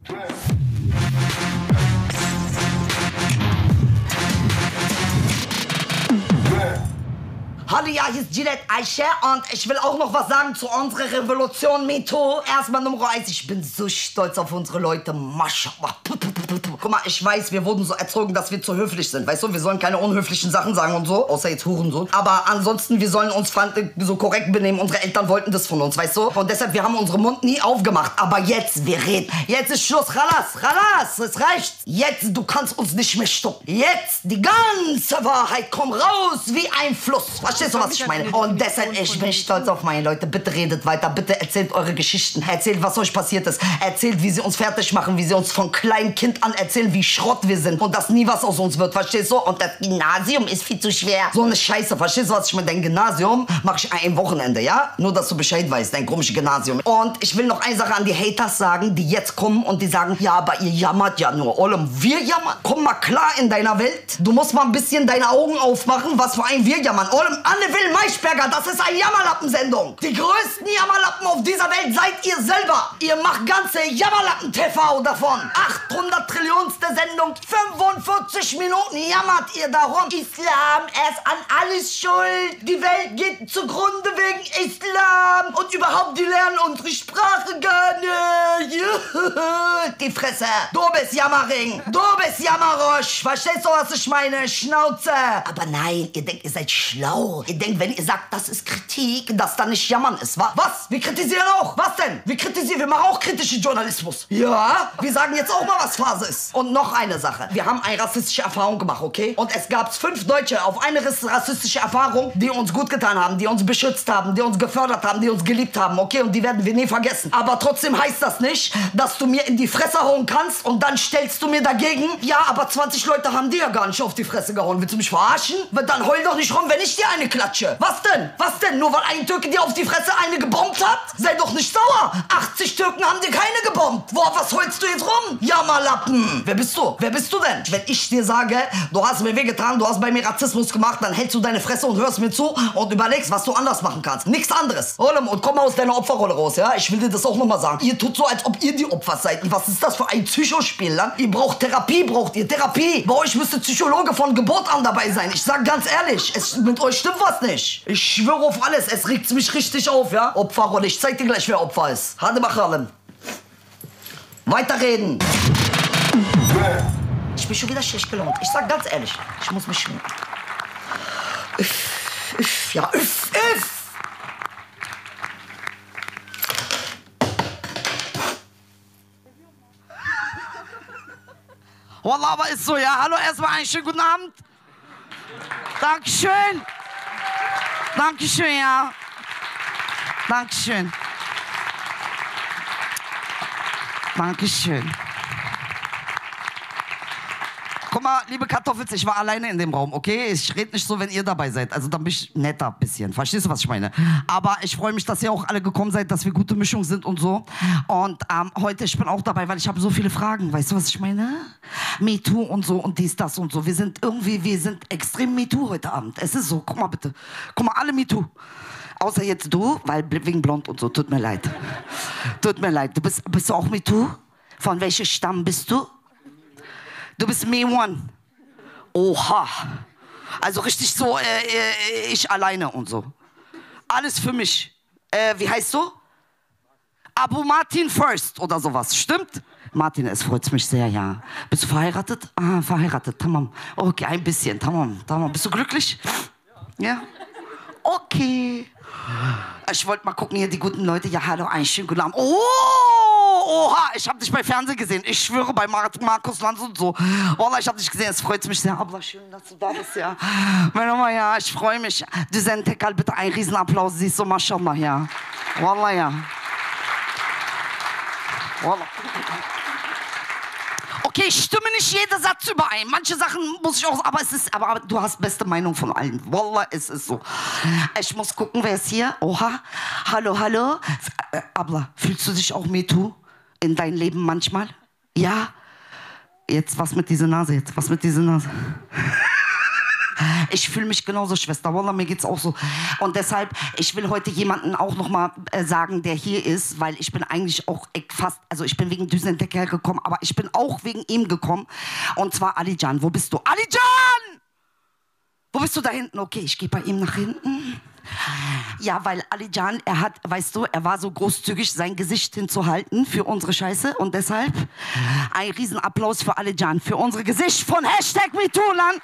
Hallo, ja, hier ist Gillette Aisha und ich will auch noch was sagen zu unserer Revolution MeToo. Erstmal Nummer 1, ich bin so stolz auf unsere Leute. Maschallah. Guck mal, ich weiß, wir wurden so erzogen, dass wir zu höflich sind. Weißt du, wir sollen keine unhöflichen Sachen sagen und so, außer jetzt Hurensohn. Aber ansonsten, wir sollen uns so korrekt benehmen. Unsere Eltern wollten das von uns, weißt du? Und deshalb, wir haben unseren Mund nie aufgemacht. Aber jetzt, wir reden. Jetzt ist Schluss. Khalas, es reicht. Jetzt, du kannst uns nicht mehr stoppen. Jetzt, die ganze Wahrheit kommt raus wie ein Fluss. Verstehst du, was ich meine? Und deshalb, ich bin stolz auf meine Leute. Bitte redet weiter, bitte erzählt eure Geschichten. Erzählt, was euch passiert ist. Erzählt, wie sie uns fertig machen, wie sie uns von kleinem Kind an erzählen, wie Schrott wir sind. Und dass nie was aus uns wird, verstehst du? Und das Gymnasium ist viel zu schwer. So eine Scheiße, verstehst du, was ich meine? Dein Gymnasium mache ich ein Wochenende, ja? Nur, dass du Bescheid weißt, dein komisches Gymnasium. Und ich will noch eine Sache an die Haters sagen, die jetzt kommen und die sagen, ja, aber ihr jammert ja nur. Ollem, wir jammern. Komm mal klar in deiner Welt. Du musst mal ein bisschen deine Augen aufmachen, was für ein wir jammern. Ollem, Anne Will Maischberger, das ist eine Jammerlappensendung. Die größten Jammerlappen auf dieser Welt seid ihr selber. Ihr macht ganze Jammerlappen-TV davon. 800 Trillionste Sendung, 45 Minuten jammert ihr darum. Islam, er ist an alles schuld. Die Welt geht zugrunde wegen Islam. Und überhaupt, die lernen unsere Sprache gar nicht. Die Fresse. Du bist Jammerring. Du bist Jammerrosch. Verstehst du, was ich meine? Schnauze. Aber nein, ihr denkt, ihr seid schlau. Ihr denkt, wenn ihr sagt, das ist Kritik, dass da nicht Jammern ist, wa? Was? Wir kritisieren auch. Was denn? Wir kritisieren, wir machen auch kritischen Journalismus. Ja? Wir sagen jetzt auch mal, was Phase ist. Und noch eine Sache. Wir haben eine rassistische Erfahrung gemacht, okay? Und es gab 5 Deutsche auf eine rassistische Erfahrung, die uns gut getan haben, die uns beschützt haben, die uns gefördert haben, die uns geliebt haben, okay? Und die werden wir nie vergessen. Aber trotzdem heißt das nicht, dass du mir in die Fresse hauen kannst und dann stellst du mir dagegen, ja, aber 20 Leute haben dir ja gar nicht auf die Fresse gehauen. Willst du mich verarschen? Dann heul doch nicht rum, wenn ich dir eine klatsche. Was denn? Was denn? Nur weil ein Türke dir auf die Fresse eine gebombt hat? Sei doch nicht sauer. 80 Türken haben dir keine gebombt. Boah, was heulst du jetzt rum? Jammerlappen. Wer bist du? Wer bist du denn? Wenn ich dir sage, du hast mir wehgetan, du hast bei mir Rassismus gemacht, dann hältst du deine Fresse und hörst mir zu und überlegst, was du anders machen kannst. Nichts anderes. Und komm mal aus deiner Opferrolle raus, ja? Ich will dir das auch nochmal sagen. Ihr tut so, als ob ihr die Opfer seid. Was ist das für ein Psychospiel, ne? Ihr braucht Therapie, Therapie. Bei euch müsste Psychologe von Geburt an dabei sein. Ich sag ganz ehrlich, mit euch stimmt was nicht. Ich schwöre auf alles, es regt mich richtig auf, ja? Opferrolle, ich zeig dir gleich, wer Opfer ist. Hade Machalem. Weiterreden. Ich bin schon wieder schlecht gelaunt. Ich sag ganz ehrlich, ich muss mich schminken. Ja, Wallah, aber ist so, ja. Hallo, erstmal einen schönen guten Abend. Dankeschön. Dankeschön, ja. Dankeschön. Dankeschön. Guck mal, liebe Kartoffels, ich war alleine in dem Raum, okay? Ich rede nicht so, wenn ihr dabei seid. Also dann bin ich netter ein bisschen. Verstehst du, was ich meine? Aber ich freue mich, dass ihr auch alle gekommen seid, dass wir gute Mischung sind und so. Und heute, ich bin auch dabei, weil ich habe so viele Fragen. Weißt du, was ich meine? MeToo und so und dies, das und so. Wir sind extrem MeToo heute Abend. Es ist so, guck mal bitte. Guck mal, alle MeToo. Außer jetzt du, weil wegen blond und so. Tut mir leid. Tut mir leid. Bist du auch MeToo? Von welchem Stamm bist du? Du bist Me-One. Oha. Also richtig so, ich alleine und so. Alles für mich. Wie heißt du? Abu Martin First oder sowas. Stimmt? Martin, es freut mich sehr, ja. Bist du verheiratet? Ah, verheiratet. Tamam. Okay, ein bisschen. Tamam. Bist du glücklich? Ja? Okay. Ich wollte mal gucken, hier die guten Leute. Ja, hallo, einen schönen guten Abend. Oh! Oha, ich hab dich bei Fernsehen gesehen. Ich schwöre, bei Markus Lanz und so. Wallah, ich hab dich gesehen. Es freut mich sehr. Aber schön, dass du da bist, ja. Meine Mama, ja, ich freue mich. Düzen Tekal, bitte einen Riesenapplaus. Siehst du, Mashallah, ja. Wallah, ja. Wallah. Okay, ich stimme nicht jeder Satz überein. Manche Sachen muss ich auch, aber du hast beste Meinung von allen. Wallah, es ist so. Ich muss gucken, wer ist hier? Oha. Hallo. Abla, fühlst du dich auch MeToo in deinem Leben manchmal? Ja? Jetzt, was mit dieser Nase? Ich fühle mich genauso, Schwester. Wallah, mir geht's auch so. Und deshalb, ich will heute jemanden auch noch mal sagen, der hier ist, weil ich bin eigentlich auch fast, also ich bin wegen Düsendecker gekommen, aber ich bin auch wegen ihm gekommen. Und zwar Alican. Wo bist du? Alican! Wo bist du da hinten? Okay, ich gehe bei ihm nach hinten. Ja, weil Alican, er hat, weißt du, er war so großzügig, sein Gesicht hinzuhalten für unsere Scheiße. Und deshalb ein Riesenapplaus für Alican, für unsere Gesicht von #MeTooLand.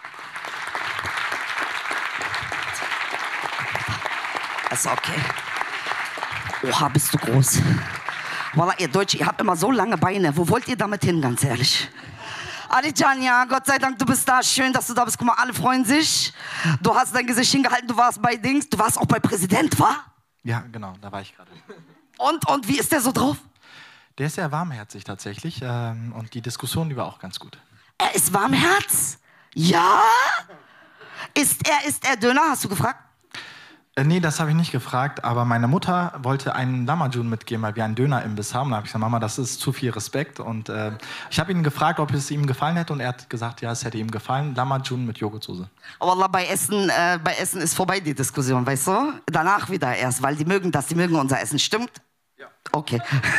Ist okay. Oha, bist du groß. Wallah, ihr Deutsche, ihr habt immer so lange Beine. Wo wollt ihr damit hin, ganz ehrlich? Alican, ja, Gott sei Dank, du bist da. Schön, dass du da bist. Guck mal, alle freuen sich. Du hast dein Gesicht hingehalten, du warst bei Dings. Du warst auch bei Präsident, wa? Ja, genau, da war ich gerade. Und wie ist der so drauf? Der ist sehr warmherzig tatsächlich und die Diskussion, die war auch ganz gut. Er ist warmherz? Ja? Isst er Döner, hast du gefragt? Nee, das habe ich nicht gefragt, aber meine Mutter wollte einen Lamajun mitgeben, weil wir einen Dönerimbiss haben. Da habe ich gesagt, Mama, das ist zu viel Respekt. Und ich habe ihn gefragt, ob es ihm gefallen hätte und er hat gesagt, ja, es hätte ihm gefallen. Lamajun mit Joghurtsoße. Wallah, bei Essen ist vorbei die Diskussion, weißt du? Danach wieder erst, weil die mögen unser Essen. Stimmt? Ja. Okay.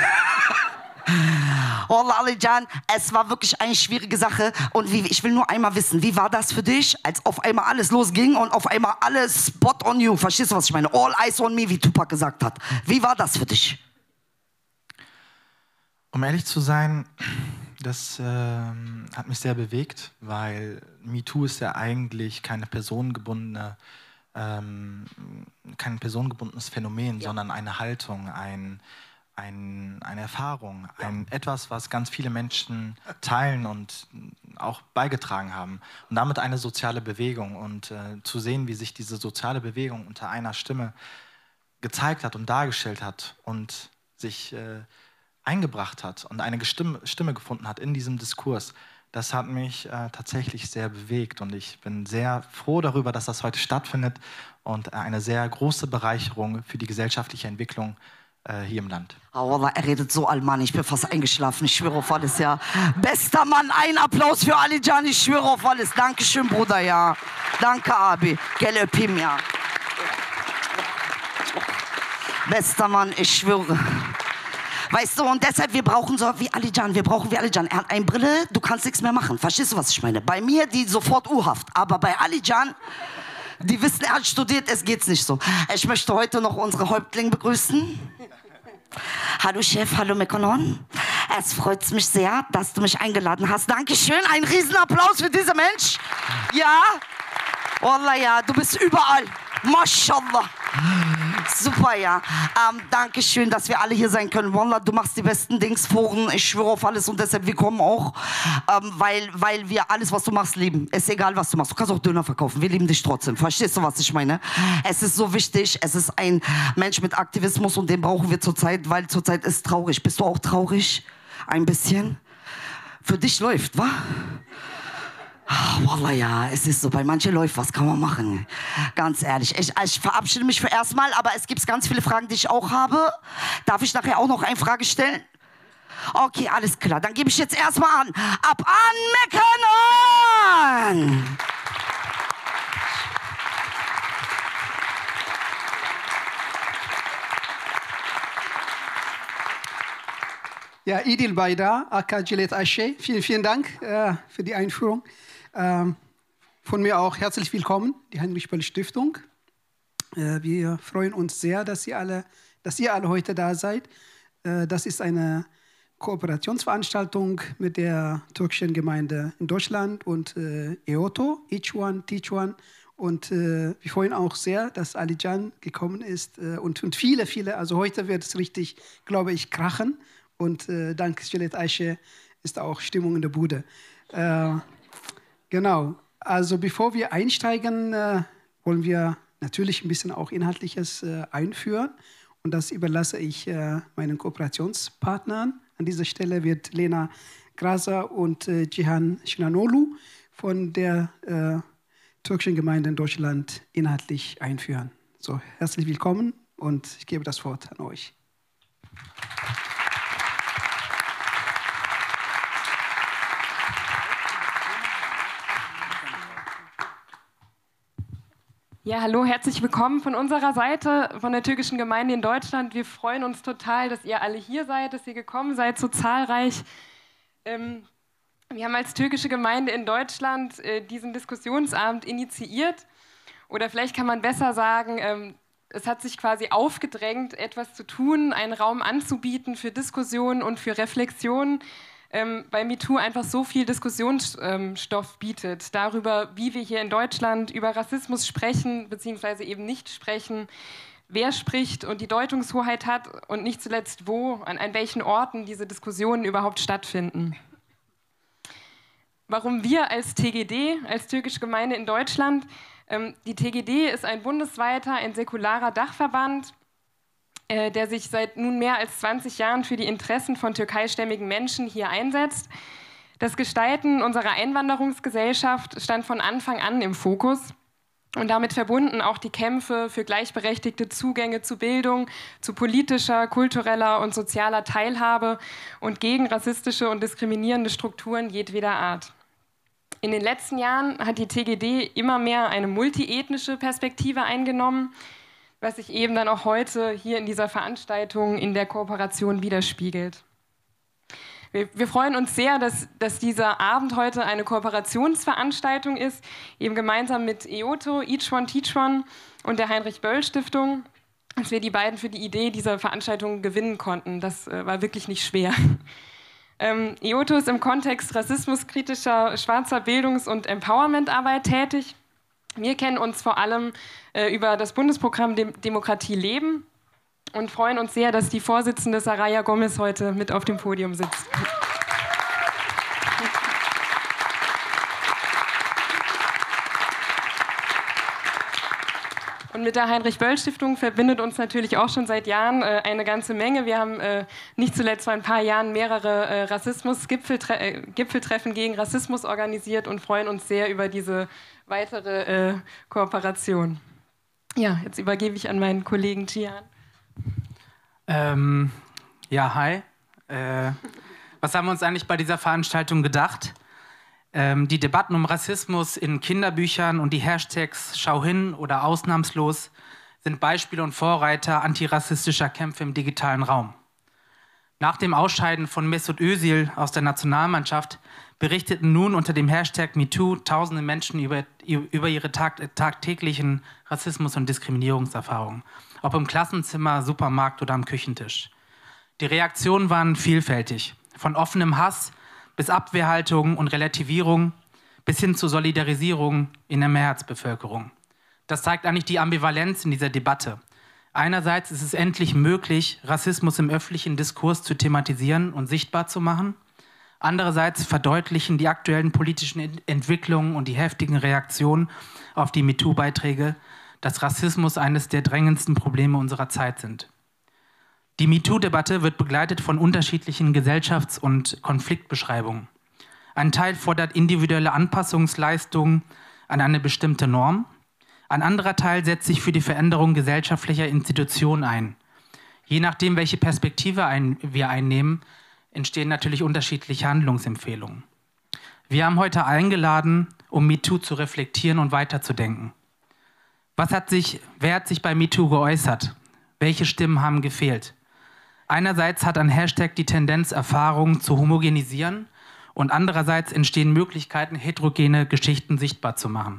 Wallah, Alican, es war wirklich eine schwierige Sache. Und ich will nur einmal wissen, wie war das für dich, als auf einmal alles losging und auf einmal alles spot on you? Verstehst du, was ich meine? All eyes on me, wie Tupac gesagt hat. Wie war das für dich? Um ehrlich zu sein, das hat mich sehr bewegt, weil MeToo ist ja eigentlich kein personengebundenes Phänomen, ja, sondern eine Haltung, eine Erfahrung, etwas, was ganz viele Menschen teilen und auch beigetragen haben. Und damit eine soziale Bewegung. Und zu sehen, wie sich diese soziale Bewegung unter einer Stimme gezeigt hat und dargestellt hat und sich eingebracht hat und eine Stimme gefunden hat in diesem Diskurs, das hat mich tatsächlich sehr bewegt. Und ich bin sehr froh darüber, dass das heute stattfindet und eine sehr große Bereicherung für die gesellschaftliche Entwicklung hier im Land. Oh, Wallah, er redet so allmann, ich bin fast eingeschlafen, ich schwöre auf alles, ja. Bester Mann, ein Applaus für Alican, ich schwöre auf alles. Dankeschön, Bruder, ja. Danke, Abi. Gel öpeyim, ja. Bester Mann, ich schwöre. Weißt du, und deshalb, wir brauchen so wie Alican, Er hat eine Brille, du kannst nichts mehr machen. Verstehst du, was ich meine? Bei mir, die sofort U-Haft, aber bei Alican, die wissen, er hat studiert, es geht's nicht so. Ich möchte heute noch unsere Häuptlinge begrüßen. Hallo Chef, hallo Mekonon. Es freut mich sehr, dass du mich eingeladen hast. Dankeschön, ein Riesenapplaus für diesen Mensch. Ja, Wallah, ja, du bist überall. Mashallah. Super, ja. Dankeschön, dass wir alle hier sein können. Wallah, du machst die besten Dings, Foren. Ich schwöre auf alles und deshalb, wir kommen auch, weil wir alles, was du machst, lieben. Es ist egal, was du machst. Du kannst auch Döner verkaufen. Wir lieben dich trotzdem. Verstehst du, was ich meine? Es ist so wichtig. Es ist ein Mensch mit Aktivismus und den brauchen wir zurzeit, weil zurzeit ist traurig. Bist du auch traurig? Ein bisschen? Für dich läuft, wa? Wallah, ja, es ist so, bei manchen läuft was, kann man machen. Ganz ehrlich, ich verabschiede mich für erstmal, aber es gibt ganz viele Fragen, die ich auch habe. Darf ich nachher auch noch eine Frage stellen? Okay, alles klar, dann gebe ich jetzt erstmal an. Ab an Meckern! Ja, Idil Baida, aka Jilet Ache, vielen Dank für die Einführung. Von mir auch herzlich willkommen, die Heinrich-Böll-Stiftung. Wir freuen uns sehr, dass ihr alle heute da seid. Das ist eine Kooperationsveranstaltung mit der türkischen Gemeinde in Deutschland und EOTO, Each One, Teach One. Und wir freuen auch sehr, dass Alican gekommen ist und viele. Also heute wird es richtig, glaube ich, krachen. Und dank Jilet Ache ist auch Stimmung in der Bude. Genau, also bevor wir einsteigen, wollen wir natürlich ein bisschen auch Inhaltliches einführen. Und das überlasse ich meinen Kooperationspartnern. An dieser Stelle wird Lena Graser und Cihan Şinanolu von der türkischen Gemeinde in Deutschland inhaltlich einführen. So, herzlich willkommen und ich gebe das Wort an euch. Ja, hallo, herzlich willkommen von unserer Seite, von der türkischen Gemeinde in Deutschland. Wir freuen uns total, dass ihr alle hier seid, dass ihr gekommen seid, so zahlreich. Wir haben als türkische Gemeinde in Deutschland diesen Diskussionsabend initiiert. Oder vielleicht kann man besser sagen, es hat sich quasi aufgedrängt, etwas zu tun, einen Raum anzubieten für Diskussionen und für Reflexionen, weil MeToo einfach so viel Diskussionsstoff bietet, darüber, wie wir hier in Deutschland über Rassismus sprechen, beziehungsweise eben nicht sprechen, wer spricht und die Deutungshoheit hat und nicht zuletzt wo, an welchen Orten diese Diskussionen überhaupt stattfinden. Warum wir als TGD, als türkische Gemeinde in Deutschland, die TGD ist ein bundesweiter, ein säkularer Dachverband, der sich seit nun mehr als 20 Jahren für die Interessen von türkeistämmigen Menschen hier einsetzt. Das Gestalten unserer Einwanderungsgesellschaft stand von Anfang an im Fokus und damit verbunden auch die Kämpfe für gleichberechtigte Zugänge zu Bildung, zu politischer, kultureller und sozialer Teilhabe und gegen rassistische und diskriminierende Strukturen jedweder Art. In den letzten Jahren hat die TGD immer mehr eine multiethnische Perspektive eingenommen, was sich eben dann auch heute hier in dieser Veranstaltung in der Kooperation widerspiegelt. Wir freuen uns sehr, dass dieser Abend heute eine Kooperationsveranstaltung ist, eben gemeinsam mit EOTO, Each One Teach One und der Heinrich-Böll-Stiftung, dass wir die beiden für die Idee dieser Veranstaltung gewinnen konnten. Das war wirklich nicht schwer. EOTO ist im Kontext rassismuskritischer schwarzer Bildungs- und Empowermentarbeit tätig. Wir kennen uns vor allem über das Bundesprogramm Demokratie leben und freuen uns sehr, dass die Vorsitzende Saraya Gomez heute mit auf dem Podium sitzt. Und mit der Heinrich-Böll-Stiftung verbindet uns natürlich auch schon seit Jahren eine ganze Menge. Wir haben nicht zuletzt vor ein paar Jahren mehrere Gipfeltreffen gegen Rassismus organisiert und freuen uns sehr über diese weitere Kooperation. Ja, jetzt übergebe ich an meinen Kollegen Cihan. Ja, hi. Was haben wir uns eigentlich bei dieser Veranstaltung gedacht? Die Debatten um Rassismus in Kinderbüchern und die Hashtags Schau hin oder Ausnahmslos sind Beispiele und Vorreiter antirassistischer Kämpfe im digitalen Raum. Nach dem Ausscheiden von Mesut Özil aus der Nationalmannschaft berichteten nun unter dem Hashtag MeToo tausende Menschen über ihre tagtäglichen Rassismus- und Diskriminierungserfahrungen, ob im Klassenzimmer, Supermarkt oder am Küchentisch. Die Reaktionen waren vielfältig, von offenem Hass bis Abwehrhaltung und Relativierung bis hin zur Solidarisierung in der Mehrheitsbevölkerung. Das zeigt eigentlich die Ambivalenz in dieser Debatte. Einerseits ist es endlich möglich, Rassismus im öffentlichen Diskurs zu thematisieren und sichtbar zu machen. Andererseits verdeutlichen die aktuellen politischen Entwicklungen und die heftigen Reaktionen auf die MeToo-Beiträge, dass Rassismus eines der drängendsten Probleme unserer Zeit sind. Die MeToo-Debatte wird begleitet von unterschiedlichen Gesellschafts- und Konfliktbeschreibungen. Ein Teil fordert individuelle Anpassungsleistungen an eine bestimmte Norm. Ein anderer Teil setzt sich für die Veränderung gesellschaftlicher Institutionen ein. Je nachdem, welche Perspektive wir einnehmen, entstehen natürlich unterschiedliche Handlungsempfehlungen. Wir haben heute eingeladen, um MeToo zu reflektieren und weiterzudenken. Wer hat sich bei MeToo geäußert? Welche Stimmen haben gefehlt? Einerseits hat ein Hashtag die Tendenz, Erfahrungen zu homogenisieren und andererseits entstehen Möglichkeiten, heterogene Geschichten sichtbar zu machen.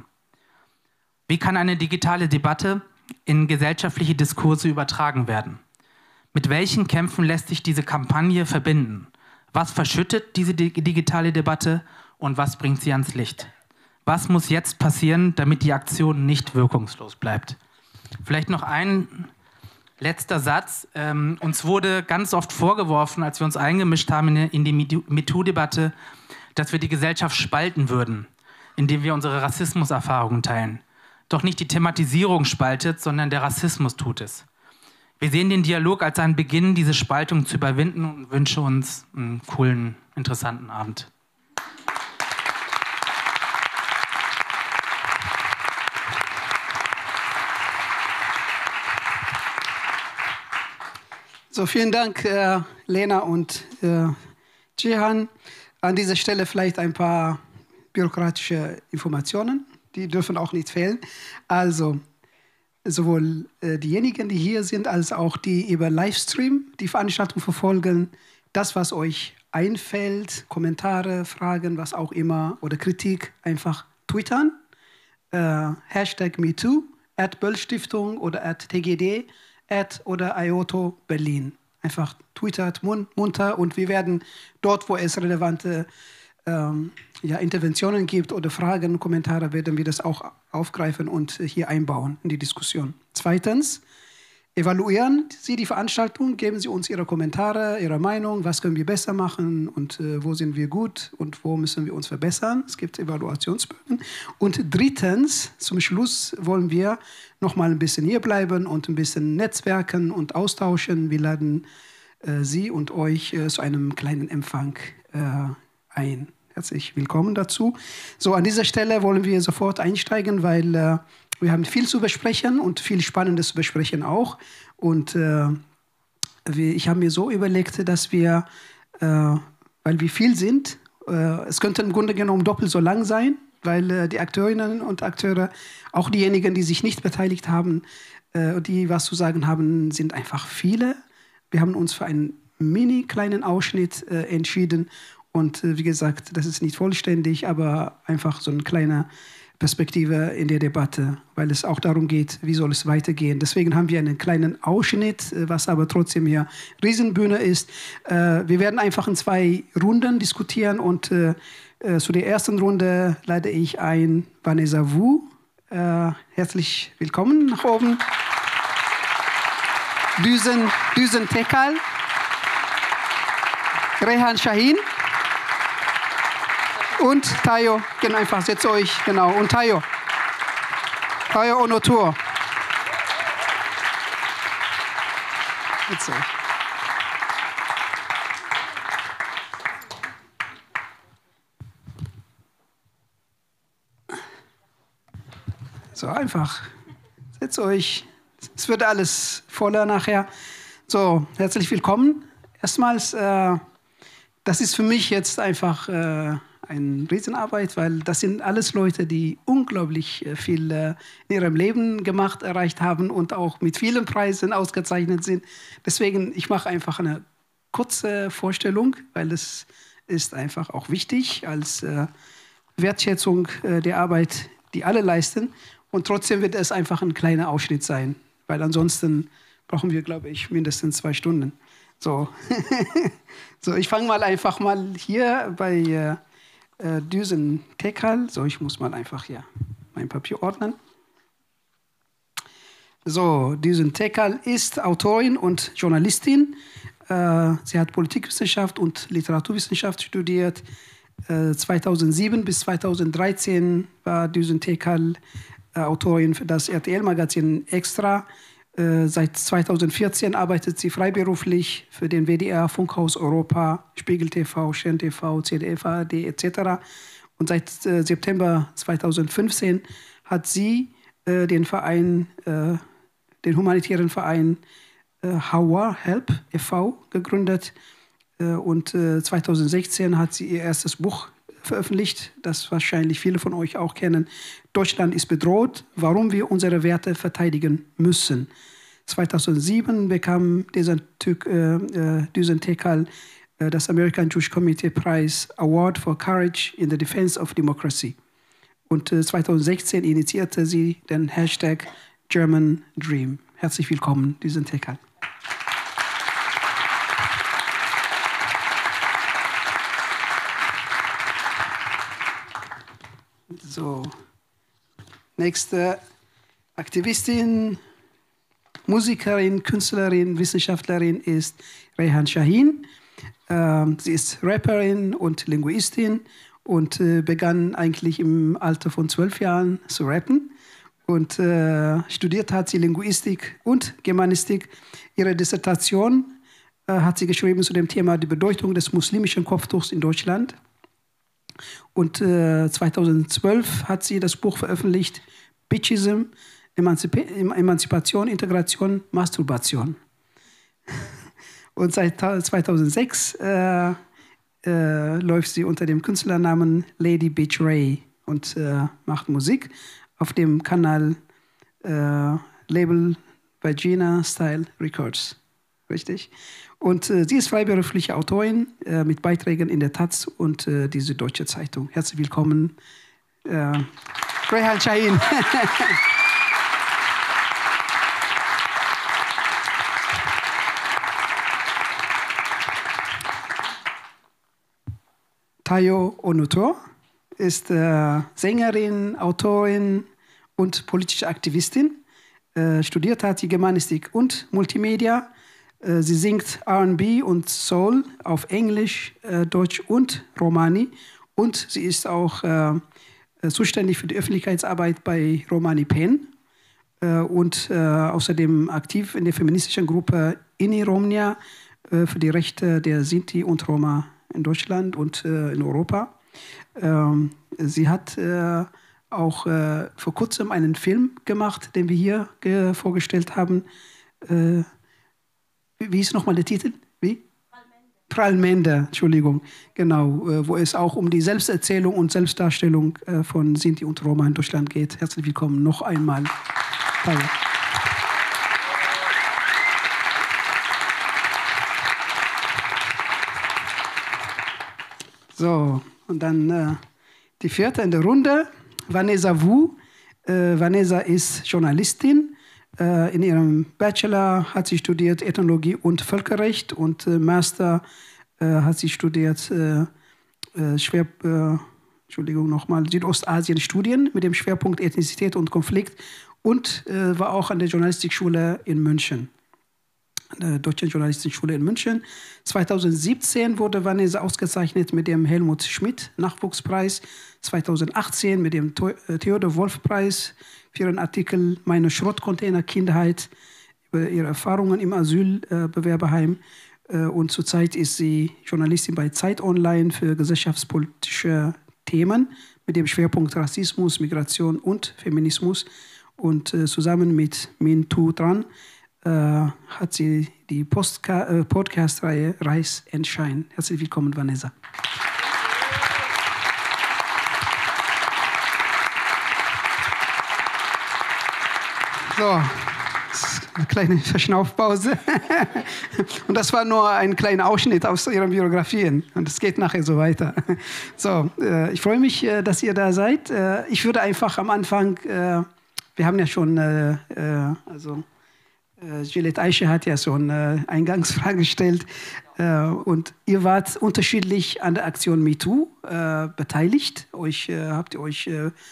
Wie kann eine digitale Debatte in gesellschaftliche Diskurse übertragen werden? Mit welchen Kämpfen lässt sich diese Kampagne verbinden? Was verschüttet diese digitale Debatte und was bringt sie ans Licht? Was muss jetzt passieren, damit die Aktion nicht wirkungslos bleibt? Vielleicht noch ein letzter Satz. Uns wurde ganz oft vorgeworfen, als wir uns eingemischt haben in die MeToo-Debatte, dass wir die Gesellschaft spalten würden, indem wir unsere Rassismuserfahrungen teilen. Doch nicht die Thematisierung spaltet, sondern der Rassismus tut es. Wir sehen den Dialog als einen Beginn, diese Spaltung zu überwinden und wünschen uns einen coolen, interessanten Abend. So, vielen Dank, Lena und Cihan. An dieser Stelle vielleicht ein paar bürokratische Informationen. Die dürfen auch nicht fehlen. Also, sowohl diejenigen, die hier sind, als auch die über Livestream die Veranstaltung verfolgen. Das, was euch einfällt, Kommentare, Fragen, was auch immer, oder Kritik, einfach twittern. Hashtag MeToo, @Böll-Stiftung oder @TGD, oder IOTO Berlin. Einfach twittert munter und wir werden dort, wo es relevante Interventionen gibt oder Fragen, Kommentare, werden wir das auch aufgreifen und hier einbauen in die Diskussion. Zweitens, evaluieren Sie die Veranstaltung, geben Sie uns Ihre Kommentare, Ihre Meinung, was können wir besser machen und wo sind wir gut und wo müssen wir uns verbessern. Es gibt Evaluationsbögen. Und drittens, zum Schluss wollen wir noch mal ein bisschen hier bleiben und ein bisschen netzwerken und austauschen. Wir laden Sie und euch zu einem kleinen Empfang ein. Herzlich willkommen dazu. So, an dieser Stelle wollen wir sofort einsteigen, weil wir haben viel zu besprechen und viel Spannendes zu besprechen auch. Und ich habe mir so überlegt, dass wir, weil wir viel sind, es könnte im Grunde genommen doppelt so lang sein, weil die Akteurinnen und Akteure, auch diejenigen, die sich nicht beteiligt haben, die was zu sagen haben, sind einfach viele. Wir haben uns für einen mini kleinen Ausschnitt entschieden. Und wie gesagt, das ist nicht vollständig, aber einfach so eine kleine Perspektive in der Debatte, weil es auch darum geht, wie soll es weitergehen. Deswegen haben wir einen kleinen Ausschnitt, was aber trotzdem hier Riesenbühne ist. Wir werden einfach in 2 Runden diskutieren und zu der ersten Runde lade ich ein Vanessa Wu. Herzlich willkommen nach oben. Düsen Tekal. Rehan Shahin. Und Tayo, genau, einfach, setzt euch, genau, und Tayo Onotur. Setzt euch. So, einfach, setzt euch, es wird alles voller nachher. So, herzlich willkommen. Erstmals, das ist für mich jetzt einfach eine Riesenarbeit, weil das sind alles Leute, die unglaublich viel in ihrem Leben gemacht, erreicht haben und auch mit vielen Preisen ausgezeichnet sind. Deswegen, ich mache einfach eine kurze Vorstellung, weil es ist einfach auch wichtig als Wertschätzung der Arbeit, die alle leisten. Und trotzdem wird es einfach ein kleiner Ausschnitt sein, weil ansonsten brauchen wir, glaube ich, mindestens 2 Stunden. So, so ich fange mal einfach mal hier bei Düsen Tekal. So, ich muss mal einfach hier mein Papier ordnen. So, Düsen Tekal ist Autorin und Journalistin. Sie hat Politikwissenschaft und Literaturwissenschaft studiert. 2007 bis 2013 war Düsen Tekal Autorin für das RTL-Magazin Extra. Seit 2014 arbeitet sie freiberuflich für den WDR, Funkhaus Europa, Spiegel TV, Stern TV, ZDF, ARD etc. Und seit September 2015 hat sie den humanitären Verein Hawa Help e.V. gegründet. Und 2016 hat sie ihr erstes Buch veröffentlicht, das wahrscheinlich viele von euch auch kennen. Deutschland ist bedroht, warum wir unsere Werte verteidigen müssen. 2007 bekam Düsen Tekal das American Jewish Committee Prize Award for Courage in the Defense of Democracy. Und 2016 initiierte sie den Hashtag German Dream. Herzlich willkommen, Düsen Tekal. So, nächste Aktivistin, Musikerin, Künstlerin, Wissenschaftlerin ist Rehan Shahin. Sie ist Rapperin und Linguistin und begann eigentlich im Alter von 12 Jahren zu rappen. Und studiert hat sie Linguistik und Germanistik. Ihre Dissertation hat sie geschrieben zu dem Thema die Bedeutung des muslimischen Kopftuchs in Deutschland. Und 2012 hat sie das Buch veröffentlicht, Bitchism, Emanzipation, Integration, Masturbation. Und seit 2006 läuft sie unter dem Künstlernamen Lady Bitch Ray und macht Musik auf dem Kanal Label Vagina Style Records. Richtig? Und sie ist freiberufliche Autorin mit Beiträgen in der Taz und die Süddeutsche Zeitung. Herzlich willkommen, Rehan Şahin. Tayo Onuto ist Sängerin, Autorin und politische Aktivistin. Studiert hat sie Germanistik und Multimedia. Sie singt R&B und Soul auf Englisch, Deutsch und Romani. Und sie ist auch zuständig für die Öffentlichkeitsarbeit bei Romani Pen. Und außerdem aktiv in der feministischen Gruppe Inni Romnia für die Rechte der Sinti und Roma in Deutschland und in Europa. Sie hat auch vor kurzem einen Film gemacht, den wir hier vorgestellt haben. Wie ist nochmal der Titel? Wie? Pralmende, Entschuldigung. Genau, wo es auch um die Selbsterzählung und Selbstdarstellung von Sinti und Roma in Deutschland geht. Herzlich willkommen noch einmal. Danke. So, und dann die vierte in der Runde, Vanessa Wu. Vanessa ist Journalistin. In ihrem Bachelor hat sie studiert Ethnologie und Völkerrecht und Master hat sie studiert Südostasien-Studien mit dem Schwerpunkt Ethnizität und Konflikt und war auch an der Journalistikschule in München. Der Deutschen Journalistenschule in München. 2017 wurde Vanessa ausgezeichnet mit dem Helmut Schmidt Nachwuchspreis, 2018 mit dem Theodor Wolf Preis für ihren Artikel Meine Schrottcontainer Kindheit über ihre Erfahrungen im Asylbewerberheim. Und zurzeit ist sie Journalistin bei Zeit Online für gesellschaftspolitische Themen mit dem Schwerpunkt Rassismus, Migration und Feminismus. Und zusammen mit Min Tu Tran hat sie die Podcast-Reihe Rise and Shine. Herzlich willkommen, Vanessa. So, eine kleine Verschnaufpause. Und das war nur ein kleiner Ausschnitt aus Ihren Biografien. Und es geht nachher so weiter. So, ich freue mich, dass ihr da seid. Ich würde einfach am Anfang, wir haben ja schon, Juliette Aische hat ja schon Eingangsfragen gestellt und ihr wart unterschiedlich an der Aktion MeToo beteiligt. Habt ihr euch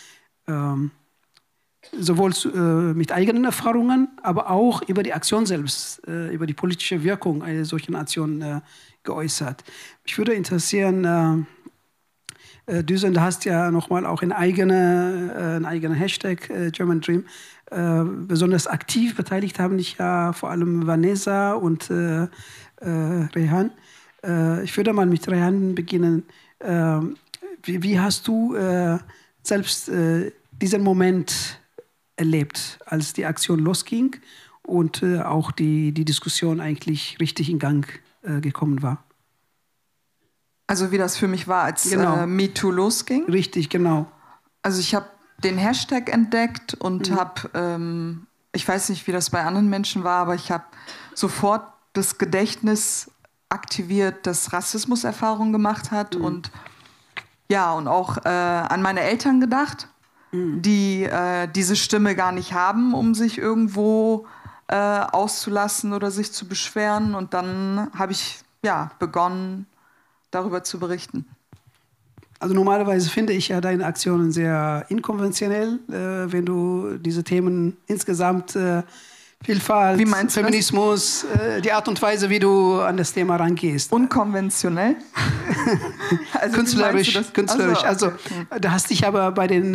sowohl mit eigenen Erfahrungen, aber auch über die Aktion selbst, über die politische Wirkung einer solchen Aktion geäußert. Mich würde interessieren, Düsen, du hast ja nochmal auch einen eigenen Hashtag, German Dream, besonders aktiv beteiligt haben dich ja vor allem Vanessa und Rehan. Ich würde mal mit Rehan beginnen. Wie hast du selbst diesen Moment erlebt, als die Aktion losging und auch die Diskussion eigentlich richtig in Gang gekommen war? Also wie das für mich war, als genau. MeToo losging? Richtig, genau. Also ich habe den Hashtag entdeckt und habe, ich weiß nicht, wie das bei anderen Menschen war, aber ich habe sofort das Gedächtnis aktiviert, das Rassismuserfahrungen gemacht hat und ja, und auch an meine Eltern gedacht, die diese Stimme gar nicht haben, um sich irgendwo auszulassen oder sich zu beschweren. Und dann habe ich begonnen, darüber zu berichten. Also normalerweise finde ich ja deine Aktionen sehr inkonventionell, wenn du diese Themen insgesamt Vielfalt, Feminismus, die Art und Weise, wie du an das Thema rangehst. Unkonventionell? Also künstlerisch. Also da hast dich aber bei den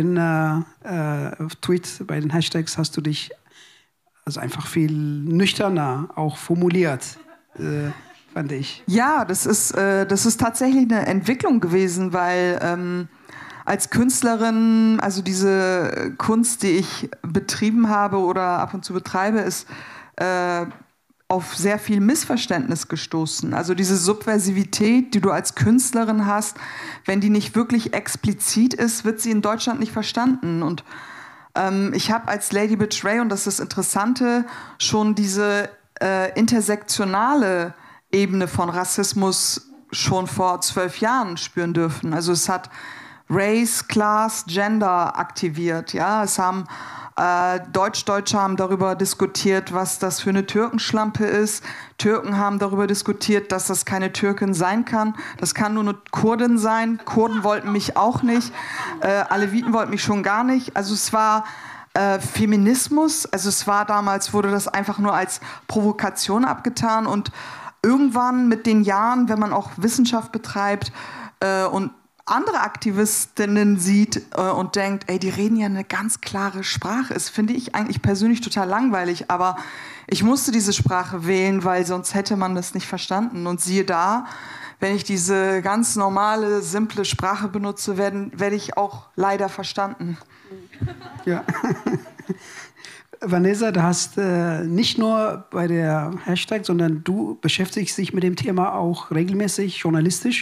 Tweets, bei den Hashtags hast du dich also einfach viel nüchterner auch formuliert. Fand ich. Ja, das ist tatsächlich eine Entwicklung gewesen, weil als Künstlerin, also diese Kunst, die ich betrieben habe oder ab und zu betreibe, ist auf sehr viel Missverständnis gestoßen. Also diese Subversivität, die du als Künstlerin hast, wenn die nicht wirklich explizit ist, wird sie in Deutschland nicht verstanden. Und Ich habe als Lady Bitch Ray, und das ist das Interessante, schon diese intersektionale Ebene von Rassismus schon vor 12 Jahren spüren dürfen. Also es hat Race, Class, Gender aktiviert. Ja? Es haben Deutsch-Deutsche haben darüber diskutiert, was das für eine Türkenschlampe ist. Türken haben darüber diskutiert, dass das keine Türkin sein kann. Das kann nur eine Kurdin sein. Kurden wollten mich auch nicht. Aleviten wollten mich schon gar nicht. Also es war Feminismus. Also es war damals, wurde das einfach nur als Provokation abgetan. Und irgendwann mit den Jahren, wenn man auch Wissenschaft betreibt und andere Aktivistinnen sieht und denkt, ey, die reden ja eine ganz klare Sprache. Das finde ich eigentlich persönlich total langweilig, aber ich musste diese Sprache wählen, weil sonst hätte man das nicht verstanden. Und siehe da, wenn ich diese ganz normale, simple Sprache benutze, werde ich auch leider verstanden. Ja. Vanessa, du hast nicht nur bei der Hashtag, sondern du beschäftigst dich mit dem Thema auch regelmäßig, journalistisch.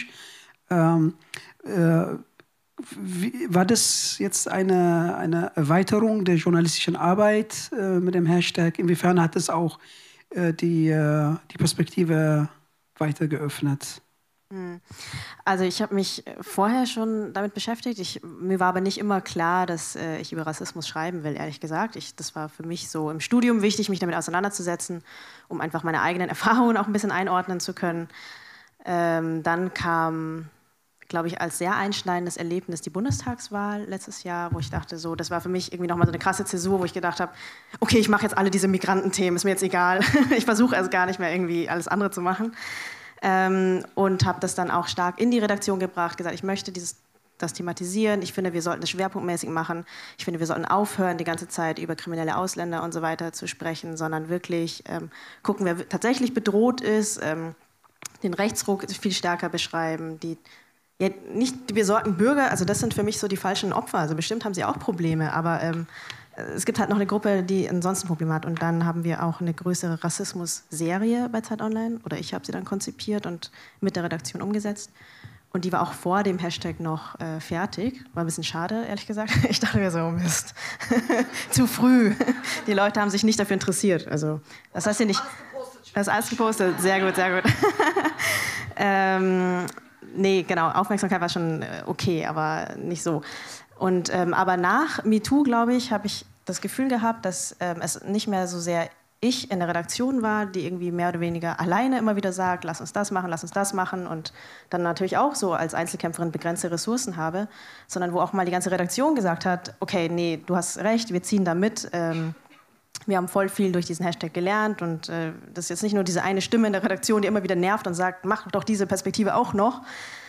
War das jetzt eine Erweiterung der journalistischen Arbeit mit dem Hashtag? Inwiefern hat es auch die Perspektive weiter geöffnet? Also ich habe mich vorher schon damit beschäftigt. Mir war aber nicht immer klar, dass ich über Rassismus schreiben will, ehrlich gesagt. Das war für mich so im Studium wichtig, mich damit auseinanderzusetzen, um einfach meine eigenen Erfahrungen auch ein bisschen einordnen zu können. Dann kam, glaube ich, als sehr einschneidendes Erlebnis die Bundestagswahl letztes Jahr, wo ich dachte, so, das war für mich irgendwie nochmal so eine krasse Zäsur, wo ich gedacht habe, okay, ich mache jetzt alle diese Migrantenthemen, ist mir jetzt egal. Ich versuche also gar nicht mehr irgendwie alles andere zu machen. Und habe das dann auch stark in die Redaktion gebracht, gesagt, ich möchte das thematisieren, ich finde, wir sollten es schwerpunktmäßig machen, ich finde, wir sollten aufhören, die ganze Zeit über kriminelle Ausländer und so weiter zu sprechen, sondern wirklich gucken, wer tatsächlich bedroht ist, den Rechtsruck viel stärker beschreiben, ja, nicht die besorgten Bürger, also das sind für mich so die falschen Opfer, also bestimmt haben sie auch Probleme, aber es gibt halt noch eine Gruppe, die ansonsten Probleme hat. Und dann haben wir auch eine größere Rassismus-Serie bei Zeit Online. Oder ich habe sie dann konzipiert und mit der Redaktion umgesetzt. Und die war auch vor dem Hashtag noch fertig. War ein bisschen schade, ehrlich gesagt. Ich dachte mir so, Mist, zu früh. Die Leute haben sich nicht dafür interessiert. Also, das heißt ja nicht... Das ist alles gepostet. Sehr gut, sehr gut. Nee, genau, Aufmerksamkeit war schon okay, aber nicht so. Und, aber nach MeToo, glaube ich, habe ich das Gefühl gehabt, dass es nicht mehr so sehr ich in der Redaktion war, die irgendwie mehr oder weniger alleine immer wieder sagt, lass uns das machen und dann natürlich auch so als Einzelkämpferin begrenzte Ressourcen habe, sondern wo auch mal die ganze Redaktion gesagt hat, okay, nee, du hast recht, wir ziehen da mit, wir haben voll viel durch diesen Hashtag gelernt und das ist jetzt nicht nur diese eine Stimme in der Redaktion, die immer wieder nervt und sagt, mach doch diese Perspektive auch noch.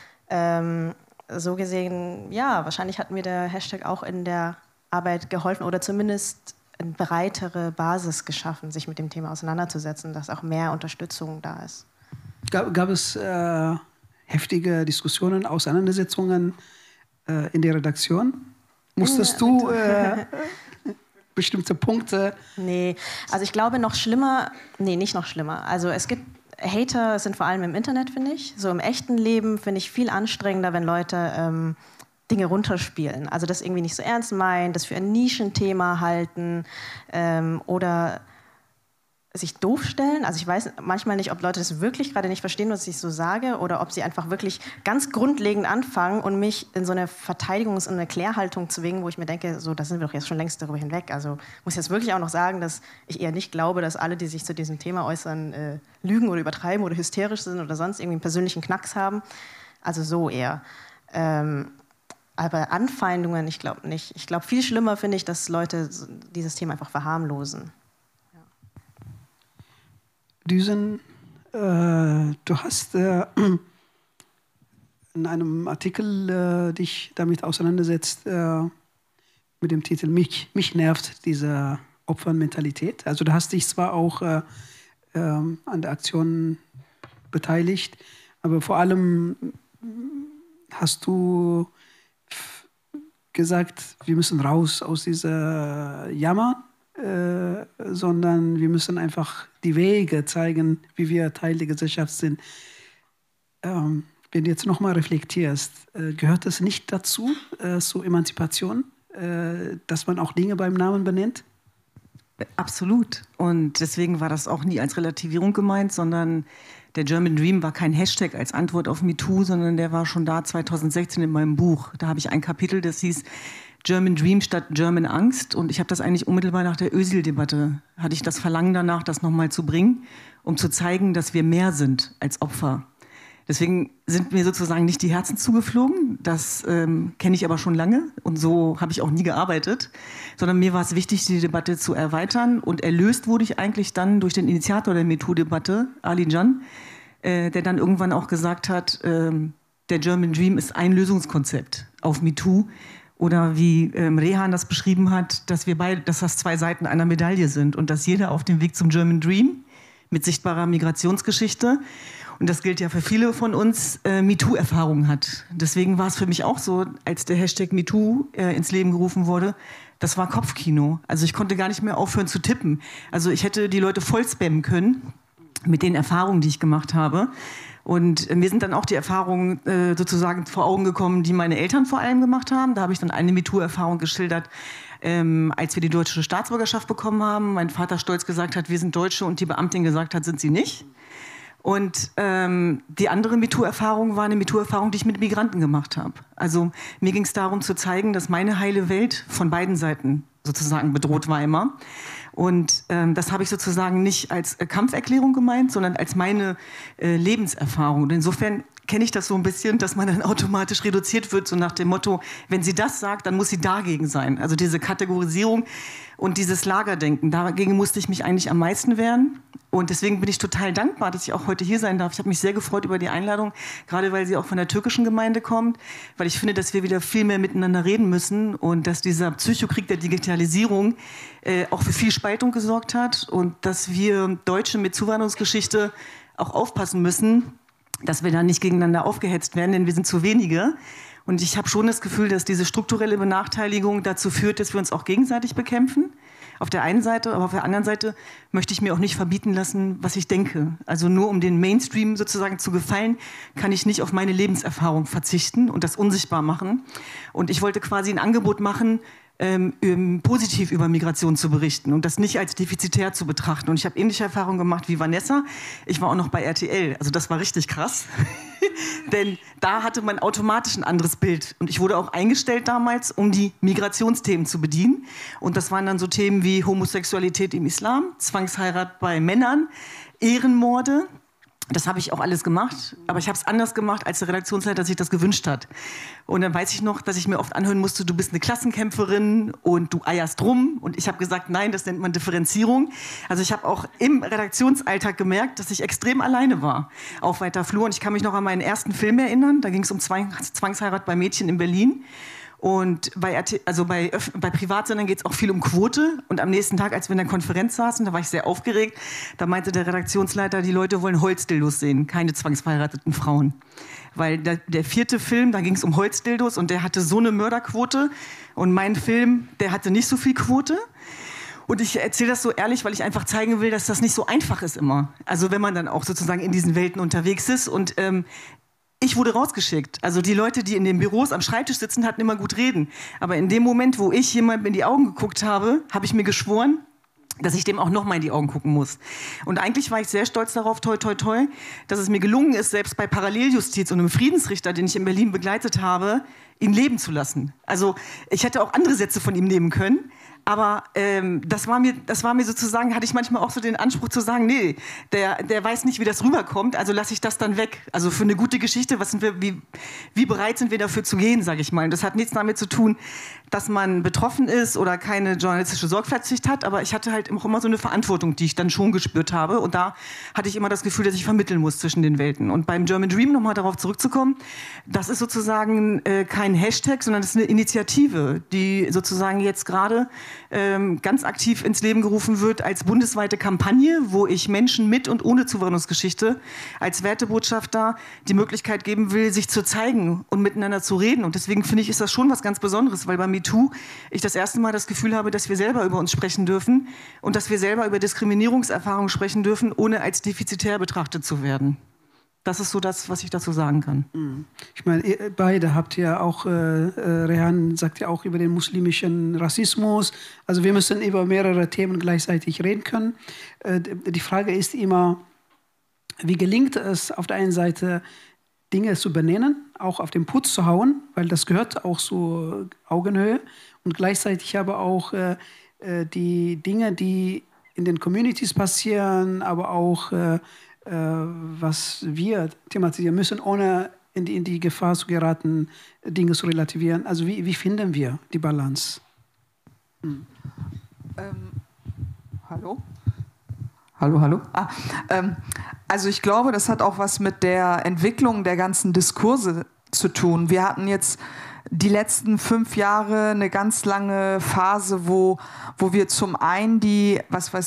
So gesehen, ja, wahrscheinlich hat mir der Hashtag auch in der Arbeit geholfen oder zumindest eine breitere Basis geschaffen, sich mit dem Thema auseinanderzusetzen, dass auch mehr Unterstützung da ist. Gab es heftige Diskussionen, Auseinandersetzungen in der Redaktion? Musstest du bestimmte Punkte... Nee, also ich glaube nicht noch schlimmer. Also es gibt Hater sind vor allem im Internet, finde ich. So im echten Leben finde ich viel anstrengender, wenn Leute Dinge runterspielen. Also das irgendwie nicht so ernst meinen, das für ein Nischenthema halten oder sich doof stellen. Also ich weiß manchmal nicht, ob Leute das wirklich gerade nicht verstehen, was ich so sage, oder ob sie einfach wirklich ganz grundlegend anfangen und mich in so eine Verteidigungs- und eine Klärhaltung zwingen, wo ich mir denke, so, da sind wir doch jetzt schon längst darüber hinweg. Also muss ich jetzt wirklich auch noch sagen, dass ich eher nicht glaube, dass alle, die sich zu diesem Thema äußern, lügen oder übertreiben oder hysterisch sind oder sonst irgendwie einen persönlichen Knacks haben. Also so eher. Aber Anfeindungen, ich glaube nicht. Ich glaube, viel schlimmer finde ich, dass Leute dieses Thema einfach verharmlosen. Düsen, du hast in einem Artikel dich damit auseinandersetzt mit dem Titel Mich nervt diese Opfermentalität. Also du hast dich zwar auch an der Aktion beteiligt, aber vor allem hast du gesagt, wir müssen raus aus dieser Jammer, sondern wir müssen einfach die Wege zeigen, wie wir Teil der Gesellschaft sind. Wenn du jetzt nochmal reflektierst, gehört es nicht dazu, zur Emanzipation, dass man auch Dinge beim Namen benennt? Absolut. Und deswegen war das auch nie als Relativierung gemeint, sondern der German Dream war kein Hashtag als Antwort auf MeToo, sondern der war schon da 2016 in meinem Buch. Da habe ich ein Kapitel, das hieß German Dream statt German Angst. Und ich habe das eigentlich unmittelbar nach der Özil-Debatte, hatte ich das Verlangen danach, das nochmal zu bringen, um zu zeigen, dass wir mehr sind als Opfer. Deswegen sind mir sozusagen nicht die Herzen zugeflogen, das kenne ich aber schon lange und so habe ich auch nie gearbeitet, sondern mir war es wichtig, die Debatte zu erweitern und erlöst wurde ich eigentlich dann durch den Initiator der MeToo-Debatte, Ali Can, der dann irgendwann auch gesagt hat, der German Dream ist ein Lösungskonzept auf MeToo oder wie Rehan das beschrieben hat, dass das zwei Seiten einer Medaille sind und dass jeder auf dem Weg zum German Dream mit sichtbarer Migrationsgeschichte, und das gilt ja für viele von uns, MeToo-Erfahrungen hat. Deswegen war es für mich auch so, als der Hashtag MeToo ins Leben gerufen wurde, das war Kopfkino. Also ich konnte gar nicht mehr aufhören zu tippen. Also ich hätte die Leute voll spammen können mit den Erfahrungen, die ich gemacht habe. Und mir sind dann auch die Erfahrungen sozusagen vor Augen gekommen, die meine Eltern vor allem gemacht haben. Da habe ich dann eine MeToo-Erfahrung geschildert, als wir die deutsche Staatsbürgerschaft bekommen haben. Mein Vater stolz gesagt hat, wir sind Deutsche und die Beamtin gesagt hat, sind sie nicht. Und die andere MeToo-Erfahrung war eine MeToo-Erfahrung, die ich mit Migranten gemacht habe. Also mir ging es darum zu zeigen, dass meine heile Welt von beiden Seiten sozusagen bedroht war immer. Und das habe ich sozusagen nicht als Kampferklärung gemeint, sondern als meine Lebenserfahrung. Und insofern kenne ich das so ein bisschen, dass man dann automatisch reduziert wird, so nach dem Motto, wenn sie das sagt, dann muss sie dagegen sein. Also diese Kategorisierung und dieses Lagerdenken, dagegen musste ich mich eigentlich am meisten wehren. Und deswegen bin ich total dankbar, dass ich auch heute hier sein darf. Ich habe mich sehr gefreut über die Einladung, gerade weil sie auch von der türkischen Gemeinde kommt, weil ich finde, dass wir wieder viel mehr miteinander reden müssen und dass dieser Psychokrieg der Digitalisierung auch für viel Spaltung gesorgt hat und dass wir Deutsche mit Zuwanderungsgeschichte auch aufpassen müssen, dass wir da nicht gegeneinander aufgehetzt werden, denn wir sind zu wenige. Und ich habe schon das Gefühl, dass diese strukturelle Benachteiligung dazu führt, dass wir uns auch gegenseitig bekämpfen. Auf der einen Seite, aber auf der anderen Seite möchte ich mir auch nicht verbieten lassen, was ich denke. Also nur um den Mainstream sozusagen zu gefallen, kann ich nicht auf meine Lebenserfahrung verzichten und das unsichtbar machen. Und ich wollte quasi ein Angebot machen, positiv über Migration zu berichten und das nicht als defizitär zu betrachten. Und ich habe ähnliche Erfahrungen gemacht wie Vanessa. Ich war auch noch bei RTL, also das war richtig krass. Denn da hatte man automatisch ein anderes Bild. Und ich wurde auch eingestellt damals, um die Migrationsthemen zu bedienen. Und das waren dann so Themen wie Homosexualität im Islam, Zwangsheirat bei Männern, Ehrenmorde. Das habe ich auch alles gemacht, aber ich habe es anders gemacht, als der Redaktionsleiter sich das gewünscht hat. Und dann weiß ich noch, dass ich mir oft anhören musste, du bist eine Klassenkämpferin und du eierst rum. Und ich habe gesagt, nein, das nennt man Differenzierung. Also ich habe auch im Redaktionsalltag gemerkt, dass ich extrem alleine war auf weiter Flur. Und ich kann mich noch an meinen ersten Film erinnern, da ging es um Zwangsheirat bei Mädchen in Berlin. Und bei Privatsendern geht es auch viel um Quote. Und am nächsten Tag, als wir in der Konferenz saßen, da war ich sehr aufgeregt, da meinte der Redaktionsleiter, die Leute wollen Holzdildos sehen, keine zwangsverheirateten Frauen. Weil der vierte Film, da ging es um Holzdildos und der hatte so eine Mörderquote. Und mein Film, der hatte nicht so viel Quote. Und ich erzähle das so ehrlich, weil ich einfach zeigen will, dass das nicht so einfach ist immer. Also wenn man dann auch sozusagen in diesen Welten unterwegs ist. Und ich wurde rausgeschickt. Also die Leute, die in den Büros am Schreibtisch sitzen, hatten immer gut reden. Aber in dem Moment, wo ich jemandem in die Augen geguckt habe, habe ich mir geschworen, dass ich dem auch noch mal in die Augen gucken muss. Und eigentlich war ich sehr stolz darauf, toi, toi, toi, dass es mir gelungen ist, selbst bei Paralleljustiz und einem Friedensrichter, den ich in Berlin begleitet habe, ihn leben zu lassen. Also ich hätte auch andere Sätze von ihm nehmen können. Aber das war mir sozusagen, hatte ich manchmal auch so den Anspruch zu sagen, nee, der weiß nicht, wie das rüberkommt, also lasse ich das dann weg. Also für eine gute Geschichte, wie bereit sind wir dafür zu gehen, sage ich mal. Und das hat nichts damit zu tun, dass man betroffen ist oder keine journalistische Sorgfaltspflicht hat, aber ich hatte halt auch immer so eine Verantwortung, die ich dann schon gespürt habe. Und da hatte ich immer das Gefühl, dass ich vermitteln muss zwischen den Welten. Und beim German Dream, nochmal darauf zurückzukommen, das ist sozusagen kein Hashtag, sondern das ist eine Initiative, die sozusagen jetzt gerade ganz aktiv ins Leben gerufen wird als bundesweite Kampagne, wo ich Menschen mit und ohne Zuwanderungsgeschichte als Wertebotschafter die Möglichkeit geben will, sich zu zeigen und miteinander zu reden. Und deswegen finde ich, ist das schon was ganz Besonderes, weil bei MeToo ich das erste Mal das Gefühl habe, dass wir selber über uns sprechen dürfen und dass wir selber über Diskriminierungserfahrungen sprechen dürfen, ohne als defizitär betrachtet zu werden. Das ist so das, was ich dazu sagen kann. Ich meine, ihr beide habt ja auch, Rehan sagt ja auch über den muslimischen Rassismus. Also wir müssen über mehrere Themen gleichzeitig reden können. Die Frage ist immer, wie gelingt es auf der einen Seite, Dinge zu benennen, auch auf den Putz zu hauen, weil das gehört auch zu Augenhöhe. Und gleichzeitig aber auch die Dinge, die in den Communities passieren, aber auch was wir thematisieren müssen, ohne in die Gefahr zu geraten, Dinge zu relativieren. Also wie finden wir die Balance? Hallo? Hallo? Also ich glaube, das hat auch was mit der Entwicklung der ganzen Diskurse zu tun. Wir hatten jetzt die letzten 5 Jahre eine ganz lange Phase, wo wir zum einen die,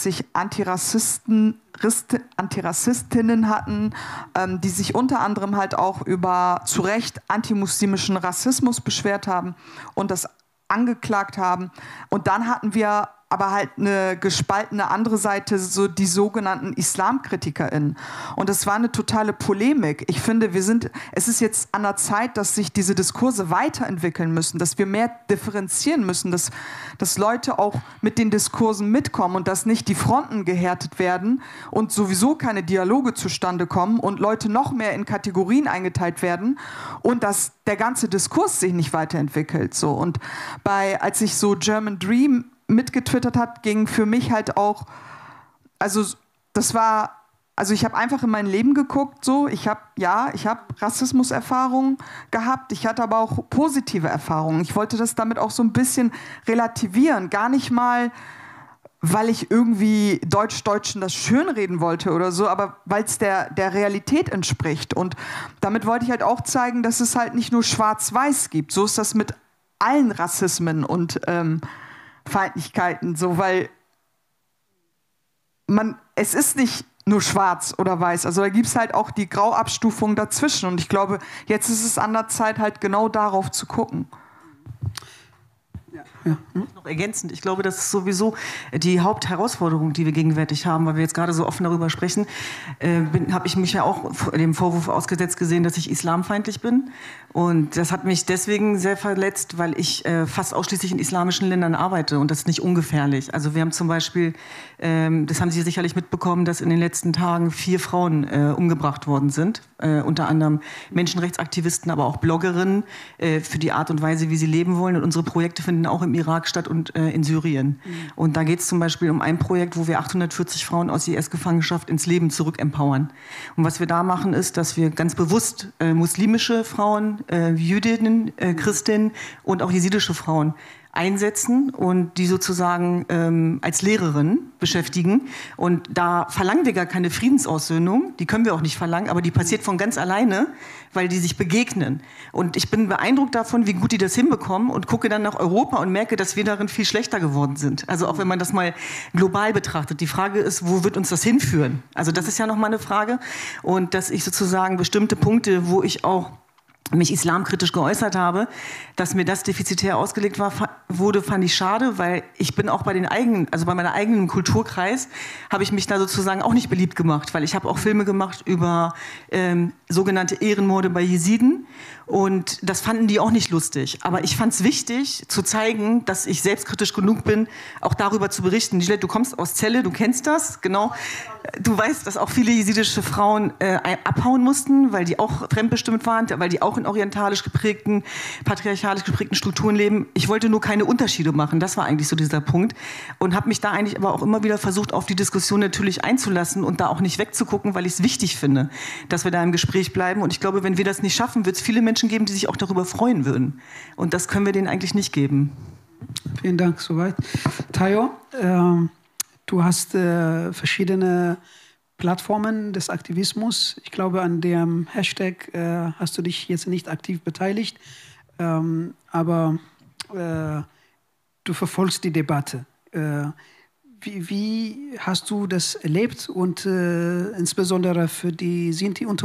Antirassistinnen hatten, die sich unter anderem halt auch über zu Recht antimuslimischen Rassismus beschwert haben und das angeklagt haben. Und dann hatten wir aber halt eine gespaltene andere Seite, so die sogenannten IslamkritikerInnen. Und das war eine totale Polemik. Ich finde, es ist jetzt an der Zeit, dass sich diese Diskurse weiterentwickeln müssen, dass wir mehr differenzieren müssen, dass Leute auch mit den Diskursen mitkommen und dass nicht die Fronten gehärtet werden und sowieso keine Dialoge zustande kommen und Leute noch mehr in Kategorien eingeteilt werden und dass der ganze Diskurs sich nicht weiterentwickelt. So. Und als ich so German Dream mitgetwittert hat, ging für mich halt auch, ich habe einfach in mein Leben geguckt, so, ich habe Rassismuserfahrungen gehabt, ich hatte aber auch positive Erfahrungen. Ich wollte das damit auch so ein bisschen relativieren, gar nicht mal, weil ich irgendwie Deutschen das schönreden wollte oder so, aber weil es der Realität entspricht. Und damit wollte ich halt auch zeigen, dass es halt nicht nur Schwarz-Weiß gibt. So ist das mit allen Rassismen und Feindlichkeiten, so, weil es ist nicht nur schwarz oder weiß, also da gibt es halt auch die Grauabstufung dazwischen und ich glaube, jetzt ist es an der Zeit, halt genau darauf zu gucken. Ja. Noch ergänzend, ich glaube, das ist sowieso die Hauptherausforderung, die wir gegenwärtig haben, weil wir jetzt gerade so offen darüber sprechen, habe ich mich ja auch dem Vorwurf ausgesetzt gesehen, dass ich islamfeindlich bin. Und das hat mich deswegen sehr verletzt, weil ich fast ausschließlich in islamischen Ländern arbeite und das ist nicht ungefährlich. Also wir haben zum Beispiel, das haben Sie sicherlich mitbekommen, dass in den letzten Tagen 4 Frauen umgebracht worden sind, unter anderem Menschenrechtsaktivisten, aber auch Bloggerinnen, für die Art und Weise, wie sie leben wollen. Und unsere Projekte finden auch im Irak statt und in Syrien. Und da geht es zum Beispiel um ein Projekt, wo wir 840 Frauen aus IS-Gefangenschaft ins Leben zurückempowern. Und was wir da machen, ist, dass wir ganz bewusst muslimische Frauen, Jüdinnen, Christinnen und auch jesidische Frauen einsetzen und die sozusagen als Lehrerin beschäftigen. Und da verlangen wir gar keine Friedensaussöhnung, die können wir auch nicht verlangen, aber die passiert von ganz alleine, weil die sich begegnen. Und ich bin beeindruckt davon, wie gut die das hinbekommen und gucke dann nach Europa und merke, dass wir darin viel schlechter geworden sind. Also auch wenn man das mal global betrachtet. Die Frage ist, wo wird uns das hinführen? Also das ist ja nochmal eine Frage. Und dass ich sozusagen bestimmte Punkte, wo ich auch mich islamkritisch geäußert habe, dass mir das defizitär ausgelegt wurde, fand ich schade, weil ich bin auch bei meinem eigenen Kulturkreis, habe ich mich da sozusagen auch nicht beliebt gemacht, weil ich habe auch Filme gemacht über sogenannte Ehrenmorde bei Jesiden und das fanden die auch nicht lustig. Aber ich fand es wichtig, zu zeigen, dass ich selbstkritisch genug bin, auch darüber zu berichten. Gillette, du kommst aus Celle, du kennst das, genau. Du weißt, dass auch viele jesidische Frauen abhauen mussten, weil die auch fremdbestimmt waren, weil die auch in orientalisch geprägten, patriarchalisch geprägten Strukturen leben. Ich wollte nur keine Unterschiede machen, das war eigentlich so dieser Punkt. Und habe mich da eigentlich aber auch immer wieder versucht, auf die Diskussion natürlich einzulassen und da auch nicht wegzugucken, weil ich es wichtig finde, dass wir da im Gespräch bleiben. Und ich glaube, wenn wir das nicht schaffen, wird es viele Menschen geben, die sich auch darüber freuen würden. Und das können wir denen eigentlich nicht geben. Vielen Dank, soweit. Tayo, du hast verschiedene Plattformen des Aktivismus. Ich glaube, an dem Hashtag hast du dich jetzt nicht aktiv beteiligt, aber du verfolgst die Debatte. Wie hast du das erlebt und insbesondere für die Sinti- und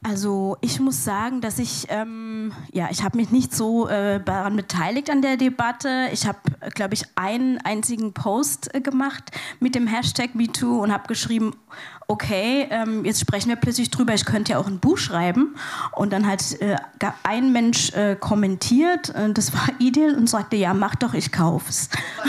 Also ich muss sagen, dass ich habe mich nicht so daran beteiligt an der Debatte. Ich habe, glaube ich, einen einzigen Post gemacht mit dem Hashtag MeToo und habe geschrieben, okay, jetzt sprechen wir plötzlich drüber, ich könnte ja auch ein Buch schreiben. Und dann hat ein Mensch kommentiert, das war Idil, und sagte, ja, mach doch, ich kauf's.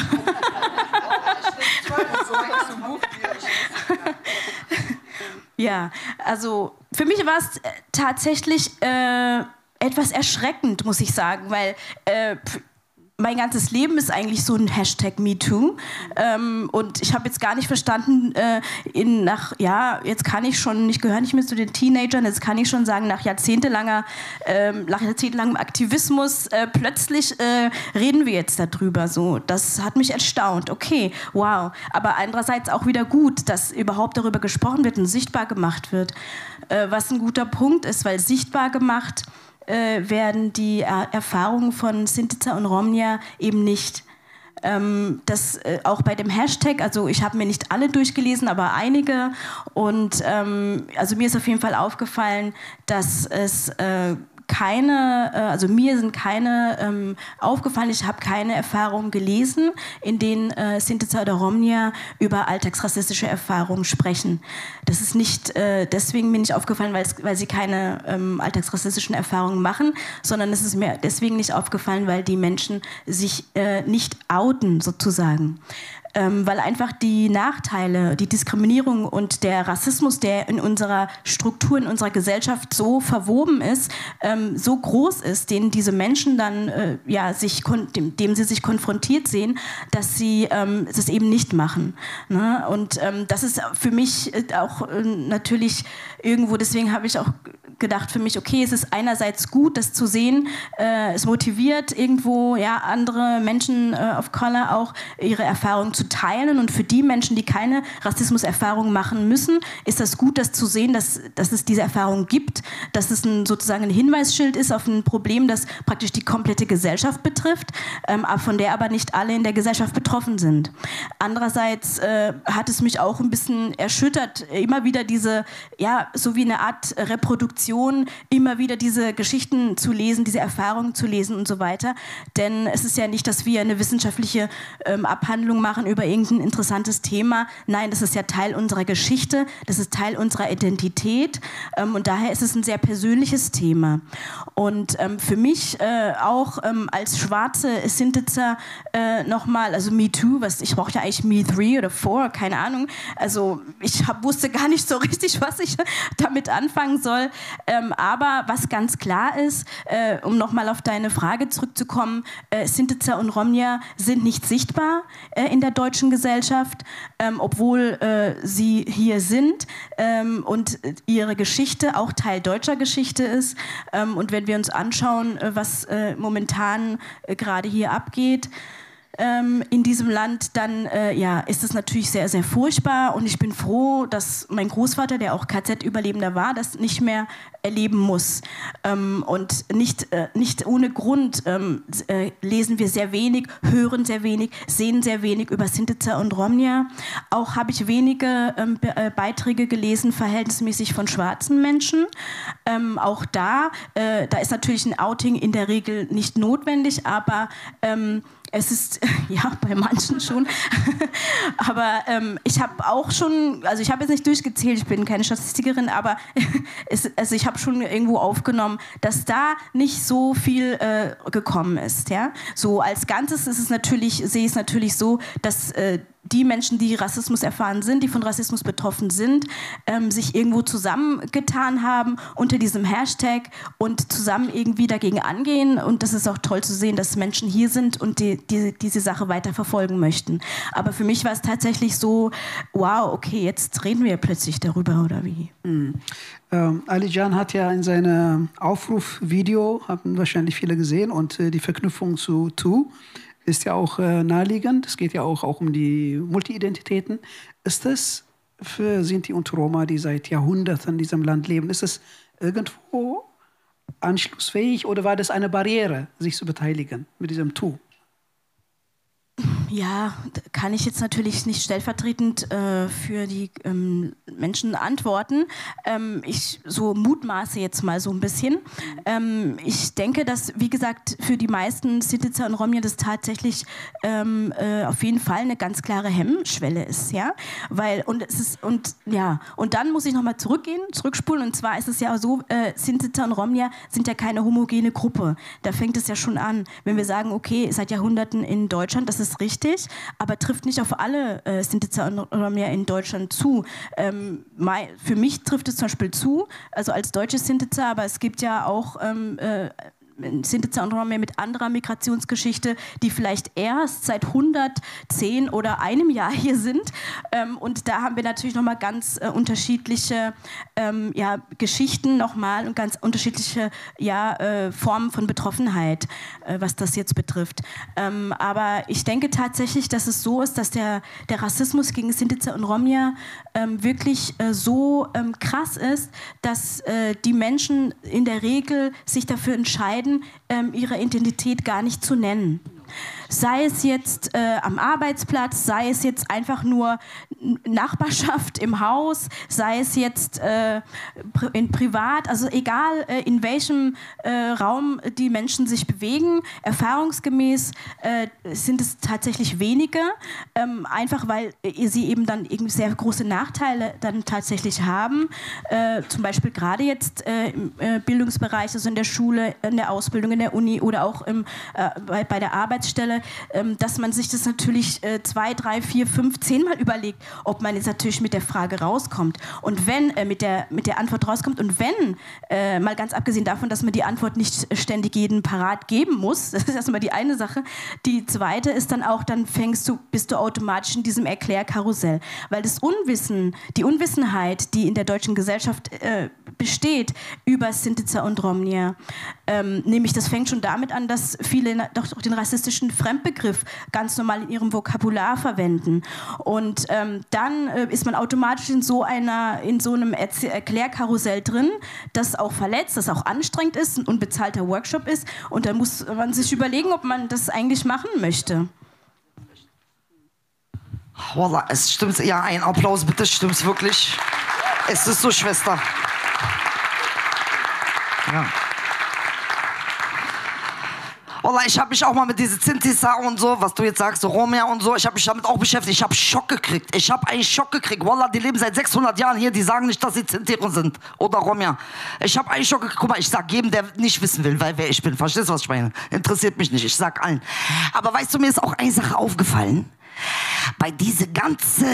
Ja, also für mich war es tatsächlich etwas erschreckend, muss ich sagen, weil mein ganzes Leben ist eigentlich so ein Hashtag MeToo. Und ich habe jetzt gar nicht verstanden, jetzt kann ich schon, ich gehöre nicht mehr zu den Teenagern, jetzt kann ich schon sagen, nach jahrzehntelangem Aktivismus, plötzlich reden wir jetzt darüber. So, das hat mich erstaunt. Okay, wow. Aber andererseits auch wieder gut, dass überhaupt darüber gesprochen wird und sichtbar gemacht wird. Was ein guter Punkt ist, weil sichtbar gemacht werden die Erfahrungen von Sintica und Romnia eben nicht. Das auch bei dem Hashtag, also ich habe mir nicht alle durchgelesen, aber einige. Und also mir ist auf jeden Fall aufgefallen, dass es mir sind keine aufgefallen, ich habe keine Erfahrungen gelesen, in denen Sintica oder Romnia über alltagsrassistische Erfahrungen sprechen. Das ist nicht deswegen mir nicht aufgefallen, weil sie keine alltagsrassistischen Erfahrungen machen, sondern es ist mir deswegen nicht aufgefallen, weil die Menschen sich nicht outen, sozusagen. Weil einfach die Nachteile, die Diskriminierung und der Rassismus, der in unserer Struktur, in unserer Gesellschaft so verwoben ist, so groß ist, den diese Menschen dann dem sie sich konfrontiert sehen, dass sie das eben nicht machen. Ne? Und das ist für mich auch natürlich irgendwo, deswegen habe ich auch gedacht für mich, okay, es ist einerseits gut, das zu sehen, es motiviert irgendwo andere Menschen of Color auch ihre Erfahrungen zu teilen, und für die Menschen, die keine Rassismuserfahrungen machen müssen, ist das gut, das zu sehen, dass es diese Erfahrung gibt, dass es sozusagen ein Hinweisschild ist auf ein Problem, das praktisch die komplette Gesellschaft betrifft, von der aber nicht alle in der Gesellschaft betroffen sind. Andererseits hat es mich auch ein bisschen erschüttert, immer wieder so wie eine Art Reproduktion, immer wieder diese Geschichten zu lesen, diese Erfahrungen zu lesen und so weiter. Denn es ist ja nicht, dass wir eine wissenschaftliche Abhandlung machen über irgendein interessantes Thema. Nein, das ist ja Teil unserer Geschichte, das ist Teil unserer Identität, und daher ist es ein sehr persönliches Thema. Und für mich auch als schwarze Sintica nochmal, also MeToo, ich brauche ja eigentlich Me3 oder 4, keine Ahnung. Also ich wusste gar nicht so richtig, was ich damit anfangen soll. Aber was ganz klar ist, um nochmal auf deine Frage zurückzukommen, Sintica und Romnia sind nicht sichtbar in der deutschen Gesellschaft, obwohl sie hier sind und ihre Geschichte auch Teil deutscher Geschichte ist. Und wenn wir uns anschauen, was momentan gerade hier abgeht, in diesem Land, dann ist es natürlich sehr, sehr furchtbar, und ich bin froh, dass mein Großvater, der auch KZ-Überlebender war, das nicht mehr erleben muss. Und nicht ohne Grund lesen wir sehr wenig, hören sehr wenig, sehen sehr wenig über Sintica und Romnia. Auch habe ich wenige Beiträge gelesen, verhältnismäßig von schwarzen Menschen. Auch da ist natürlich ein Outing in der Regel nicht notwendig, aber es ist, ja, bei manchen schon. Aber ich habe auch schon, also ich habe jetzt nicht durchgezählt, ich bin keine Statistikerin, aber ich habe schon irgendwo aufgenommen, dass da nicht so viel gekommen ist. Ja? So als Ganzes ist es natürlich, sehe ich es natürlich so, dass die Menschen, die Rassismus erfahren sind, die von Rassismus betroffen sind, sich irgendwo zusammengetan haben unter diesem Hashtag und zusammen irgendwie dagegen angehen. Und das ist auch toll zu sehen, dass Menschen hier sind und diese Sache weiter verfolgen möchten. Aber für mich war es tatsächlich so, wow, okay, jetzt reden wir plötzlich darüber, oder wie? Alican hat ja in seinem Aufrufvideo, haben wahrscheinlich viele gesehen, und die Verknüpfung zu Tu ist ja auch naheliegend. Es geht ja auch um die Multi-Identitäten. Ist das für Sinti und Roma, die seit Jahrhunderten in diesem Land leben, ist es irgendwo anschlussfähig, oder war das eine Barriere, sich zu beteiligen mit diesem Tu? Ja, kann ich jetzt natürlich nicht stellvertretend für die Menschen antworten. Ich so mutmaße jetzt mal so ein bisschen. Ich denke, dass, wie gesagt, für die meisten Sintizer und Romja das tatsächlich auf jeden Fall eine ganz klare Hemmschwelle ist, ja, und dann muss ich nochmal zurückspulen, und zwar ist es ja so, Sintizer und Romja sind ja keine homogene Gruppe. Da fängt es ja schon an, wenn wir sagen, okay, seit Jahrhunderten in Deutschland, das ist richtig, aber trifft nicht auf alle Sintizer und Romja in Deutschland zu. Für mich trifft es zum Beispiel zu, also als deutsche Sintizer, aber es gibt ja auch Sintizer und Romja mit anderer Migrationsgeschichte, die vielleicht erst seit 110 oder einem Jahr hier sind. Und da haben wir natürlich nochmal ganz unterschiedliche Geschichten nochmal und ganz unterschiedliche Formen von Betroffenheit, was das jetzt betrifft. Aber ich denke tatsächlich, dass es so ist, dass der Rassismus gegen Sintizer und Romja wirklich so krass ist, dass die Menschen in der Regel sich dafür entscheiden, ihre Identität gar nicht zu nennen. Sei es jetzt am Arbeitsplatz, sei es jetzt einfach nur Nachbarschaft im Haus, sei es jetzt in privat, also egal in welchem Raum die Menschen sich bewegen, erfahrungsgemäß sind es tatsächlich wenige, einfach weil sie eben dann irgendwie sehr große Nachteile dann tatsächlich haben, zum Beispiel gerade jetzt im Bildungsbereich, also in der Schule, in der Ausbildung, in der Uni oder auch bei der Arbeitsstelle, dass man sich das natürlich 2, 3, 4, 5, 10 Mal überlegt, ob man jetzt natürlich mit der Frage rauskommt. Und wenn mit der Antwort rauskommt und wenn, mal ganz abgesehen davon, dass man die Antwort nicht ständig jedem parat geben muss, das ist erstmal die eine Sache. Die zweite ist dann auch, dann bist du automatisch in diesem Erklärkarussell. Weil die Unwissenheit, die in der deutschen Gesellschaft besteht über Sintizer und Romja, nämlich das fängt schon damit an, dass viele doch den rassistischen Fremdbegriff ganz normal in ihrem Vokabular verwenden. Und dann ist man automatisch in so einem Erklärkarussell drin, das auch verletzt, das auch anstrengend ist, ein unbezahlter Workshop ist. Und dann muss man sich überlegen, ob man das eigentlich machen möchte. Wallah, es stimmt. Ja, ein Applaus bitte, stimmt's wirklich. Es ist so, Schwester. Ja. Wallah, ich habe mich auch mal mit diesen Sintiza und so, was du jetzt sagst, so Romja und so, ich habe mich damit auch beschäftigt. Ich habe Schock gekriegt. Ich habe einen Schock gekriegt. Wallah, die leben seit 600 Jahren hier, die sagen nicht, dass sie Sintiren sind oder Romja. Ich habe einen Schock gekriegt. Guck mal, ich sag jedem, der nicht wissen will, wer ich bin. Verstehst du, was ich meine? Interessiert mich nicht. Ich sag allen. Aber weißt du, mir ist auch eine Sache aufgefallen. Bei diese ganze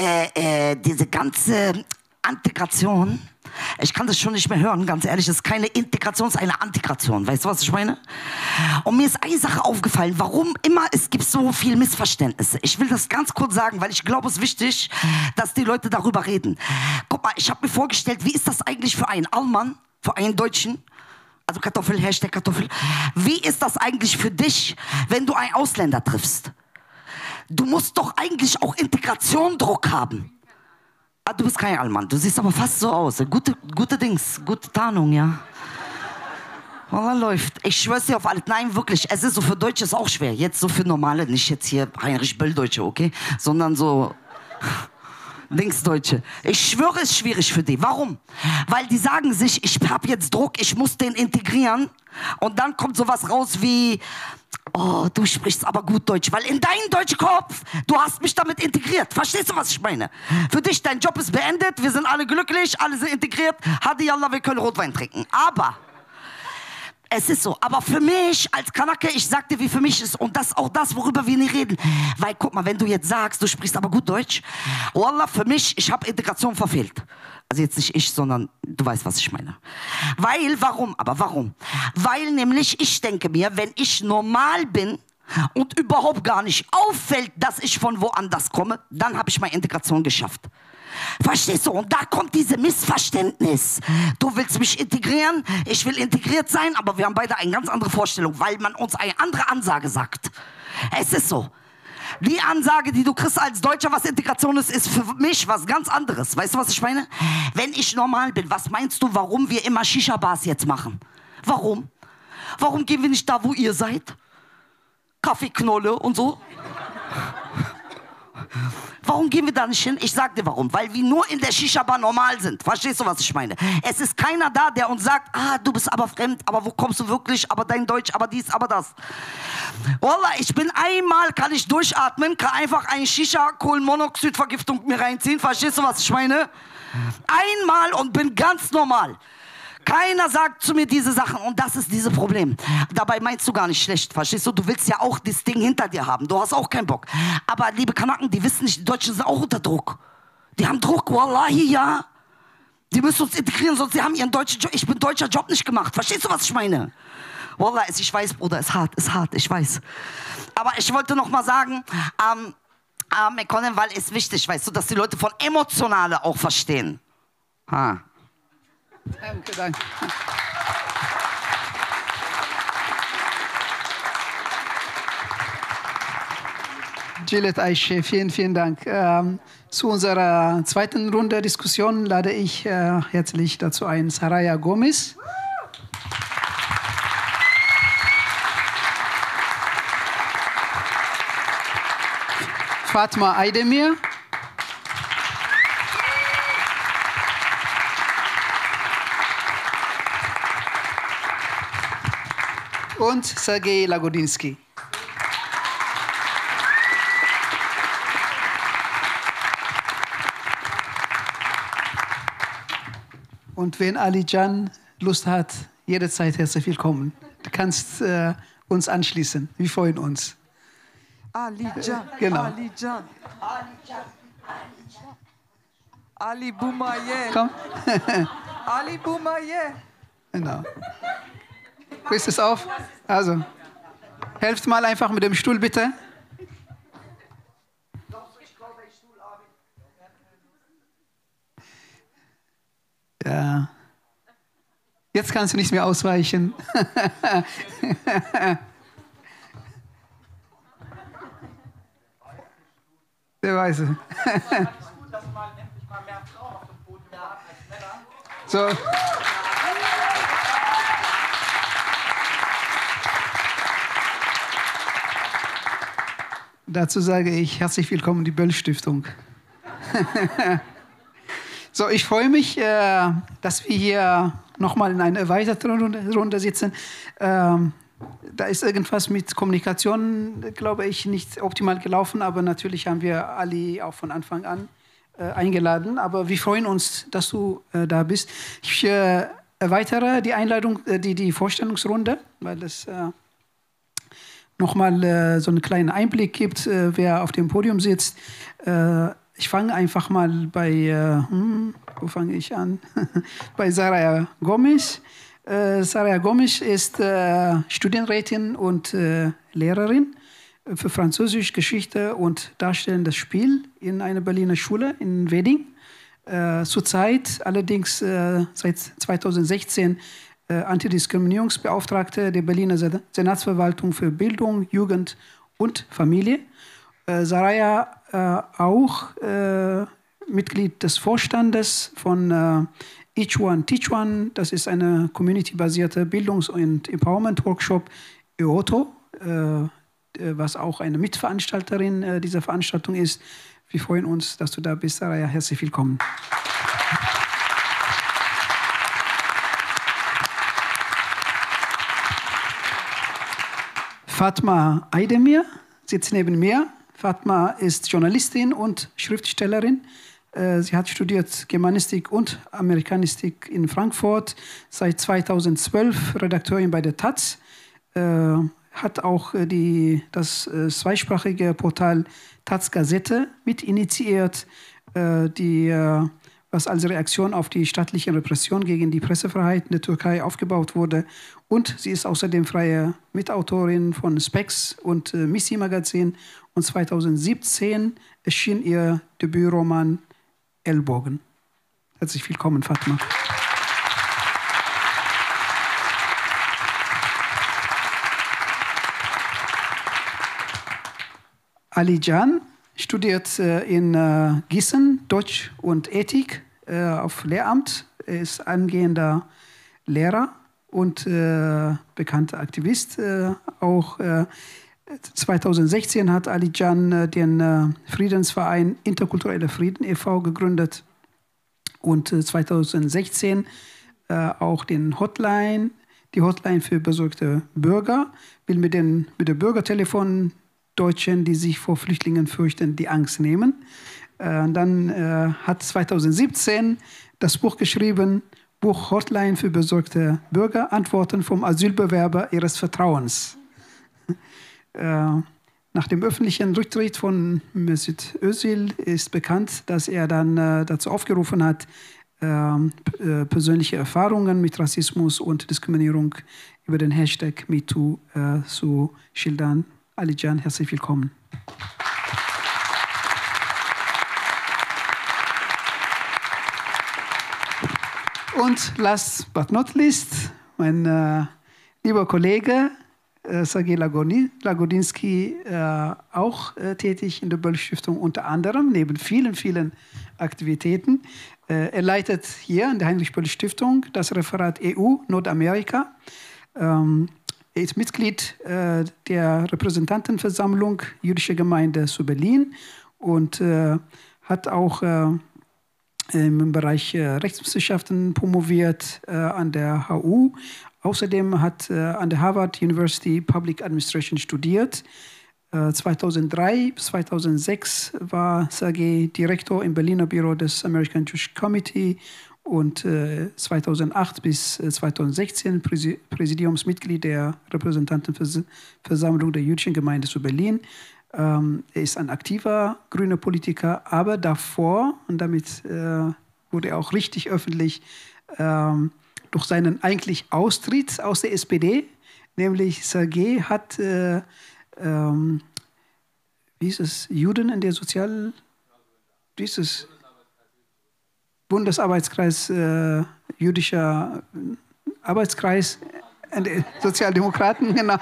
Integration, ich kann das schon nicht mehr hören, ganz ehrlich, das ist keine Integration, es ist eine Antigration, weißt du, was ich meine? Und mir ist eine Sache aufgefallen, warum immer, es gibt so viel Missverständnisse. Ich will das ganz kurz sagen, weil ich glaube, es ist wichtig, dass die Leute darüber reden. Guck mal, ich habe mir vorgestellt, wie ist das eigentlich für einen Allmann, für einen Deutschen, also Kartoffel, Hashtag Kartoffel, wie ist das eigentlich für dich, wenn du einen Ausländer triffst? Du musst doch eigentlich auch Integrationdruck haben. Ah, du bist kein Allmann, du siehst aber fast so aus. Gute Dings, gute Tarnung, ja. Wallah, läuft. Ich schwör's dir auf alles. Nein, wirklich, es ist so, für Deutsche ist auch schwer. Jetzt so für Normale, nicht jetzt hier Heinrich Böll-Deutsche, okay? Sondern so Linksdeutsche. Ich schwöre, es ist schwierig für die. Warum? Weil die sagen sich, ich hab jetzt Druck, ich muss den integrieren. Und dann kommt sowas raus wie, oh, du sprichst aber gut Deutsch, weil in deinem deutschen Kopf, du hast mich damit integriert. Verstehst du, was ich meine? Für dich, dein Job ist beendet, wir sind alle glücklich, alle sind integriert. Hadi Allah, wir können Rotwein trinken. Aber es ist so. Aber für mich als Kanake, ich sag dir, wie für mich ist, und das ist auch das, worüber wir nicht reden. Weil, guck mal, wenn du jetzt sagst, du sprichst aber gut Deutsch, Wallah, für mich, ich habe Integration verfehlt. Also jetzt nicht ich, sondern du weißt, was ich meine. Weil, warum? Aber warum? Weil nämlich ich denke mir, wenn ich normal bin und überhaupt gar nicht auffällt, dass ich von woanders komme, dann habe ich meine Integration geschafft. Verstehst du? Und da kommt diese Missverständnis. Du willst mich integrieren, ich will integriert sein, aber wir haben beide eine ganz andere Vorstellung, weil man uns eine andere Ansage sagt. Es ist so. Die Ansage, die du kriegst als Deutscher, was Integration ist, ist für mich was ganz anderes. Weißt du, was ich meine? Wenn ich normal bin, was meinst du, warum wir immer Shisha-Bars jetzt machen? Warum? Warum gehen wir nicht da, wo ihr seid? Kaffeeknolle und so? Warum gehen wir da nicht hin? Ich sag dir warum. Weil wir nur in der Shisha-Bar normal sind. Verstehst du, was ich meine? Es ist keiner da, der uns sagt, du bist aber fremd, aber wo kommst du wirklich, aber dein Deutsch, aber dies, aber das. Wallah, ich bin einmal, kann ich durchatmen, kann einfach eine Shisha-Kohlenmonoxidvergiftung mir reinziehen. Verstehst du, was ich meine? Einmal und bin ganz normal. Keiner sagt zu mir diese Sachen und das ist dieses Problem. Dabei meinst du gar nicht schlecht, verstehst du? Du willst ja auch das Ding hinter dir haben. Du hast auch keinen Bock. Aber liebe Kanaken, die wissen nicht, die Deutschen sind auch unter Druck. Die haben Druck, wallahi, ja. Die müssen uns integrieren, sonst die haben ihren deutschen Job. Ich bin deutscher Job nicht gemacht. Verstehst du, was ich meine? Wallah, ich weiß, Bruder, ist hart, ich weiß. Aber ich wollte noch mal sagen, weil es wichtig, weißt du, dass die Leute von Emotionale auch verstehen. Danke, danke. Gillette Aische, vielen, vielen Dank. Zu unserer zweiten Runde Diskussion lade ich herzlich dazu ein Saraya Gomis. Fatma Aydemir. Und Sergej Lagodinsky. Und wenn Ali Can Lust hat, jederzeit herzlich willkommen. Du kannst uns anschließen. Wir freuen uns. Ali Can, genau. Ali Can. Ali Boumaier. Komm. Ali Boumaier. Genau. Grüßt es auf. Also, helft mal einfach mit dem Stuhl, bitte. Ja. Jetzt kannst du nicht mehr ausweichen. Der Weise. So. Dazu sage ich herzlich willkommen, die Böll-Stiftung. So, ich freue mich, dass wir hier nochmal in einer erweiterten Runde sitzen. Da ist irgendwas mit Kommunikation, glaube ich, nicht optimal gelaufen, aber natürlich haben wir Ali auch von Anfang an eingeladen. Aber wir freuen uns, dass du da bist. Ich erweitere die Einladung, die Vorstellungsrunde, weil es nochmal so einen kleinen Einblick gibt, wer auf dem Podium sitzt. Ich fange einfach mal bei, wo fange ich an? Bei Saraya Gomis. Saraya Gomis ist Studienrätin und Lehrerin für Französisch, Geschichte und Darstellendes Spiel in einer Berliner Schule in Wedding. Zurzeit allerdings seit 2016 Antidiskriminierungsbeauftragte der Berliner Senatsverwaltung für Bildung, Jugend und Familie. Saraya auch Mitglied des Vorstandes von Each One Teach One. Das ist eine community-basierte Bildungs- und Empowerment-Workshop EOTO, was auch eine Mitveranstalterin dieser Veranstaltung ist. Wir freuen uns, dass du da bist, Saraya. Herzlich willkommen. Fatma Aydemir sitzt neben mir. Fatma ist Journalistin und Schriftstellerin. Sie hat studiert Germanistik und Amerikanistik in Frankfurt. Seit 2012 Redakteurin bei der Taz. Hat auch das zweisprachige Portal Taz Gazette mit initiiert, was als Reaktion auf die staatliche Repression gegen die Pressefreiheit in der Türkei aufgebaut wurde. Und sie ist außerdem freie Mitautorin von Spex und Missy Magazin. Und 2017 erschien ihr Debütroman Ellbogen. Herzlich willkommen, Fatma. Ali Can studiert in Gießen Deutsch und Ethik auf Lehramt. Er ist angehender Lehrer und bekannter Aktivist. Auch 2016 hat Alican den Friedensverein Interkultureller Frieden e.V. gegründet und 2016 auch die Hotline für besorgte Bürger, will mit der Bürgertelefon Deutschen, die sich vor Flüchtlingen fürchten, die Angst nehmen. Dann hat 2017 das Buch geschrieben, Buch Hotline für besorgte Bürger, Antworten vom Asylbewerber ihres Vertrauens. Nach dem öffentlichen Rücktritt von Mesut Özil ist bekannt, dass er dann dazu aufgerufen hat, persönliche Erfahrungen mit Rassismus und Diskriminierung über den Hashtag MeToo zu schildern. Alican, herzlich willkommen. Und last but not least, mein lieber Kollege Sergej Lagodinsky, auch tätig in der Böll-Stiftung, unter anderem, neben vielen, vielen Aktivitäten. Er leitet hier in der Heinrich-Böll-Stiftung das Referat EU Nordamerika. Er ist Mitglied der Repräsentantenversammlung Jüdische Gemeinde zu Berlin und hat auch im Bereich Rechtswissenschaften promoviert an der HU. Außerdem hat an der Harvard University Public Administration studiert. 2003 bis 2006 war Sergej Direktor im Berliner Büro des American Jewish Committee und 2008 bis 2016 Präsidiumsmitglied der Repräsentantenversammlung der Jüdischen Gemeinde zu Berlin. Er ist ein aktiver grüner Politiker, aber davor, und damit wurde er auch richtig öffentlich, durch seinen eigentlich Austritt aus der SPD, nämlich Sergej hat wie ist es, Juden in der Bundesarbeitskreis, jüdischer Arbeitskreis, Sozialdemokraten, genau,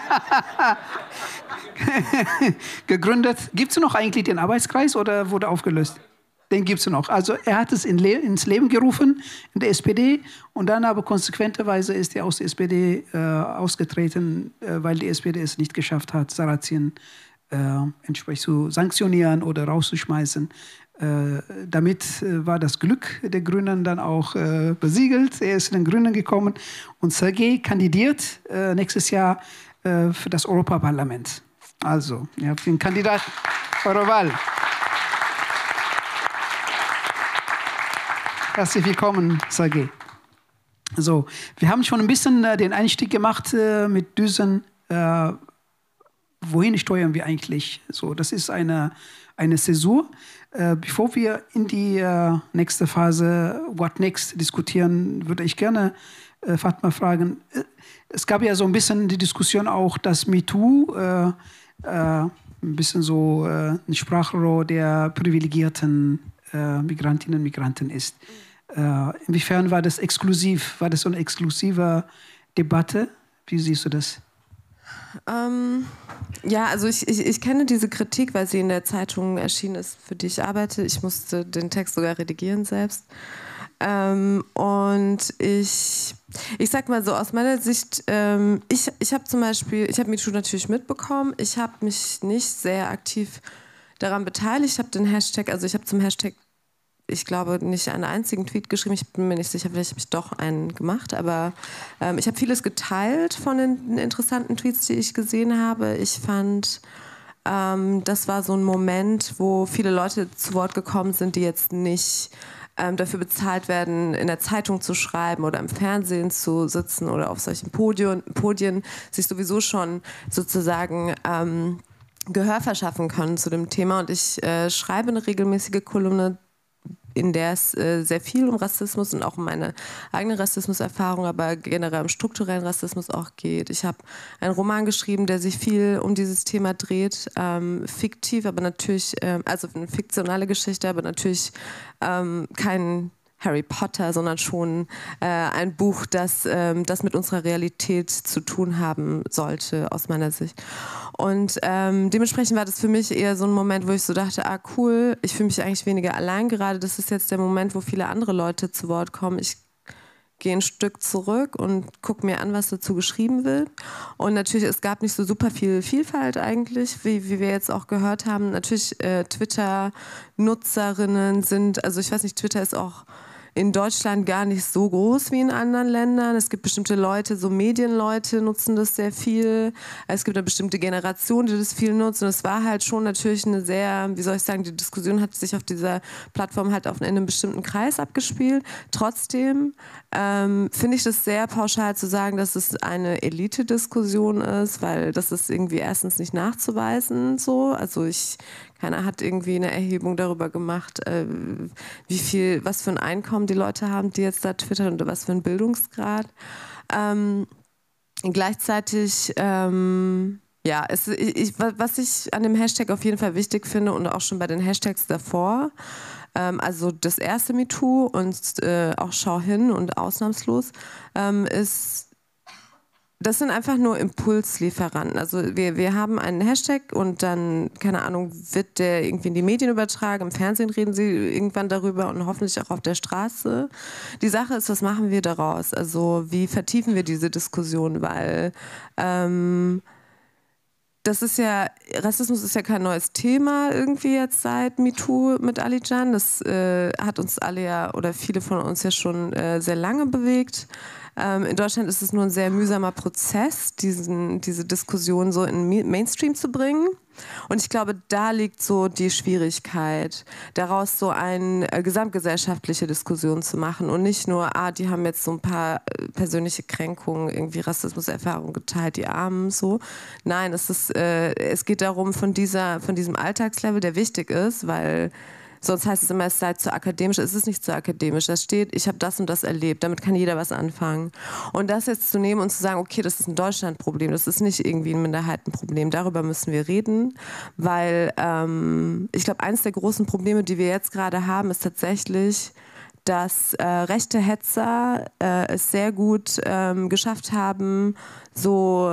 gegründet. Gibt es noch eigentlich den Arbeitskreis oder wurde aufgelöst? Den gibt es noch. Also er hat es ins Leben gerufen in der SPD und dann aber konsequenterweise ist er aus der SPD ausgetreten, weil die SPD es nicht geschafft hat, Sarrazin entsprechend zu sanktionieren oder rauszuschmeißen. Damit war das Glück der Grünen dann auch besiegelt. Er ist in den Grünen gekommen und Sergej kandidiert nächstes Jahr für das Europaparlament. Also, ihr habt den Kandidat eure Wahl. Herzlich willkommen, Sergej. So, wir haben schon ein bisschen den Einstieg gemacht mit Düsen. Wohin steuern wir eigentlich? So, das ist eine Zäsur. Bevor wir in die nächste Phase What Next diskutieren, würde ich gerne Fatma fragen. Es gab ja so ein bisschen die Diskussion auch, dass MeToo ein bisschen so ein Sprachrohr der privilegierten Migrantinnen und Migranten ist. Inwiefern war das exklusiv? War das so eine exklusive Debatte? Wie siehst du das? Ja, also ich kenne diese Kritik, weil sie in der Zeitung erschienen ist, für die ich arbeite. Ich musste den Text sogar redigieren selbst. Und ich sag mal so, aus meiner Sicht, ich habe zum Beispiel, ich habe MeToo natürlich mitbekommen, ich habe mich nicht sehr aktiv daran beteiligt. Ich habe den Hashtag, also ich habe zum Hashtag, ich glaube, nicht einen einzigen Tweet geschrieben. Ich bin mir nicht sicher, vielleicht habe ich doch einen gemacht. Aber ich habe vieles geteilt von den interessanten Tweets, die ich gesehen habe. Ich fand, das war so ein Moment, wo viele Leute zu Wort gekommen sind, die jetzt nicht dafür bezahlt werden, in der Zeitung zu schreiben oder im Fernsehen zu sitzen oder auf solchen Podien sich sowieso schon sozusagen Gehör verschaffen können zu dem Thema. Und ich schreibe eine regelmäßige Kolumne, in der es sehr viel um Rassismus und auch um meine eigene Rassismuserfahrung, aber generell um strukturellen Rassismus auch geht. Ich habe einen Roman geschrieben, der sich viel um dieses Thema dreht, fiktiv, aber natürlich, also eine fiktionale Geschichte, aber natürlich kein Harry Potter, sondern schon ein Buch, das mit unserer Realität zu tun haben sollte, aus meiner Sicht. Und dementsprechend war das für mich eher so ein Moment, wo ich so dachte, cool, ich fühle mich eigentlich weniger allein gerade. Das ist jetzt der Moment, wo viele andere Leute zu Wort kommen. gehe ein Stück zurück und gucke mir an, was dazu geschrieben wird. Und natürlich, es gab nicht so super viel Vielfalt eigentlich, wie wir jetzt auch gehört haben. Natürlich Twitter-Nutzerinnen sind, also ich weiß nicht, Twitter ist auch in Deutschland gar nicht so groß wie in anderen Ländern. Es gibt bestimmte Leute, so Medienleute nutzen das sehr viel. Es gibt eine bestimmte Generation, die das viel nutzt. Und es war halt schon natürlich eine sehr, wie soll ich sagen, die Diskussion hat sich auf dieser Plattform halt in einem bestimmten Kreis abgespielt. Trotzdem finde ich das sehr pauschal zu sagen, dass es eine Elite-Diskussion ist, weil das ist irgendwie erstens nicht nachzuweisen so. Also keiner hat irgendwie eine Erhebung darüber gemacht, was für ein Einkommen die Leute haben, die jetzt da twittern oder was für ein Bildungsgrad. Gleichzeitig, was ich an dem Hashtag auf jeden Fall wichtig finde und auch schon bei den Hashtags davor, also das erste MeToo und auch Schau hin und ausnahmslos, das sind einfach nur Impulslieferanten. Also wir haben einen Hashtag und dann, keine Ahnung, wird der irgendwie in die Medien übertragen, im Fernsehen reden sie irgendwann darüber und hoffentlich auch auf der Straße. Die Sache ist, was machen wir daraus? Also wie vertiefen wir diese Diskussion? Weil Rassismus ist ja kein neues Thema irgendwie jetzt seit MeToo mit Alican. Das hat uns alle ja, oder viele von uns ja schon sehr lange bewegt. In Deutschland ist es nur ein sehr mühsamer Prozess, diese Diskussion so in den Mainstream zu bringen. Und ich glaube, da liegt so die Schwierigkeit, daraus so eine gesamtgesellschaftliche Diskussion zu machen und nicht nur, die haben jetzt so ein paar persönliche Kränkungen, irgendwie Rassismuserfahrungen geteilt, die Armen so. Nein, es geht darum, von diesem Alltagslevel, der wichtig ist, weil sonst heißt es immer, es sei zu akademisch. Es ist nicht zu akademisch. Da steht, ich habe das und das erlebt. Damit kann jeder was anfangen. Und das jetzt zu nehmen und zu sagen, okay, das ist ein Deutschlandproblem, das ist nicht irgendwie ein Minderheitenproblem. Darüber müssen wir reden, weil ich glaube, eines der großen Probleme, die wir jetzt gerade haben, ist tatsächlich, dass rechte Hetzer es sehr gut geschafft haben, so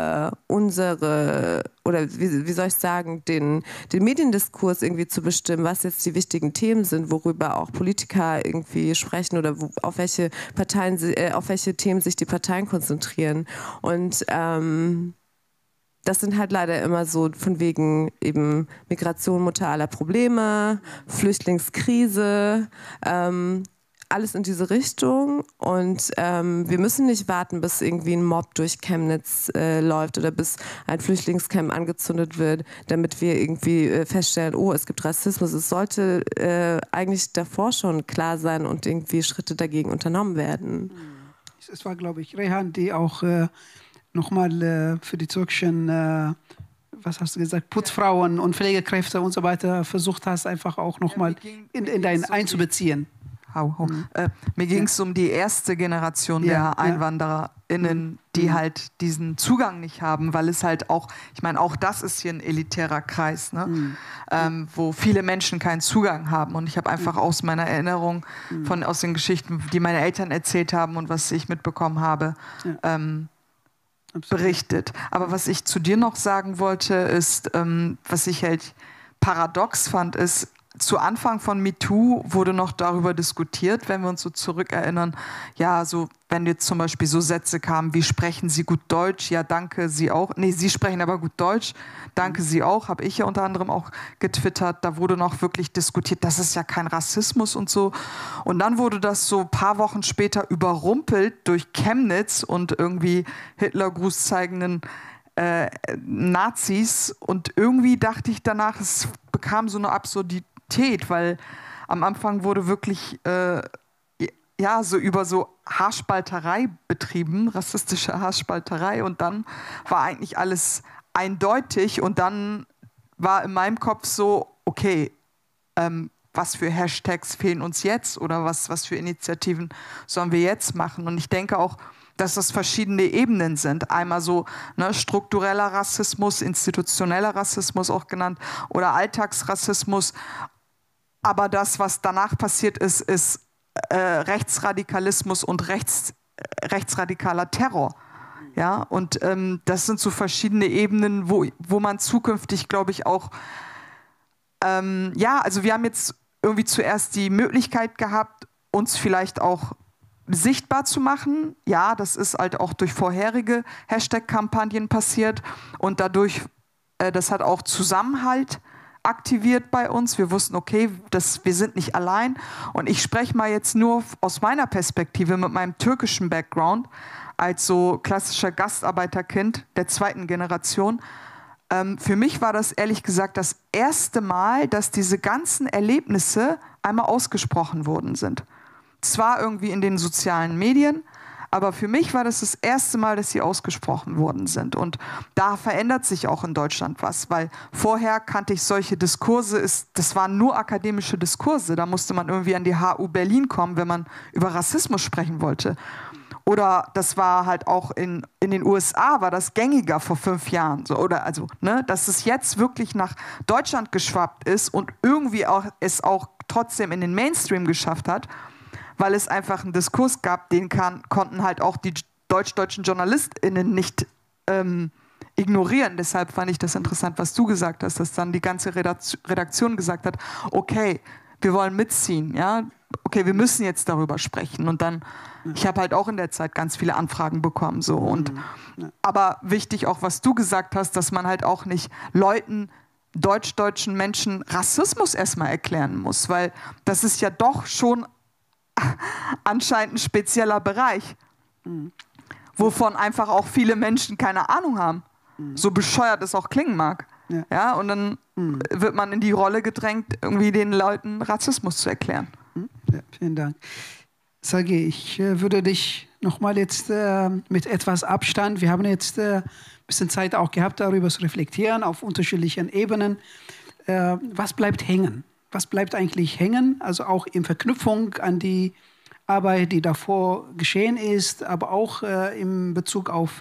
wie soll ich sagen, den Mediendiskurs irgendwie zu bestimmen, was jetzt die wichtigen Themen sind, worüber auch Politiker irgendwie sprechen oder auf welche Themen sich die Parteien konzentrieren. Und das sind halt leider immer so von wegen eben Migration, Mutter aller Probleme, Flüchtlingskrise, alles in diese Richtung. Und wir müssen nicht warten, bis irgendwie ein Mob durch Chemnitz läuft oder bis ein Flüchtlingscamp angezündet wird, damit wir irgendwie feststellen, oh, es gibt Rassismus. Es sollte eigentlich davor schon klar sein und irgendwie Schritte dagegen unternommen werden. Es war, glaube ich, Rehan, die auch nochmal für die türkischen, was hast du gesagt, Putzfrauen und Pflegekräfte und so weiter versucht hast, einfach auch nochmal in dein einzubeziehen. Mir ging es um die erste Generation der EinwandererInnen, die halt diesen Zugang nicht haben, weil es halt auch, ich meine, auch das ist hier ein elitärer Kreis, ne? Wo viele Menschen keinen Zugang haben. Und ich habe einfach aus meiner Erinnerung, aus den Geschichten, die meine Eltern erzählt haben und was ich mitbekommen habe, berichtet. Aber was ich zu dir noch sagen wollte, ist, was ich halt paradox fand, ist, zu Anfang von MeToo wurde noch darüber diskutiert, wenn wir uns so zurückerinnern, ja, so, wenn jetzt zum Beispiel so Sätze kamen, wie sprechen Sie gut Deutsch? Ja, danke, Sie auch. Nee, Sie sprechen aber gut Deutsch. Danke, Sie auch. Habe ich ja unter anderem auch getwittert. Da wurde noch wirklich diskutiert, das ist ja kein Rassismus und so. Und dann wurde das so ein paar Wochen später überrumpelt durch Chemnitz und irgendwie Hitlergruß zeigenden Nazis. Und irgendwie dachte ich danach, es bekam so eine Absurdität, weil am Anfang wurde wirklich so über so Haarspalterei betrieben, rassistische Haarspalterei, und dann war eigentlich alles eindeutig und dann war in meinem Kopf so, okay, was für Hashtags fehlen uns jetzt oder was für Initiativen sollen wir jetzt machen? Und ich denke auch, dass das verschiedene Ebenen sind. Einmal so struktureller Rassismus, institutioneller Rassismus auch genannt oder Alltagsrassismus. Aber das, was danach passiert ist, ist Rechtsradikalismus und rechtsradikaler Terror. Ja? Und das sind so verschiedene Ebenen, wo man zukünftig, glaube ich, auch also wir haben jetzt irgendwie zuerst die Möglichkeit gehabt, uns vielleicht auch sichtbar zu machen. Ja, das ist halt auch durch vorherige Hashtag-Kampagnen passiert und dadurch, das hat auch Zusammenhalt aktiviert bei uns. Wir wussten, okay, wir sind nicht allein. Und ich spreche mal jetzt nur aus meiner Perspektive mit meinem türkischen Background als so klassischer Gastarbeiterkind der 2. Generation. Für mich war das ehrlich gesagt das erste Mal, dass diese ganzen Erlebnisse einmal ausgesprochen worden sind. Zwar irgendwie in den sozialen Medien, aber für mich war das erste Mal, dass sie ausgesprochen worden sind. Und da verändert sich auch in Deutschland was, weil vorher kannte ich solche Diskurse, das waren nur akademische Diskurse. Da musste man irgendwie an die HU Berlin kommen, wenn man über Rassismus sprechen wollte. Oder das war halt auch in den USA, war das gängiger vor 5 Jahren. So, oder also, ne, dass es jetzt wirklich nach Deutschland geschwappt ist und irgendwie es auch trotzdem in den Mainstream geschafft hat, weil es einfach einen Diskurs gab, den konnten halt auch die deutschen JournalistInnen nicht ignorieren. Deshalb fand ich das interessant, was du gesagt hast, dass dann die ganze Redaktion gesagt hat, okay, wir wollen mitziehen, ja, okay, wir müssen jetzt darüber sprechen. Und dann, ich habe halt auch in der Zeit ganz viele Anfragen bekommen. So. Und, aber wichtig auch, was du gesagt hast, dass man halt auch nicht deutschen Menschen Rassismus erstmal erklären muss, weil das ist ja doch schon anscheinend ein spezieller Bereich, wovon einfach auch viele Menschen keine Ahnung haben. So bescheuert es auch klingen mag. Ja, und dann wird man in die Rolle gedrängt, irgendwie den Leuten Rassismus zu erklären. Ja, vielen Dank. Sergej, ich würde dich nochmal jetzt mit etwas Abstand, wir haben jetzt ein bisschen Zeit auch gehabt, darüber zu reflektieren, auf unterschiedlichen Ebenen. Was bleibt hängen? Was bleibt eigentlich hängen? Also auch in Verknüpfung an die Arbeit, die davor geschehen ist, aber auch in Bezug auf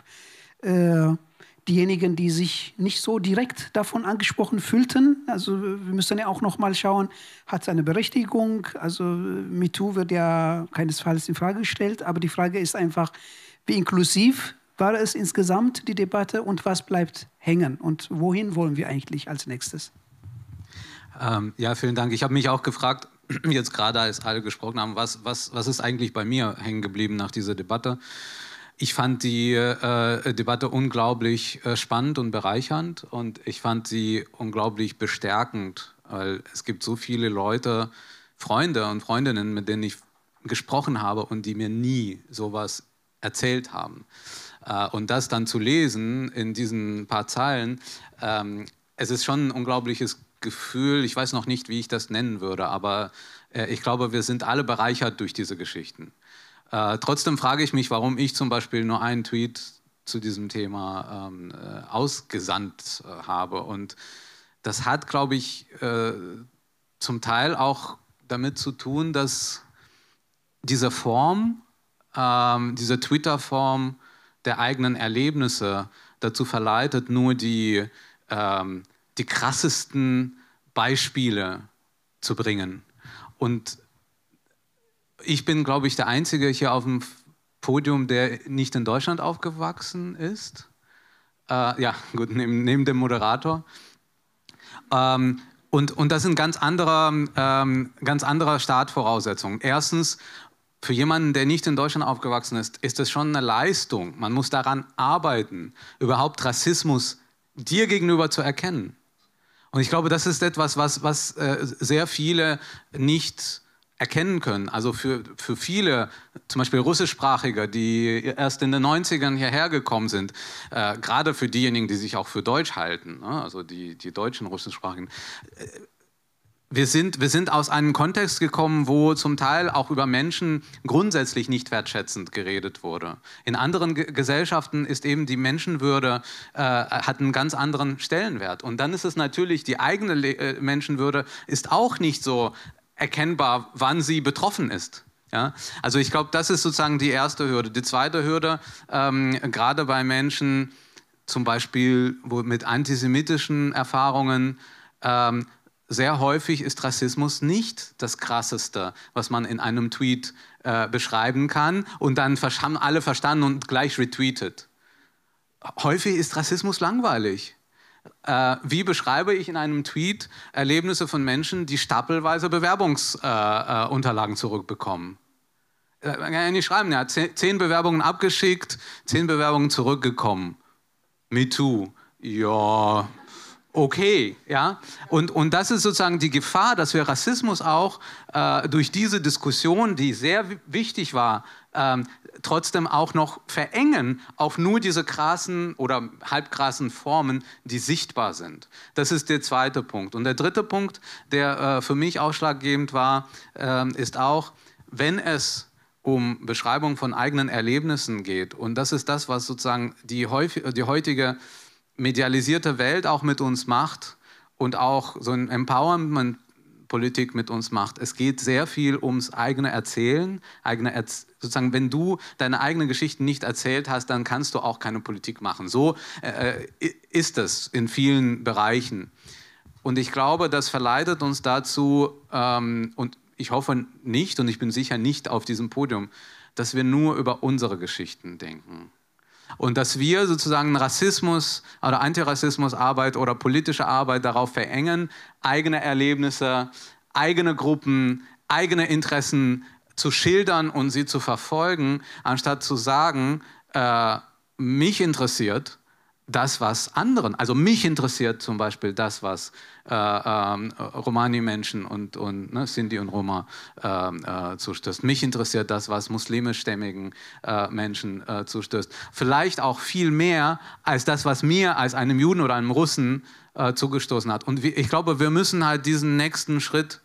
diejenigen, die sich nicht so direkt davon angesprochen fühlten. Also wir müssen ja auch noch mal schauen, hat es eine Berechtigung? Also MeToo wird ja keinesfalls in Frage gestellt, aber die Frage ist einfach, wie inklusiv war es insgesamt, die Debatte, und was bleibt hängen? Und wohin wollen wir eigentlich als nächstes? Ja, vielen Dank. Ich habe mich auch gefragt, jetzt gerade als alle gesprochen haben, was ist eigentlich bei mir hängen geblieben nach dieser Debatte? Ich fand die Debatte unglaublich spannend und bereichernd und ich fand sie unglaublich bestärkend, weil es gibt so viele Leute, Freunde und Freundinnen, mit denen ich gesprochen habe und die mir nie sowas erzählt haben. Und das dann zu lesen in diesen paar Zeilen, es ist schon ein unglaubliches Gefühl, ich weiß noch nicht, wie ich das nennen würde, aber ich glaube, wir sind alle bereichert durch diese Geschichten. Trotzdem frage ich mich, warum ich zum Beispiel nur einen Tweet zu diesem Thema ausgesandt habe. Und das hat, glaube ich, zum Teil auch damit zu tun, dass diese Form, diese Twitter-Form der eigenen Erlebnisse dazu verleitet, nur die krassesten Beispiele zu bringen. Und ich bin, glaube ich, der Einzige hier auf dem Podium, der nicht in Deutschland aufgewachsen ist. Ja, gut, neben dem Moderator. Und das sind ganz andere Startvoraussetzungen. Erstens, für jemanden, der nicht in Deutschland aufgewachsen ist, ist es schon eine Leistung. Man muss daran arbeiten, überhaupt Rassismus dir gegenüber zu erkennen. Und ich glaube, das ist etwas, was sehr viele nicht erkennen können. Also für viele, zum Beispiel Russischsprachige, die erst in den 90ern hierher gekommen sind, gerade für diejenigen, die sich auch für Deutsch halten, ne? Also die deutschen Russischsprachigen, wir sind aus einem Kontext gekommen, wo zum Teil auch über Menschen grundsätzlich nicht wertschätzend geredet wurde. In anderen Gesellschaften ist eben die Menschenwürde, hat einen ganz anderen Stellenwert. Und dann ist es natürlich, die eigene Menschenwürde ist auch nicht so erkennbar, wann sie betroffen ist. Ja? Also ich glaube, das ist sozusagen die erste Hürde. Die zweite Hürde, gerade bei Menschen zum Beispiel mit antisemitischen Erfahrungen, sehr häufig ist Rassismus nicht das Krasseste, was man in einem Tweet beschreiben kann und dann haben alle verstanden und gleich retweetet. Häufig ist Rassismus langweilig. Wie beschreibe ich in einem Tweet Erlebnisse von Menschen, die stapelweise Bewerbungsunterlagen zurückbekommen? kann ja nicht schreiben, er hat 10 Bewerbungen abgeschickt, 10 Bewerbungen zurückgekommen. MeToo, ja, okay, ja. Und das ist sozusagen die Gefahr, dass wir Rassismus auch durch diese Diskussion, die sehr wichtig war, trotzdem auch noch verengen auf nur diese krassen oder halbkrassen Formen, die sichtbar sind. Das ist der zweite Punkt. Und der dritte Punkt, der für mich ausschlaggebend war, ist auch, wenn es um Beschreibung von eigenen Erlebnissen geht, und das ist das, was sozusagen die heutige medialisierte Welt auch mit uns macht und auch so ein Empowerment-Politik mit uns macht. Es geht sehr viel ums eigene Erzählen, sozusagen, wenn du deine eigenen Geschichten nicht erzählt hast, dann kannst du auch keine Politik machen. So ist es in vielen Bereichen. Und ich glaube, das verleitet uns dazu, und ich hoffe nicht, und ich bin sicher nicht auf diesem Podium, dass wir nur über unsere Geschichten denken. Und dass wir sozusagen Rassismus oder Antirassismusarbeit oder politische Arbeit darauf verengen, eigene Erlebnisse, eigene Gruppen, eigene Interessen zu schildern und sie zu verfolgen, anstatt zu sagen, mich interessiert das, was anderen, also mich interessiert zum Beispiel das, was Romani-Menschen und Sinti und Roma zustößt. Mich interessiert das, was muslimischstämmigen Menschen zustößt. Vielleicht auch viel mehr als das, was mir als einem Juden oder einem Russen zugestoßen hat. Und ich glaube, wir müssen halt diesen nächsten Schritt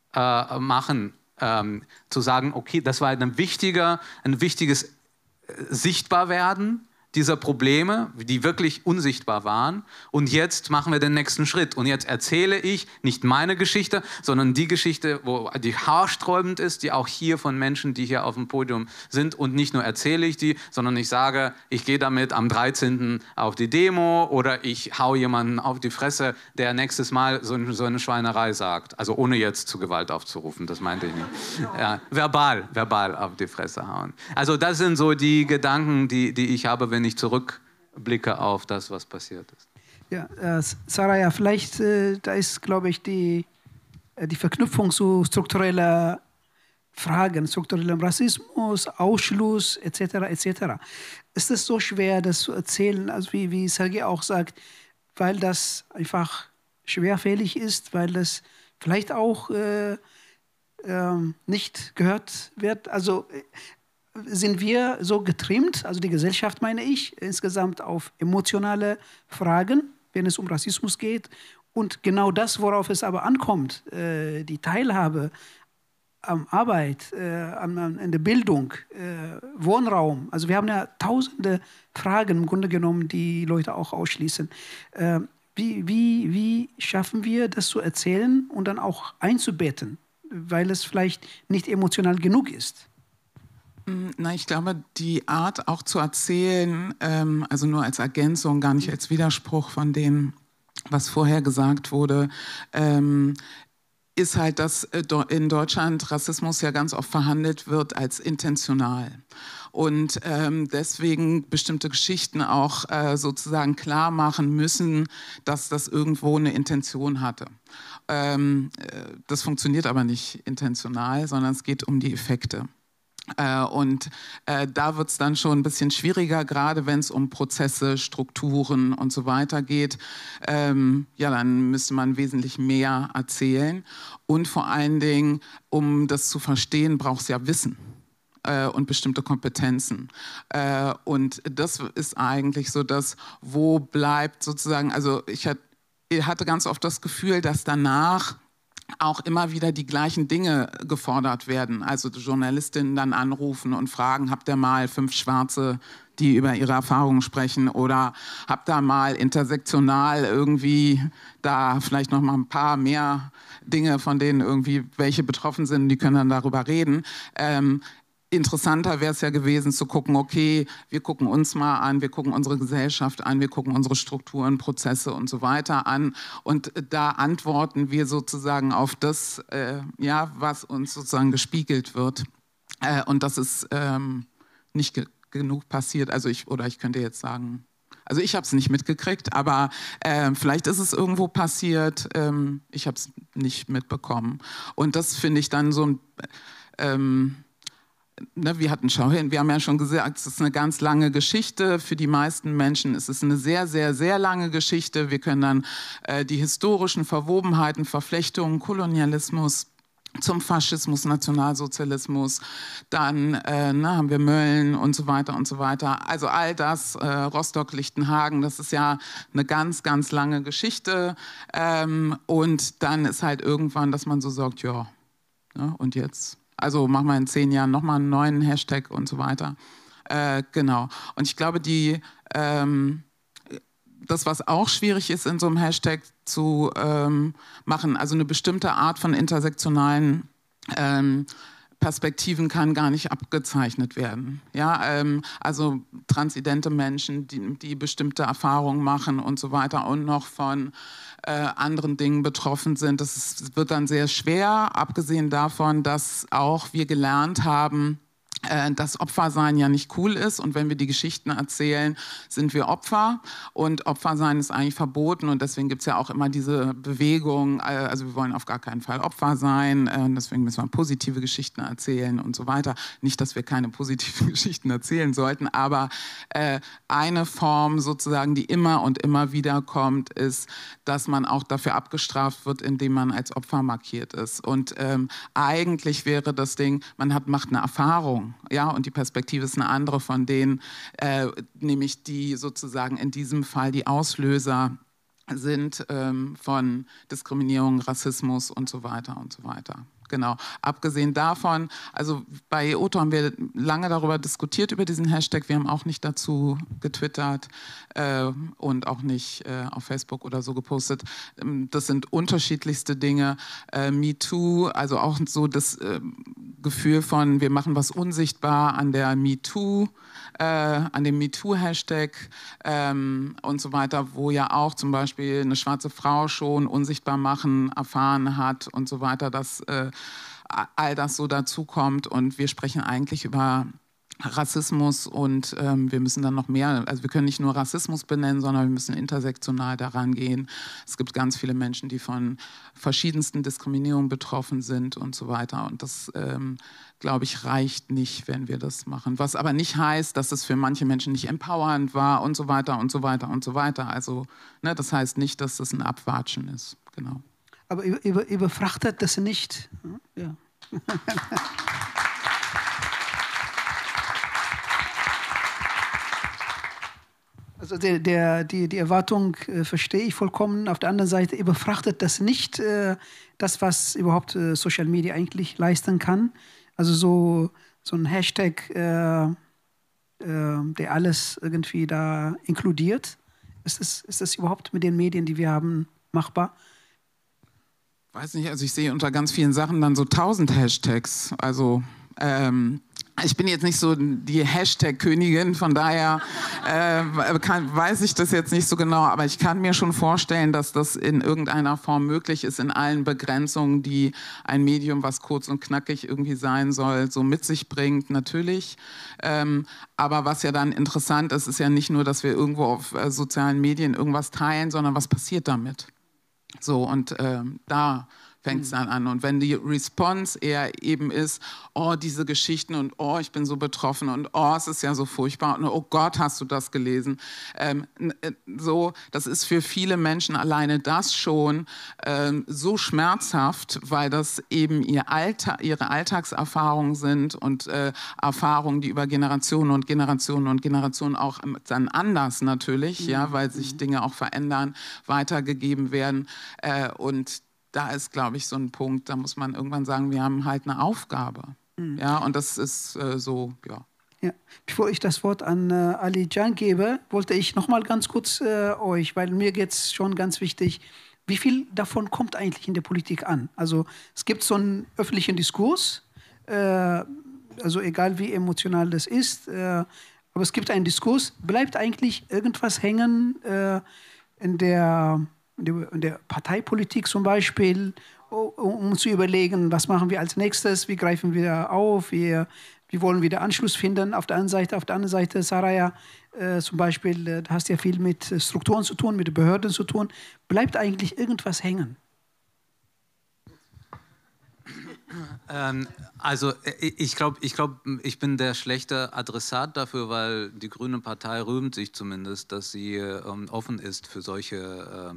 machen, zu sagen, okay, das war ein wichtiges Sichtbarwerden dieser Probleme, die wirklich unsichtbar waren. Und jetzt machen wir den nächsten Schritt. Und jetzt erzähle ich nicht meine Geschichte, sondern die Geschichte, die haarsträubend ist, die auch hier von Menschen, die hier auf dem Podium sind. Und nicht nur erzähle ich die, sondern ich sage, ich gehe damit am 13. auf die Demo oder ich hau jemanden auf die Fresse, der nächstes Mal so eine Schweinerei sagt. Also ohne jetzt zu Gewalt aufzurufen, das meinte ich nicht. Ja, verbal auf die Fresse hauen. Also das sind so die Gedanken, die ich habe, wenn ich zurückblicke auf das, was passiert ist. Ja, Saraya, vielleicht, da ist, glaube ich, die Verknüpfung zu struktureller Fragen, strukturellem Rassismus, Ausschluss, etc. Ist es so schwer, das zu erzählen, also wie Sergej auch sagt, weil das einfach schwerfällig ist, weil das vielleicht auch nicht gehört wird? Also sind wir so getrimmt, also die Gesellschaft meine ich, insgesamt auf emotionale Fragen, wenn es um Rassismus geht. Und genau das, worauf es aber ankommt, die Teilhabe an Arbeit, in der Bildung, Wohnraum. Also wir haben ja tausende Fragen im Grunde genommen, die Leute auch ausschließen. Wie schaffen wir, das zu erzählen und dann auch einzubetten, weil es vielleicht nicht emotional genug ist? Na, ich glaube, die Art auch zu erzählen, also nur als Ergänzung, gar nicht als Widerspruch von dem, was vorher gesagt wurde, ist halt, dass in Deutschland Rassismus ja ganz oft verhandelt wird als intentional. Und deswegen bestimmte Geschichten auch sozusagen klar machen müssen, dass das irgendwo eine Intention hatte. Das funktioniert aber nicht intentional, sondern es geht um die Effekte. Und da wird es dann schon ein bisschen schwieriger, gerade wenn es um Prozesse, Strukturen und so weiter geht. Ja, dann müsste man wesentlich mehr erzählen. Und vor allen Dingen, um das zu verstehen, braucht es ja Wissen und bestimmte Kompetenzen. Und das ist eigentlich so das, wo bleibt sozusagen, also ich hatte ganz oft das Gefühl, dass danach auch immer wieder die gleichen Dinge gefordert werden. Also die Journalistinnen dann anrufen und fragen, habt ihr mal 5 Schwarze, die über ihre Erfahrungen sprechen, oder habt ihr mal intersektional irgendwie da vielleicht noch mal ein paar mehr Dinge, von denen irgendwie welche betroffen sind, die können dann darüber reden. Interessanter wäre es ja gewesen zu gucken, okay, wir gucken uns mal an, wir gucken unsere Gesellschaft an, wir gucken unsere Strukturen, Prozesse und so weiter an, und da antworten wir sozusagen auf das, ja, was uns sozusagen gespiegelt wird, und das ist nicht genug passiert. Also ich könnte jetzt sagen, also ich habe es nicht mitgekriegt, aber vielleicht ist es irgendwo passiert, ich habe es nicht mitbekommen, und das finde ich dann so ein wir hatten Schau hin, wir haben ja schon gesagt, es ist eine ganz lange Geschichte. Für die meisten Menschen ist es eine sehr, sehr, sehr lange Geschichte. Wir können dann die historischen Verwobenheiten, Verflechtungen, Kolonialismus zum Faschismus, Nationalsozialismus, dann haben wir Mölln und so weiter und so weiter. Also all das, Rostock, Lichtenhagen, das ist ja eine ganz, ganz lange Geschichte. Und dann ist halt irgendwann, dass man so sagt, ja, ne, und jetzt? Also machen wir in 10 Jahren nochmal einen neuen Hashtag und so weiter. Genau. Und ich glaube, das, was auch schwierig ist, in so einem Hashtag zu machen, also eine bestimmte Art von intersektionalen Perspektiven kann gar nicht abgezeichnet werden. Ja, also transidente Menschen, die bestimmte Erfahrungen machen und so weiter und noch von anderen Dingen betroffen sind. Das wird dann sehr schwer, abgesehen davon, dass auch wir gelernt haben, dass Opfersein ja nicht cool ist und wenn wir die Geschichten erzählen, sind wir Opfer und Opfersein ist eigentlich verboten und deswegen gibt es ja auch immer diese Bewegung, also wir wollen auf gar keinen Fall Opfer sein, deswegen müssen wir positive Geschichten erzählen und so weiter. Nicht, dass wir keine positiven Geschichten erzählen sollten, aber eine Form sozusagen, die immer und immer wieder kommt, ist, dass man auch dafür abgestraft wird, indem man als Opfer markiert ist und eigentlich wäre das Ding, macht eine Erfahrung. Ja, und die Perspektive ist eine andere von denen, nämlich die sozusagen in diesem Fall die Auslöser sind von Diskriminierung, Rassismus und so weiter und so weiter. Genau. Abgesehen davon, also bei Otto haben wir lange darüber diskutiert, über diesen Hashtag. Wir haben auch nicht dazu getwittert und auch nicht auf Facebook oder so gepostet. Das sind unterschiedlichste Dinge. MeToo, also auch so das Gefühl von, wir machen was unsichtbar an der MeToo, an dem MeToo-Hashtag und so weiter, wo ja auch zum Beispiel eine schwarze Frau schon unsichtbar machen erfahren hat und so weiter, dass all das so dazukommt und wir sprechen eigentlich über Rassismus und wir müssen dann noch mehr, also wir können nicht nur Rassismus benennen, sondern wir müssen intersektional daran gehen. Es gibt ganz viele Menschen, die von verschiedensten Diskriminierungen betroffen sind und so weiter und das, glaube ich, reicht nicht, wenn wir das machen. Was aber nicht heißt, dass es für manche Menschen nicht empowernd war und so weiter und so weiter und so weiter. Also ne, das heißt nicht, dass das ein Abwatschen ist. Genau. Aber überfrachtet das nicht. Ja. Also die Erwartung verstehe ich vollkommen. Auf der anderen Seite überfrachtet das nicht das, was überhaupt Social Media eigentlich leisten kann. Also so ein Hashtag, der alles irgendwie da inkludiert. Ist das überhaupt mit den Medien, die wir haben, machbar? Weiß nicht, also ich sehe unter ganz vielen Sachen dann so 1000 Hashtags. Also ich bin jetzt nicht so die Hashtag-Königin, von daher weiß ich das jetzt nicht so genau, aber ich kann mir schon vorstellen, dass das in irgendeiner Form möglich ist, in allen Begrenzungen, die ein Medium, was kurz und knackig irgendwie sein soll, so mit sich bringt, natürlich. Aber was ja dann interessant ist, ist ja nicht nur, dass wir irgendwo auf sozialen Medien irgendwas teilen, sondern was passiert damit? So, und da fängt es dann an. Und wenn die Response eher eben ist, oh, diese Geschichten und oh, ich bin so betroffen und oh, es ist ja so furchtbar und oh Gott, hast du das gelesen? So, das ist für viele Menschen alleine das schon so schmerzhaft, weil das eben ihre Alltagserfahrungen sind und Erfahrungen, die über Generationen und Generationen und Generationen auch dann anders natürlich, ja, weil sich Dinge auch verändern, weitergegeben werden und da ist, glaube ich, so ein Punkt, da muss man irgendwann sagen, wir haben halt eine Aufgabe. Ja, und das ist so, ja. Ja. Bevor ich das Wort an Ali Can gebe, wollte ich noch mal ganz kurz euch, weil mir geht es schon ganz wichtig, wie viel davon kommt eigentlich in der Politik an? Also es gibt so einen öffentlichen Diskurs, also egal wie emotional das ist, aber es gibt einen Diskurs, bleibt eigentlich irgendwas hängen in der Parteipolitik zum Beispiel, um zu überlegen, was machen wir als nächstes, wie greifen wir auf, wie wollen wir den Anschluss finden. Auf der anderen Seite, Saraya, zum Beispiel, du hast ja viel mit Strukturen zu tun, mit Behörden zu tun. Bleibt eigentlich irgendwas hängen? Also ich glaube, ich bin der schlechte Adressat dafür, weil die Grüne Partei rühmt sich zumindest, dass sie offen ist für solche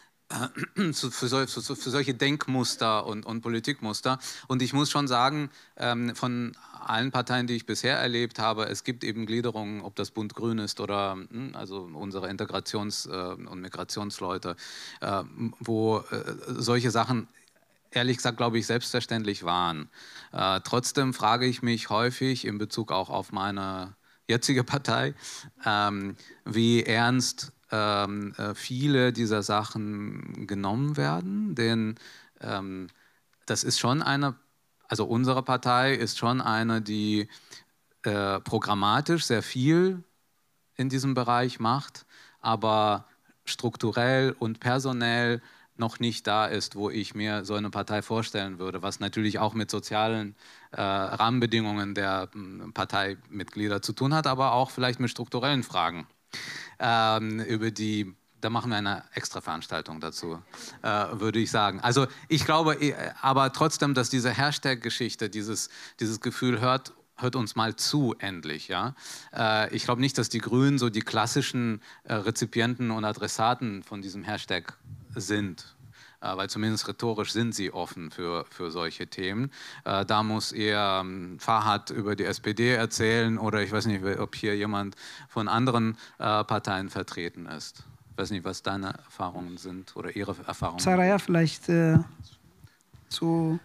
für solche Denkmuster und Politikmuster. Und ich muss schon sagen, von allen Parteien, die ich bisher erlebt habe, es gibt eben Gliederungen, ob das Bund Grün ist oder also unsere Integrations- und Migrationsleute, wo solche Sachen ehrlich gesagt, glaube ich, selbstverständlich waren. Trotzdem frage ich mich häufig in Bezug auch auf meine jetzige Partei, wie ernst viele dieser Sachen genommen werden, denn das ist schon eine, also unsere Partei ist schon eine, die programmatisch sehr viel in diesem Bereich macht, aber strukturell und personell noch nicht da ist, wo ich mir so eine Partei vorstellen würde, was natürlich auch mit sozialen Rahmenbedingungen der Parteimitglieder zu tun hat, aber auch vielleicht mit strukturellen Fragen. Da machen wir eine extra Veranstaltung dazu, würde ich sagen. Also ich glaube aber trotzdem, dass diese Hashtag-Geschichte, dieses Gefühl hört uns mal zu, endlich. Ja? Ich glaube nicht, dass die Grünen so die klassischen Rezipienten und Adressaten von diesem Hashtag sind. Weil zumindest rhetorisch sind sie offen für solche Themen. Da muss eher Farhad über die SPD erzählen oder ich weiß nicht, ob hier jemand von anderen Parteien vertreten ist. Ich weiß nicht, was deine Erfahrungen sind oder Ihre Erfahrungen. Saraya, vielleicht zu...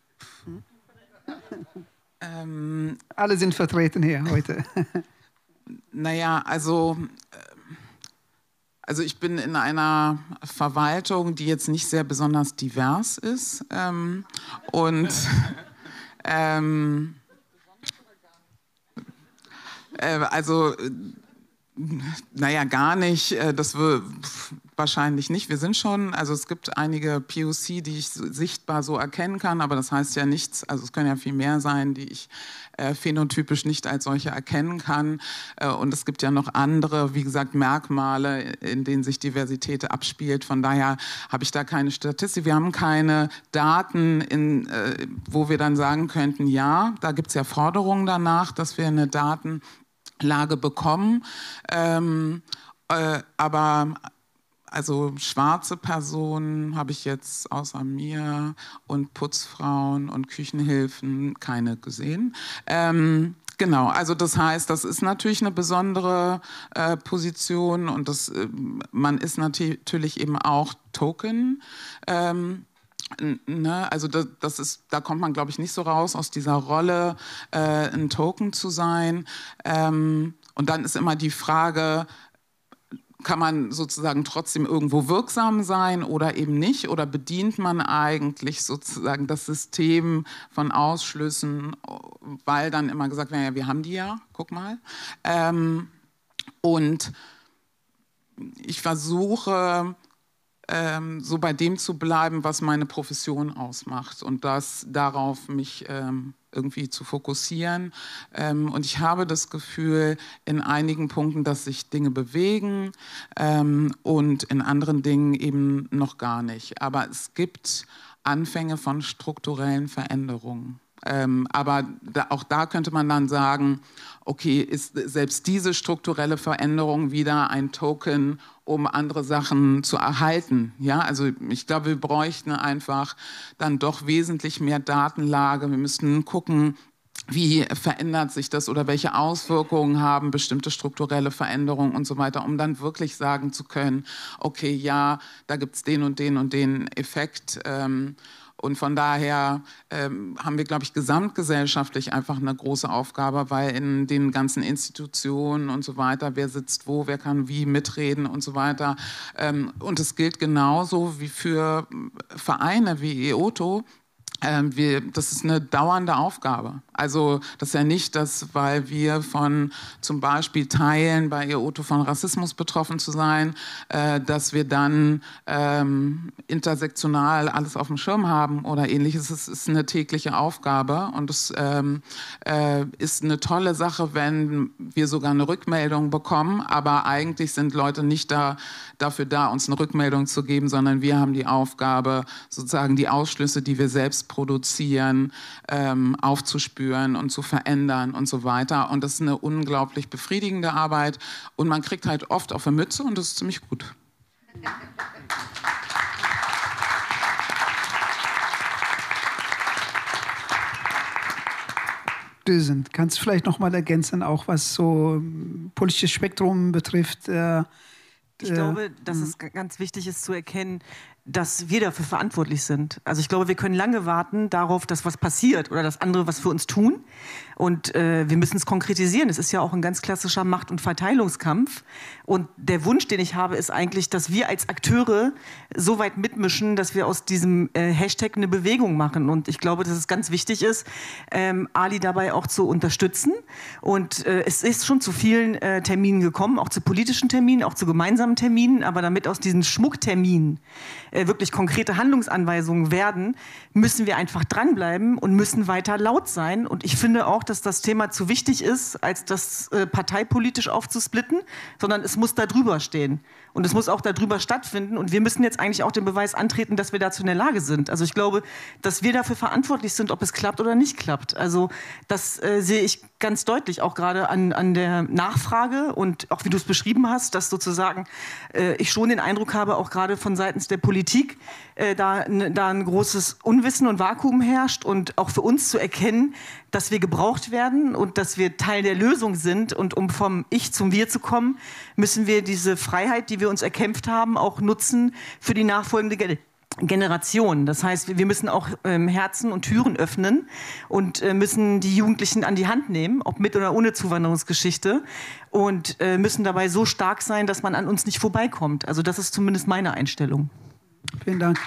Alle sind vertreten hier heute. Naja, also ich bin in einer Verwaltung, die jetzt nicht sehr besonders divers ist. Naja, gar nicht. Das wahrscheinlich nicht. Wir sind schon, also es gibt einige POC, die ich sichtbar so erkennen kann, aber das heißt ja nichts, also es können ja viel mehr sein, die ich phänotypisch nicht als solche erkennen kann. Und es gibt ja noch andere, wie gesagt, Merkmale, in denen sich Diversität abspielt. Von daher habe ich da keine Statistik. Wir haben keine Daten, wo wir dann sagen könnten, ja, da gibt es ja Forderungen danach, dass wir eine Datenlage bekommen. Aber also schwarze Personen habe ich jetzt außer mir und Putzfrauen und Küchenhilfen keine gesehen. Genau, also das heißt, das ist natürlich eine besondere Position und man ist natürlich eben auch Token. Also da kommt man, glaube ich, nicht so raus aus dieser Rolle, ein Token zu sein. Und dann ist immer die Frage, kann man sozusagen trotzdem irgendwo wirksam sein oder eben nicht? Oder bedient man eigentlich sozusagen das System von Ausschlüssen, weil dann immer gesagt wird, ja, wir haben die ja, guck mal. Und ich versuche, so bei dem zu bleiben, was meine Profession ausmacht und darauf mich irgendwie zu fokussieren. Und ich habe das Gefühl, in einigen Punkten, dass sich Dinge bewegen und in anderen Dingen eben noch gar nicht. Aber es gibt Anfänge von strukturellen Veränderungen. Aber auch da könnte man dann sagen, okay, ist selbst diese strukturelle Veränderung wieder ein Token, um andere Sachen zu erhalten. Ja, also ich glaube, wir bräuchten einfach dann doch wesentlich mehr Datenlage. Wir müssten gucken, wie verändert sich das oder welche Auswirkungen haben bestimmte strukturelle Veränderungen und so weiter, um dann wirklich sagen zu können, okay, ja, da gibt es den und den und den Effekt. Und von daher haben wir, glaube ich, gesamtgesellschaftlich einfach eine große Aufgabe, weil in den ganzen Institutionen und so weiter, wer sitzt wo, wer kann wie mitreden und so weiter. Und es gilt genauso wie für Vereine wie EOTO. Das ist eine dauernde Aufgabe. Also das ist ja nicht, dass, weil wir von zum Beispiel teilen, bei Eoto von Rassismus betroffen zu sein, dass wir dann intersektional alles auf dem Schirm haben oder ähnliches. Es ist eine tägliche Aufgabe und es ist eine tolle Sache, wenn wir sogar eine Rückmeldung bekommen, aber eigentlich sind Leute nicht dafür da, uns eine Rückmeldung zu geben, sondern wir haben die Aufgabe, sozusagen die Ausschlüsse, die wir selbst produzieren, aufzuspüren und zu verändern und so weiter. Und das ist eine unglaublich befriedigende Arbeit. Und man kriegt halt oft auf eine Mütze und das ist ziemlich gut. Kannst du vielleicht noch mal ergänzen, auch was so politisches Spektrum betrifft? Ich glaube, dass es ganz wichtig ist zu erkennen, dass wir dafür verantwortlich sind. Also ich glaube, wir können lange warten darauf, dass was passiert oder dass andere was für uns tun. Und wir müssen es konkretisieren. Es ist ja auch ein ganz klassischer Macht- und Verteilungskampf. Und der Wunsch, den ich habe, ist eigentlich, dass wir als Akteure so weit mitmischen, dass wir aus diesem Hashtag eine Bewegung machen. Und ich glaube, dass es ganz wichtig ist, Ali dabei auch zu unterstützen. Und es ist schon zu vielen Terminen gekommen, auch zu politischen Terminen, auch zu gemeinsamen Terminen. Aber damit aus diesen Schmuckterminen wirklich konkrete Handlungsanweisungen werden, müssen wir einfach dranbleiben und müssen weiter laut sein. Und ich finde auch, dass das Thema zu wichtig ist, als das parteipolitisch aufzusplitten, sondern es muss da drüber stehen. Und es muss auch darüber stattfinden. Und wir müssen jetzt eigentlich auch den Beweis antreten, dass wir dazu in der Lage sind. Also ich glaube, dass wir dafür verantwortlich sind, ob es klappt oder nicht klappt. Also das sehe ich ganz deutlich, auch gerade an der Nachfrage und auch wie du es beschrieben hast, dass sozusagen ich schon den Eindruck habe, auch gerade von seitens der Politik, da ein großes Unwissen und Vakuum herrscht und auch für uns zu erkennen, dass wir gebraucht werden und dass wir Teil der Lösung sind. Und um vom Ich zum Wir zu kommen, müssen wir diese Freiheit, die wir uns erkämpft haben, auch nutzen für die nachfolgende Generation. Das heißt, wir müssen auch Herzen und Türen öffnen und müssen die Jugendlichen an die Hand nehmen, ob mit oder ohne Zuwanderungsgeschichte, und müssen dabei so stark sein, dass man an uns nicht vorbeikommt. Also das ist zumindest meine Einstellung. Vielen Dank.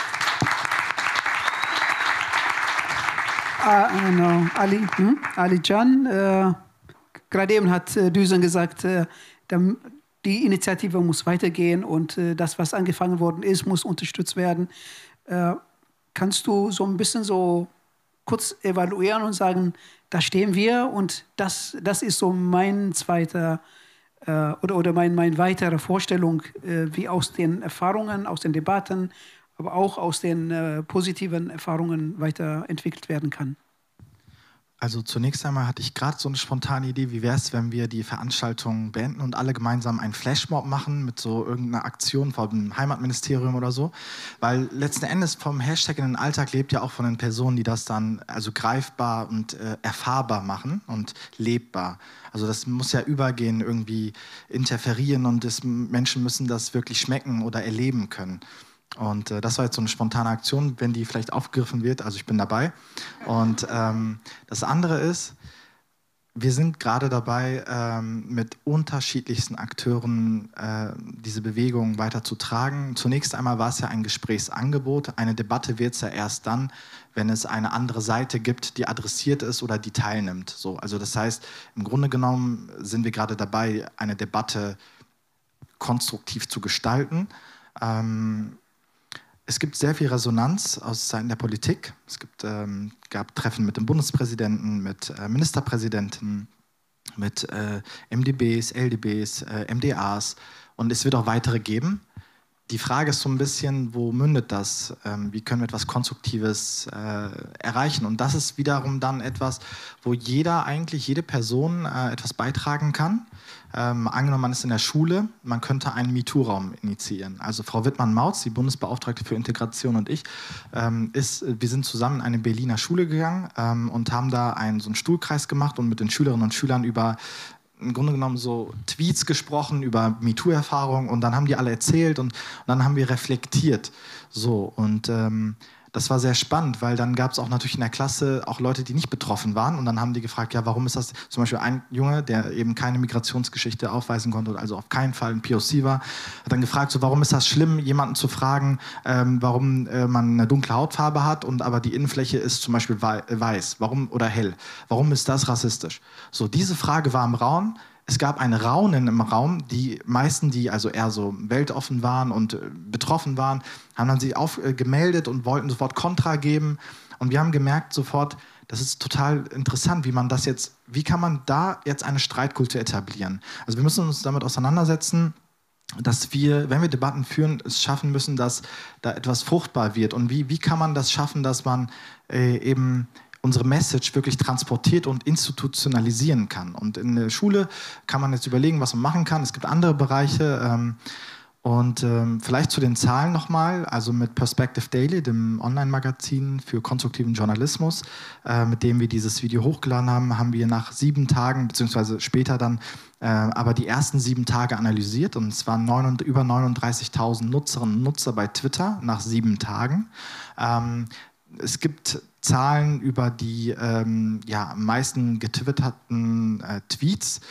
Ali Can, gerade eben hat Düsen gesagt, die Initiative muss weitergehen und das, was angefangen worden ist, muss unterstützt werden. Kannst du so ein bisschen so kurz evaluieren und sagen, da stehen wir und das ist so mein zweiter oder meine weitere Vorstellung, wie aus den Erfahrungen, aus den Debatten, aber auch aus den positiven Erfahrungen weiterentwickelt werden kann? Also zunächst einmal hatte ich gerade so eine spontane Idee, wie wäre es, wenn wir die Veranstaltung beenden und alle gemeinsam einen Flashmob machen mit so irgendeiner Aktion vom Heimatministerium oder so, weil letzten Endes vom Hashtag in den Alltag lebt ja auch von den Personen, die das dann also greifbar und erfahrbar machen und lebbar. Also das muss ja übergehen, irgendwie interferieren und Menschen müssen das wirklich schmecken oder erleben können. Und das war jetzt so eine spontane Aktion, wenn die vielleicht aufgegriffen wird, also ich bin dabei. Und das andere ist, wir sind gerade dabei, mit unterschiedlichsten Akteuren diese Bewegung weiterzutragen. Zunächst einmal war es ja ein Gesprächsangebot. Eine Debatte wird es ja erst dann, wenn es eine andere Seite gibt, die adressiert ist oder die teilnimmt. So, also das heißt, im Grunde genommen sind wir gerade dabei, eine Debatte konstruktiv zu gestalten. Es gibt sehr viel Resonanz aus Seiten der Politik. Es gab Treffen mit dem Bundespräsidenten, mit Ministerpräsidenten, mit MdBs, LdBs, MDAs und es wird auch weitere geben. Die Frage ist so ein bisschen, wo mündet das? Wie können wir etwas Konstruktives erreichen? Und das ist wiederum dann etwas, wo jede Person etwas beitragen kann. Angenommen, man ist in der Schule, man könnte einen MeToo-Raum initiieren. Also Frau Wittmann-Mautz, die Bundesbeauftragte für Integration und ich, wir sind zusammen in eine Berliner Schule gegangen und haben da so einen Stuhlkreis gemacht und mit den Schülerinnen und Schülern über im Grunde genommen so Tweets gesprochen über MeToo-Erfahrungen und dann haben die alle erzählt und dann haben wir reflektiert. So, und das war sehr spannend, weil dann gab es auch natürlich in der Klasse auch Leute, die nicht betroffen waren. Und dann haben die gefragt, ja, warum ist das? Zum Beispiel ein Junge, der eben keine Migrationsgeschichte aufweisen konnte, also auf keinen Fall ein POC war, hat dann gefragt, so, warum ist das schlimm, jemanden zu fragen, warum man eine dunkle Hautfarbe hat und aber die Innenfläche ist zum Beispiel weiß, warum oder hell? Warum ist das rassistisch? So, diese Frage war im Raum. Es gab ein Raunen im Raum. Die meisten, die also eher so weltoffen waren und betroffen waren, haben dann sich gemeldet und wollten sofort Kontra geben. Und wir haben gemerkt sofort, das ist total interessant, wie kann man da jetzt eine Streitkultur etablieren? Also wir müssen uns damit auseinandersetzen, dass wir, wenn wir Debatten führen, es schaffen müssen, dass da etwas fruchtbar wird. Und wie kann man das schaffen, dass man eben unsere Message wirklich transportiert und institutionalisieren kann. Und in der Schule kann man jetzt überlegen, was man machen kann. Es gibt andere Bereiche. Vielleicht zu den Zahlen nochmal. Also mit Perspective Daily, dem Online-Magazin für konstruktiven Journalismus, mit dem wir dieses Video hochgeladen haben, haben wir nach 7 Tagen, beziehungsweise später dann, aber die ersten 7 Tage analysiert. Und es waren über 39.000 Nutzerinnen und Nutzer bei Twitter nach 7 Tagen. Es gibt Zahlen über die am meisten getwitterten Tweets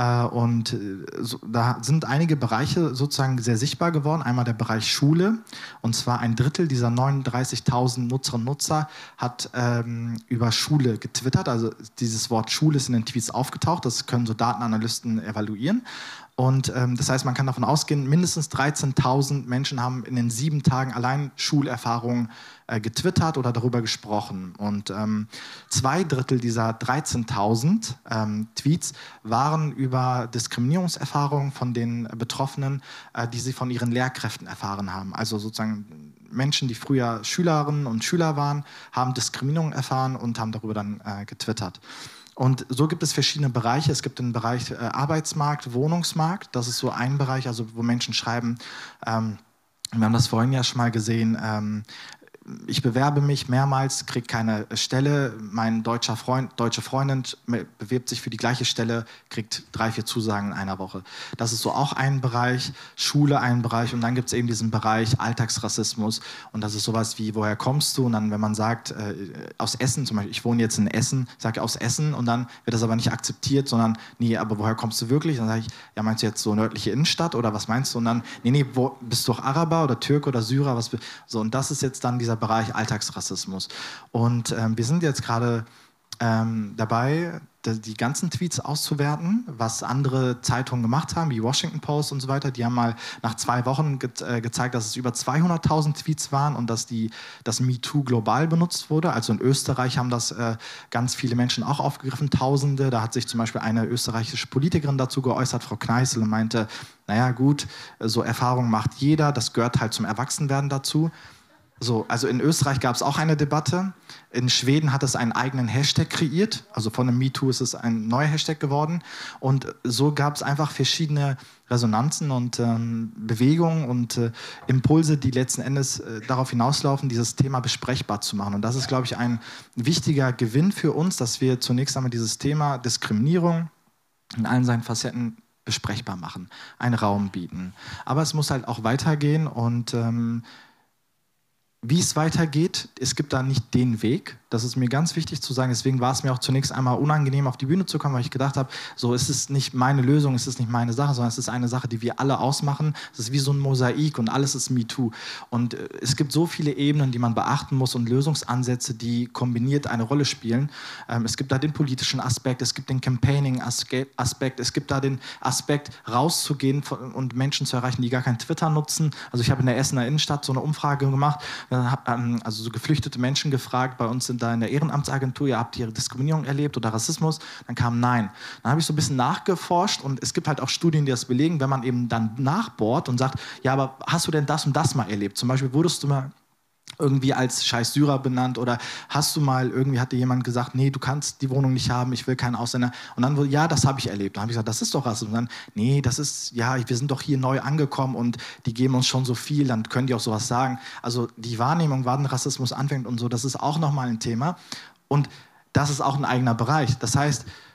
da sind einige Bereiche sozusagen sehr sichtbar geworden. Einmal der Bereich Schule, und zwar 1/3 dieser 39.000 Nutzerinnen und Nutzer hat über Schule getwittert. Also dieses Wort Schule ist in den Tweets aufgetaucht, das können so Datenanalysten evaluieren. Und das heißt, man kann davon ausgehen, mindestens 13.000 Menschen haben in den 7 Tagen allein Schulerfahrungen getwittert oder darüber gesprochen. Und 2/3 dieser 13.000 Tweets waren über Diskriminierungserfahrungen von den Betroffenen, die sie von ihren Lehrkräften erfahren haben. Also sozusagen Menschen, die früher Schülerinnen und Schüler waren, haben Diskriminierung erfahren und haben darüber dann getwittert. Und so gibt es verschiedene Bereiche. Es gibt den Bereich Arbeitsmarkt, Wohnungsmarkt. Das ist so ein Bereich, also wo Menschen schreiben, wir haben das vorhin ja schon mal gesehen, ich bewerbe mich mehrmals, kriege keine Stelle. Mein deutsche Freundin bewirbt sich für die gleiche Stelle, kriegt 3, 4 Zusagen in einer Woche. Das ist so auch ein Bereich, Schule ein Bereich, und dann gibt es eben diesen Bereich Alltagsrassismus, und das ist sowas wie, woher kommst du? Und dann, wenn man sagt, aus Essen, zum Beispiel, ich wohne jetzt in Essen, sage aus Essen, und dann wird das aber nicht akzeptiert, sondern, nee, aber woher kommst du wirklich? Dann sage ich, ja, meinst du jetzt so nördliche Innenstadt oder was meinst du? Und dann, nee, bist du doch Araber oder Türke oder Syrer? So, und das ist jetzt dann dieser Bereich Alltagsrassismus. Und wir sind jetzt gerade dabei, die ganzen Tweets auszuwerten, was andere Zeitungen gemacht haben, wie Washington Post und so weiter. Die haben mal nach 2 Wochen gezeigt, dass es über 200.000 Tweets waren und dass das MeToo global benutzt wurde. Also in Österreich haben das ganz viele Menschen auch aufgegriffen, Tausende. Da hat sich zum Beispiel eine österreichische Politikerin dazu geäußert, Frau Kneißl, und meinte, naja gut, so Erfahrungen macht jeder, das gehört halt zum Erwachsenwerden dazu. So, also in Österreich gab es auch eine Debatte. In Schweden hat es einen eigenen Hashtag kreiert. Also von dem MeToo ist es ein neuer Hashtag geworden. Und so gab es einfach verschiedene Resonanzen und Bewegungen und Impulse, die letzten Endes darauf hinauslaufen, dieses Thema besprechbar zu machen. Und das ist, glaube ich, ein wichtiger Gewinn für uns, dass wir zunächst einmal dieses Thema Diskriminierung in allen seinen Facetten besprechbar machen, einen Raum bieten. Aber es muss halt auch weitergehen, und wie es weitergeht, es gibt da nicht den Weg. Das ist mir ganz wichtig zu sagen. Deswegen war es mir auch zunächst einmal unangenehm, auf die Bühne zu kommen, weil ich gedacht habe, so, es ist nicht meine Lösung, es ist nicht meine Sache, sondern es ist eine Sache, die wir alle ausmachen. Es ist wie so ein Mosaik und alles ist MeToo. Und es gibt so viele Ebenen, die man beachten muss, und Lösungsansätze, die kombiniert eine Rolle spielen. Es gibt da den politischen Aspekt, es gibt den Campaigning-Aspekt, es gibt da den Aspekt, rauszugehen und Menschen zu erreichen, die gar kein Twitter nutzen. Also ich habe in der Essener Innenstadt so eine Umfrage gemacht, also so geflüchtete Menschen gefragt, bei uns sind da in der Ehrenamtsagentur, habt ihr Diskriminierung erlebt oder Rassismus? Dann kam nein. Dann habe ich so ein bisschen nachgeforscht, und es gibt halt auch Studien, die das belegen, wenn man eben dann nachbohrt und sagt, ja, aber hast du denn das und das mal erlebt? Zum Beispiel wurdest du mal irgendwie als scheiß Syrer benannt, oder hast du mal, irgendwie hat dir jemand gesagt, nee, du kannst die Wohnung nicht haben, ich will keinen Ausländer. Und dann wurde, ja, das habe ich erlebt. Dann habe ich gesagt, das ist doch Rassismus. Und dann, nee, das ist, ja, wir sind doch hier neu angekommen und die geben uns schon so viel, dann können die auch sowas sagen. Also die Wahrnehmung, wann Rassismus anfängt und so, das ist auch nochmal ein Thema. Und das ist auch ein eigener Bereich. Das heißt,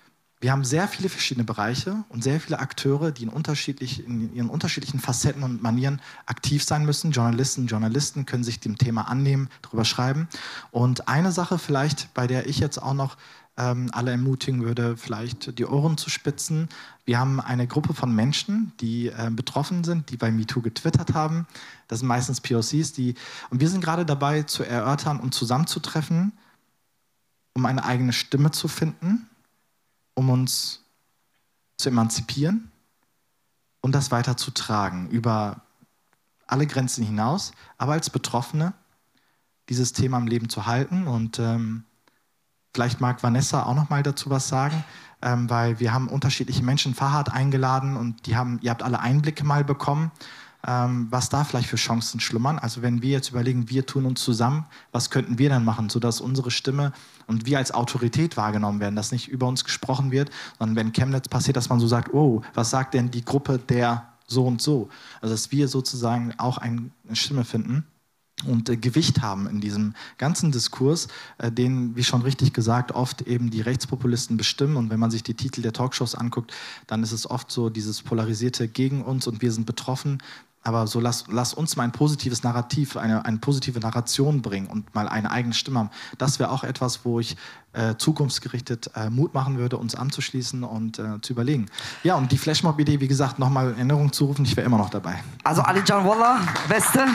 wir haben sehr viele verschiedene Bereiche und sehr viele Akteure, die in ihren unterschiedlichen Facetten und Manieren aktiv sein müssen. Journalisten können sich dem Thema annehmen, darüber schreiben. Und eine Sache vielleicht, bei der ich jetzt auch noch alle ermutigen würde, vielleicht die Ohren zu spitzen. Wir haben eine Gruppe von Menschen, die betroffen sind, die bei MeToo getwittert haben. Das sind meistens POCs, und wir sind gerade dabei zu erörtern und zusammenzutreffen, um eine eigene Stimme zu finden, um uns zu emanzipieren und das weiterzutragen über alle Grenzen hinaus, aber als Betroffene dieses Thema im Leben zu halten. Und vielleicht mag Vanessa auch noch mal dazu was sagen, weil wir haben unterschiedliche Menschen, Fahad eingeladen, und ihr habt alle Einblicke mal bekommen, was da vielleicht für Chancen schlummern. Also wenn wir jetzt überlegen, wir tun uns zusammen, was könnten wir dann machen, sodass unsere Stimme und wir als Autorität wahrgenommen werden, dass nicht über uns gesprochen wird, sondern wenn Chemnitz passiert, dass man so sagt, oh, was sagt denn die Gruppe der so und so? Also dass wir sozusagen auch eine Stimme finden und Gewicht haben in diesem ganzen Diskurs, den, wie schon richtig gesagt, oft eben die Rechtspopulisten bestimmen. Und wenn man sich die Titel der Talkshows anguckt, dann ist es oft so dieses polarisierte gegen uns und wir sind betroffen. Aber so lass uns mal ein positives Narrativ, eine positive Narration bringen und mal eine eigene Stimme haben. Das wäre auch etwas, wo ich zukunftsgerichtet Mut machen würde, uns anzuschließen und zu überlegen. Ja, und die Flashmob-Idee, wie gesagt, nochmal in Erinnerung zu rufen, ich wäre immer noch dabei. Also Alican Wallah, Beste.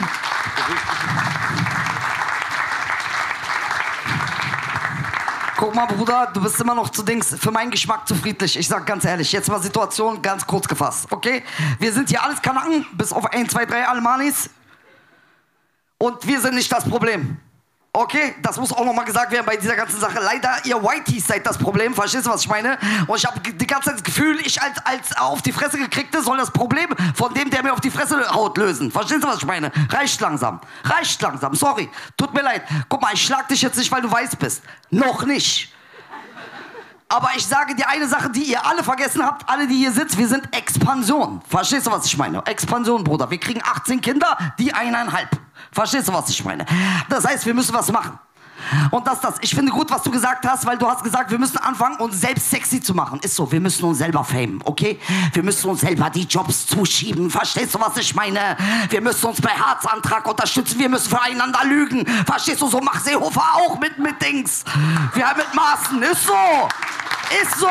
Guck mal, Bruder, du bist immer noch für meinen Geschmack zu friedlich. Ich sag ganz ehrlich, jetzt mal Situation ganz kurz gefasst, okay? Wir sind hier alles Kanaken, bis auf 1, 2, 3 Almanis. Und wir sind nicht das Problem. Okay, das muss auch nochmal gesagt werden bei dieser ganzen Sache. Leider, ihr Whiteys seid das Problem, verstehst du, was ich meine? Und ich habe die ganze Zeit das Gefühl, ich als auf die Fresse gekriegte soll das Problem von dem, der mir auf die Fresse haut, lösen. Verstehst du, was ich meine? Reicht langsam, sorry, tut mir leid. Guck mal, ich schlag dich jetzt nicht, weil du weiß bist. Noch nicht. Aber ich sage dir eine Sache, die ihr alle vergessen habt, alle, die hier sitzen, wir sind Expansion. Verstehst du, was ich meine? Expansion, Bruder. Wir kriegen 18 Kinder, die 1,5. Verstehst du, was ich meine? Das heißt, wir müssen was machen. Und das. Ich finde gut, was du gesagt hast, weil du hast gesagt, wir müssen anfangen, uns selbst sexy zu machen. Ist so, wir müssen uns selber famen, okay? Wir müssen uns selber die Jobs zuschieben. Verstehst du, was ich meine? Wir müssen uns bei Harzantrag unterstützen. Wir müssen füreinander lügen. Verstehst du, so macht Seehofer auch mit Dings. Wir haben mit Maßen. Ist so. Ist so.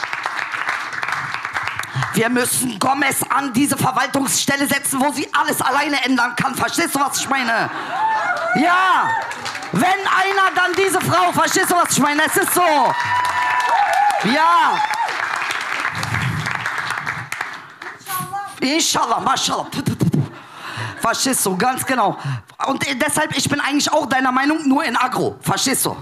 Wir müssen Gomez an diese Verwaltungsstelle setzen, wo sie alles alleine ändern kann. Verstehst du, was ich meine? Ja. Wenn einer, dann diese Frau. Verstehst du, was ich meine? Es ist so. Ja. Inshallah, mashallah. Verstehst du, ganz genau. Und deshalb, ich bin eigentlich auch deiner Meinung, nur in Agro. Verstehst du?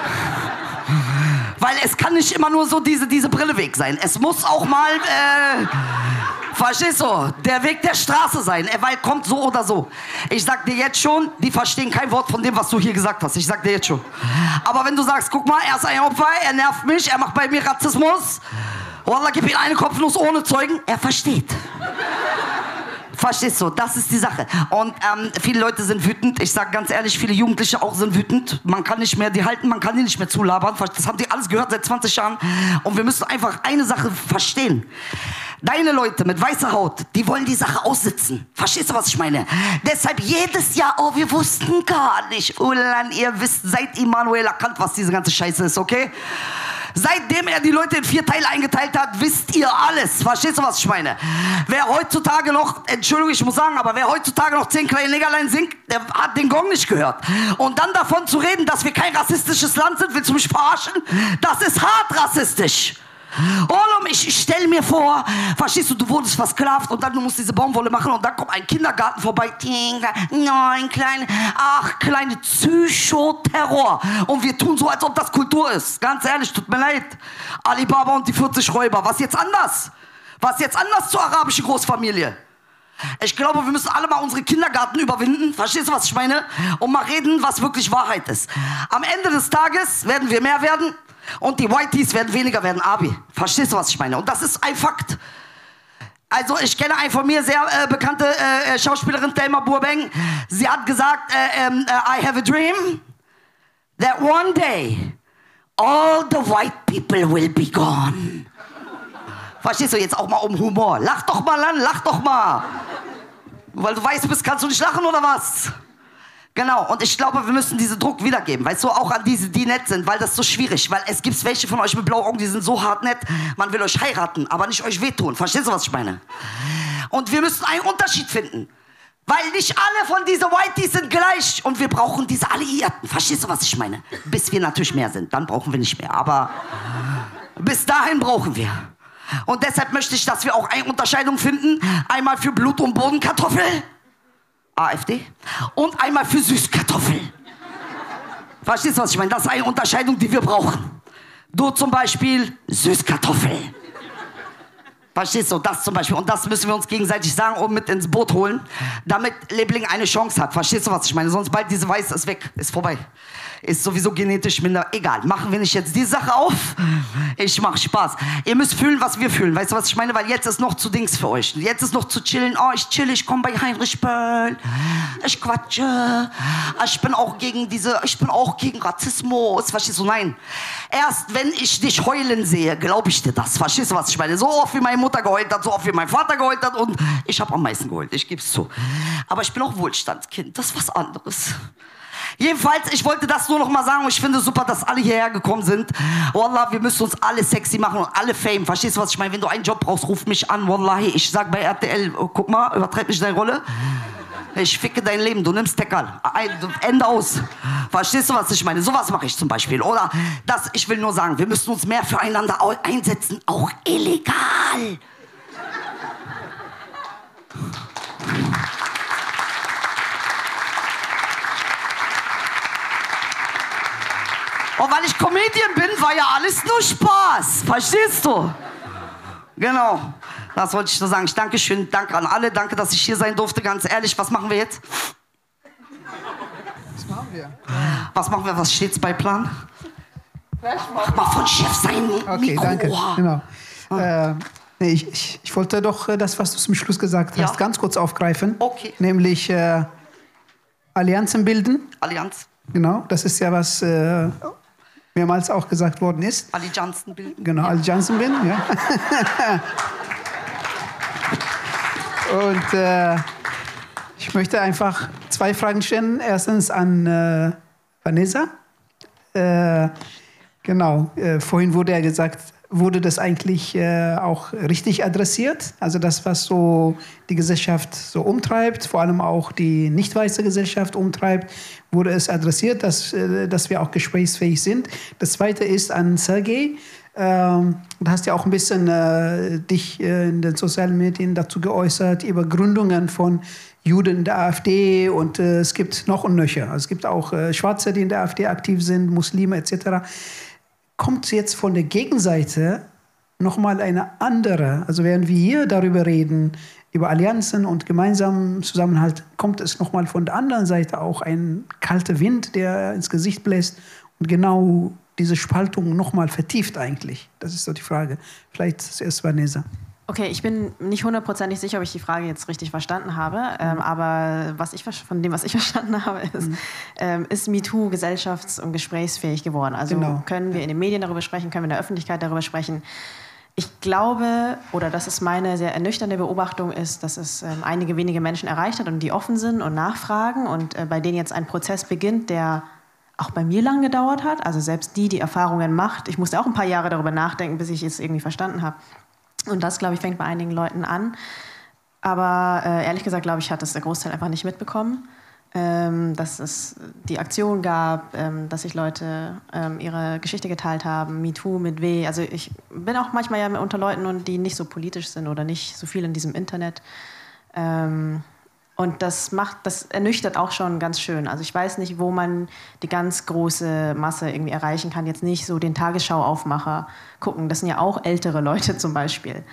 Weil es kann nicht immer nur so diese Brilleweg sein. Es muss auch mal, verstehst du, der Weg der Straße sein. Weil kommt so oder so. Ich sag dir jetzt schon, die verstehen kein Wort von dem, was du hier gesagt hast. Ich sag dir jetzt schon. Aber wenn du sagst, guck mal, er ist ein Opfer, er nervt mich, er macht bei mir Rassismus. Wallah, gib ihm eine Kopfnuss ohne Zeugen. Er versteht. Verstehst du? Das ist die Sache. Und viele Leute sind wütend. Ich sage ganz ehrlich, viele Jugendliche auch sind wütend. Man kann nicht mehr die halten, man kann die nicht mehr zulabern. Das haben die alles gehört seit 20 Jahren. Und wir müssen einfach eine Sache verstehen. Deine Leute mit weißer Haut, die wollen die Sache aussitzen. Verstehst du, was ich meine? Deshalb jedes Jahr, oh, wir wussten gar nicht. Ulan, ihr wisst seit Immanuel Kant, was diese ganze Scheiße ist, okay? Seitdem er die Leute in 4 Teile eingeteilt hat, wisst ihr alles. Verstehst du, was ich meine? Wer heutzutage noch, Entschuldigung, ich muss sagen, aber wer heutzutage noch 10 kleine Negerlein singt, der hat den Gong nicht gehört. Und dann davon zu reden, dass wir kein rassistisches Land sind, willst du mich verarschen? Das ist hart rassistisch. Olum, ich stell mir vor, verstehst du, du wurdest versklavt und dann du musst diese Baumwolle machen und dann kommt ein Kindergarten vorbei. Nein, kleine Psychoterror. Und wir tun so, als ob das Kultur ist. Ganz ehrlich, tut mir leid. Alibaba und die 40 Räuber. Was jetzt anders? Was jetzt anders zur arabischen Großfamilie? Ich glaube, wir müssen alle mal unsere Kindergarten überwinden. Verstehst du, was ich meine? Und mal reden, was wirklich Wahrheit ist. Am Ende des Tages werden wir mehr werden. Und die Whiteys werden weniger werden, Abi. Verstehst du, was ich meine? Und das ist ein Fakt. Also ich kenne eine von mir sehr bekannte Schauspielerin, Thelma Burbank. Sie hat gesagt, I have a dream that one day all the white people will be gone. Verstehst du, jetzt auch mal um Humor. Lach doch mal an, lach doch mal. Weil du weiß bist, kannst du nicht lachen oder was? Genau, und ich glaube, wir müssen diesen Druck wiedergeben, weißt du, auch an diese, die nett sind, weil das ist so schwierig, weil es gibt welche von euch mit blauen Augen, die sind so hart nett, man will euch heiraten, aber nicht euch wehtun. Verstehst du, was ich meine? Und wir müssen einen Unterschied finden, weil nicht alle von diesen Whiteys sind gleich und wir brauchen diese Alliierten. Verstehst du, was ich meine? Bis wir natürlich mehr sind, dann brauchen wir nicht mehr, aber bis dahin brauchen wir. Und deshalb möchte ich, dass wir auch eine Unterscheidung finden, einmal für Blut- und Bodenkartoffel, AfD, und einmal für Süßkartoffel. Verstehst du, was ich meine? Das ist eine Unterscheidung, die wir brauchen. Du zum Beispiel Süßkartoffel. Verstehst du, das zum Beispiel. Und das müssen wir uns gegenseitig sagen und mit ins Boot holen, damit Liebling eine Chance hat. Verstehst du, was ich meine? Sonst bald diese Weiß ist weg, ist vorbei. Ist sowieso genetisch minder. Egal, machen wir nicht jetzt die Sache auf. Ich mach Spaß. Ihr müsst fühlen, was wir fühlen. Weißt du, was ich meine? Weil jetzt ist noch zu Dings für euch. Jetzt ist noch zu chillen. Oh, ich chill, ich komme bei Heinrich Böll. Ich quatsche. Ich bin auch gegen Rassismus. Verstehst du? Nein. Erst wenn ich dich heulen sehe, glaube ich dir das. Verstehst du, was ich meine? So oft wie meine Mutter geheult hat, so oft wie mein Vater geheult hat und ich habe am meisten geheult. Ich gebe es zu. Aber ich bin auch Wohlstandskind. Das ist was anderes. Jedenfalls, ich wollte das nur noch mal sagen und ich finde super, dass alle hierher gekommen sind. Wallah, wir müssen uns alle sexy machen und alle Fame. Verstehst du, was ich meine? Wenn du einen Job brauchst, ruf mich an. Wallahi, ich sag bei RTL, guck mal, übertreib nicht deine Rolle. Ich ficke dein Leben, du nimmst Deckel. Ende aus. Verstehst du, was ich meine? Sowas mache ich zum Beispiel. Oder das, ich will nur sagen, wir müssen uns mehr füreinander einsetzen, auch illegal. Und weil ich Comedian bin, war ja alles nur Spaß. Verstehst du? Genau. Das wollte ich nur sagen. Ich danke schön, danke an alle. Danke, dass ich hier sein durfte. Ganz ehrlich, was machen wir jetzt? Was machen wir? Was machen wir? Was steht's bei Plan? Mach mal von Chef sein Mikro. Okay, danke. Genau. Ich wollte doch das, was du zum Schluss gesagt hast, ganz kurz aufgreifen. Okay. Nämlich Allianzen bilden. Allianz. Genau, das ist ja was mehrmals auch gesagt worden ist. Allianzen bilden. Genau, Allianzen bilden, ja. Und ich möchte einfach 2 Fragen stellen. Erstens an Vanessa. Vorhin wurde ja gesagt, wurde das eigentlich auch richtig adressiert? Also das, was so die Gesellschaft so umtreibt, vor allem auch die nicht weiße Gesellschaft umtreibt, wurde es adressiert, dass wir auch gesprächsfähig sind. Das Zweite ist an Sergej. Du hast ja auch ein bisschen dich in den sozialen Medien dazu geäußert, über Gründungen von Juden in der AfD und es gibt noch und nöcher. Also es gibt auch Schwarze, die in der AfD aktiv sind, Muslime etc. Kommt jetzt von der Gegenseite nochmal eine andere, also während wir hier darüber reden, über Allianzen und gemeinsamen Zusammenhalt, kommt es nochmal von der anderen Seite auch ein kalter Wind, der ins Gesicht bläst und genau diese Spaltung nochmal vertieft eigentlich? Das ist so die Frage. Vielleicht zuerst Vanessa. Okay, ich bin nicht 100% sicher, ob ich die Frage jetzt richtig verstanden habe, aber von dem, was ich verstanden habe, ist MeToo gesellschafts- und gesprächsfähig geworden. Also können wir in den Medien darüber sprechen, können wir in der Öffentlichkeit darüber sprechen. Ich glaube, oder das ist meine sehr ernüchternde Beobachtung, ist, dass es einige wenige Menschen erreicht hat und die offen sind und nachfragen und bei denen jetzt ein Prozess beginnt, der auch bei mir lang gedauert hat. Also selbst die Erfahrungen macht. Ich musste auch ein paar Jahre darüber nachdenken, bis ich es irgendwie verstanden habe. Und das, glaube ich, fängt bei einigen Leuten an. Aber ehrlich gesagt, glaube ich, hat das der Großteil einfach nicht mitbekommen. Dass es die Aktion gab, dass sich Leute ihre Geschichte geteilt haben, MeToo mit W. Also ich bin auch manchmal ja unter Leuten, und die nicht so politisch sind oder nicht so viel in diesem Internet. Und das ernüchtert auch schon ganz schön. Also ich weiß nicht, wo man die ganz große Masse irgendwie erreichen kann. Jetzt nicht so den Tagesschau-Aufmacher gucken. Das sind ja auch ältere Leute zum Beispiel.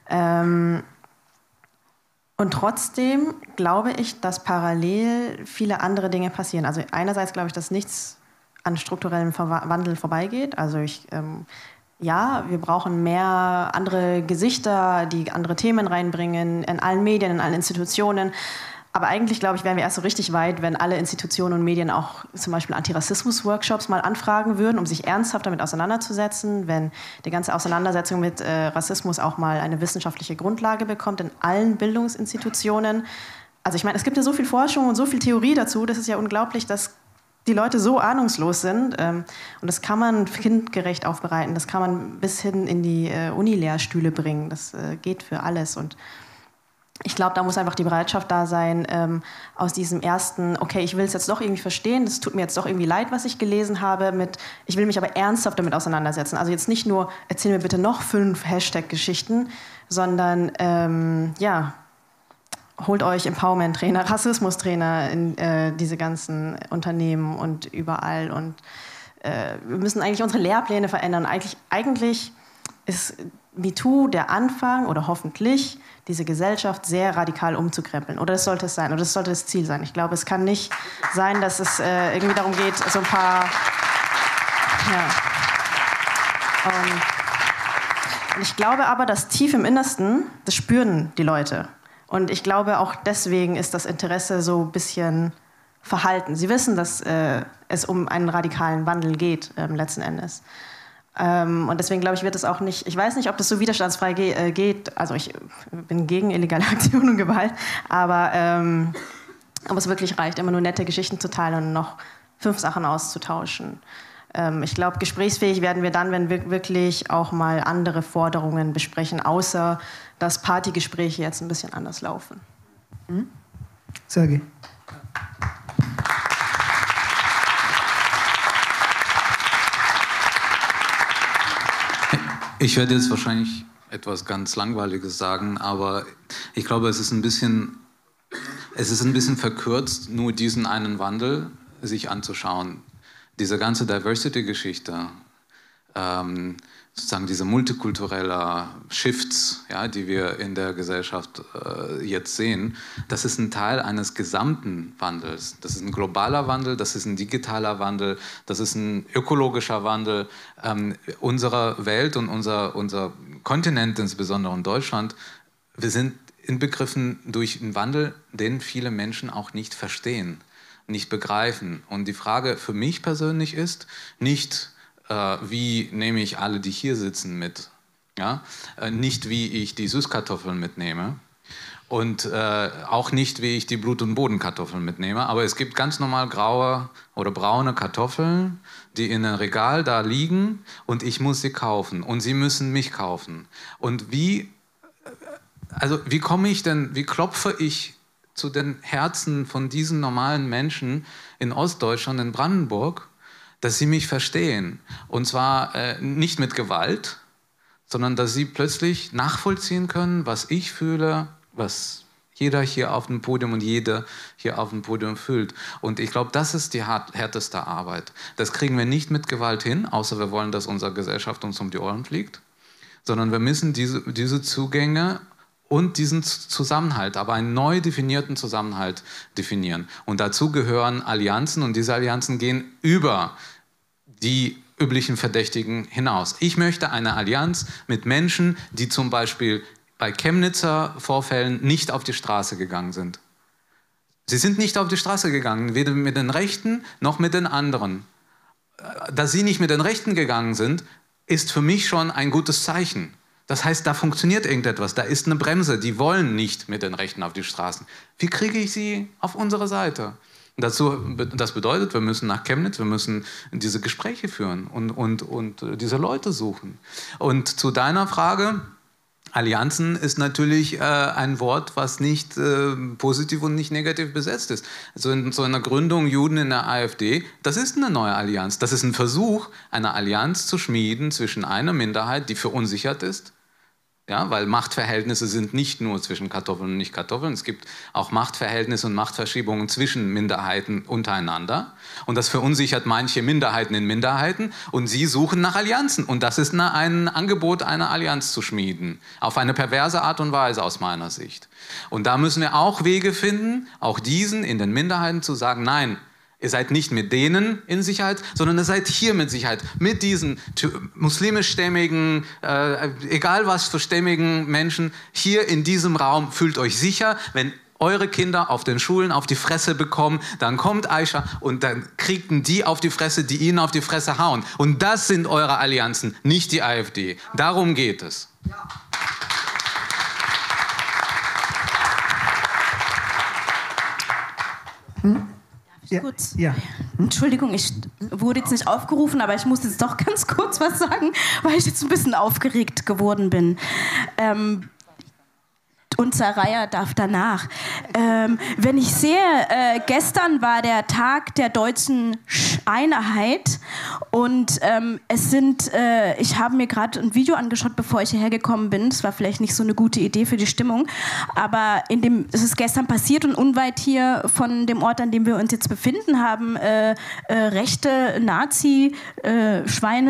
Und trotzdem glaube ich, dass parallel viele andere Dinge passieren. Also einerseits glaube ich, dass nichts an strukturellem Wandel vorbeigeht. Also wir brauchen mehr andere Gesichter, die andere Themen reinbringen, in allen Medien, in allen Institutionen. Aber eigentlich, glaube ich, wären wir erst so richtig weit, wenn alle Institutionen und Medien auch zum Beispiel Antirassismus-Workshops mal anfragen würden, um sich ernsthaft damit auseinanderzusetzen, wenn die ganze Auseinandersetzung mit Rassismus auch mal eine wissenschaftliche Grundlage bekommt in allen Bildungsinstitutionen. Also ich meine, es gibt ja so viel Forschung und so viel Theorie dazu, das ist ja unglaublich, dass die Leute so ahnungslos sind. Und das kann man kindgerecht aufbereiten, das kann man bis hin in die Unilehrstühle bringen, das geht für alles. Und ich glaube, da muss einfach die Bereitschaft da sein, aus diesem ersten, okay, ich will es jetzt doch irgendwie verstehen, das tut mir jetzt doch irgendwie leid, was ich gelesen habe, mit, ich will mich aber ernsthaft damit auseinandersetzen. Also jetzt nicht nur, erzähl mir bitte noch 5 Hashtag-Geschichten, sondern, ja, holt euch Empowerment-Trainer, Rassismus-Trainer in diese ganzen Unternehmen und überall. Und wir müssen eigentlich unsere Lehrpläne verändern. Eigentlich ist MeToo der Anfang, oder hoffentlich, diese Gesellschaft sehr radikal umzukrempeln. Oder das sollte es sein, oder das sollte das Ziel sein. Ich glaube, es kann nicht sein, dass es irgendwie darum geht, so ein paar... Ja. Und ich glaube aber, dass tief im Innersten, das spüren die Leute. Und ich glaube, auch deswegen ist das Interesse so ein bisschen verhalten. Sie wissen, dass es um einen radikalen Wandel geht, letzten Endes. Und deswegen glaube ich, wird es auch nicht, ich weiß nicht, ob das so widerstandsfrei geht, also ich bin gegen illegale Aktionen und Gewalt, aber ob es wirklich reicht, immer nur nette Geschichten zu teilen und noch 5 Sachen auszutauschen. Ich glaube, gesprächsfähig werden wir dann, wenn wir wirklich auch mal andere Forderungen besprechen, außer dass Partygespräche jetzt ein bisschen anders laufen. Hm? Sergej. Ich werde jetzt wahrscheinlich etwas ganz Langweiliges sagen, aber ich glaube, es ist ein bisschen verkürzt, nur diesen einen Wandel sich anzuschauen. Diese ganze Diversity-Geschichte, sozusagen diese multikulturelle Shifts, ja, die wir in der Gesellschaft jetzt sehen, das ist ein Teil eines gesamten Wandels. Das ist ein globaler Wandel, das ist ein digitaler Wandel, das ist ein ökologischer Wandel. Unsere Welt und unser Kontinent, insbesondere in Deutschland, wir sind inbegriffen durch einen Wandel, den viele Menschen auch nicht verstehen, nicht begreifen. Und die Frage für mich persönlich ist nicht, wie nehme ich alle, die hier sitzen, mit? Ja? Nicht, wie ich die Süßkartoffeln mitnehme und auch nicht, wie ich die Blut- und Bodenkartoffeln mitnehme. Aber es gibt ganz normal graue oder braune Kartoffeln, die in einem Regal da liegen und ich muss sie kaufen und sie müssen mich kaufen. Und wie komme ich denn, wie klopfe ich zu den Herzen von diesen normalen Menschen in Ostdeutschland, in Brandenburg, dass sie mich verstehen. Und zwar nicht mit Gewalt, sondern dass sie plötzlich nachvollziehen können, was ich fühle, was jeder hier auf dem Podium und jede hier auf dem Podium fühlt. Und ich glaube, das ist die härteste Arbeit. Das kriegen wir nicht mit Gewalt hin, außer wir wollen, dass unsere Gesellschaft uns um die Ohren fliegt, sondern wir müssen diese Zugänge und diesen Zusammenhalt, aber einen neu definierten Zusammenhalt definieren. Und dazu gehören Allianzen und diese Allianzen gehen über die üblichen Verdächtigen hinaus. Ich möchte eine Allianz mit Menschen, die zum Beispiel bei Chemnitzer Vorfällen nicht auf die Straße gegangen sind. Sie sind nicht auf die Straße gegangen, weder mit den Rechten noch mit den anderen. Dass sie nicht mit den Rechten gegangen sind, ist für mich schon ein gutes Zeichen. Das heißt, da funktioniert irgendetwas, da ist eine Bremse, die wollen nicht mit den Rechten auf die Straßen. Wie kriege ich sie auf unsere Seite? Das bedeutet, wir müssen nach Chemnitz, wir müssen diese Gespräche führen und diese Leute suchen. Und zu deiner Frage, Allianzen ist natürlich ein Wort, was nicht positiv und nicht negativ besetzt ist. Also in so einer Gründung Juden in der AfD, das ist eine neue Allianz. Das ist ein Versuch, eine Allianz zu schmieden zwischen einer Minderheit, die verunsichert ist, ja, weil Machtverhältnisse sind nicht nur zwischen Kartoffeln und Nicht-Kartoffeln. Es gibt auch Machtverhältnisse und Machtverschiebungen zwischen Minderheiten untereinander. Und das verunsichert manche Minderheiten in Minderheiten. Und sie suchen nach Allianzen. Und das ist ein Angebot, eine Allianz zu schmieden. Auf eine perverse Art und Weise aus meiner Sicht. Und da müssen wir auch Wege finden, auch diesen in den Minderheiten zu sagen, nein, ihr seid nicht mit denen in Sicherheit, sondern ihr seid hier mit Sicherheit. Mit diesen muslimischstämmigen, egal was für stämmigen Menschen, hier in diesem Raum fühlt euch sicher. Wenn eure Kinder auf den Schulen auf die Fresse bekommen, dann kommt Aisha und dann kriegen die auf die Fresse, die ihnen auf die Fresse hauen. Und das sind eure Allianzen, nicht die AfD. Darum geht es. Ja. Kurz. Ja. Entschuldigung, ich wurde jetzt nicht aufgerufen, aber ich muss jetzt doch ganz kurz was sagen, weil ich jetzt ein bisschen aufgeregt geworden bin. Und Saraya darf danach. Wenn ich sehe, gestern war der Tag der deutschen Einheit und ich habe mir gerade ein Video angeschaut, bevor ich hierher gekommen bin. Das war vielleicht nicht so eine gute Idee für die Stimmung, aber es ist gestern passiert und unweit hier von dem Ort, an dem wir uns jetzt befinden, haben rechte Nazi-Schweine,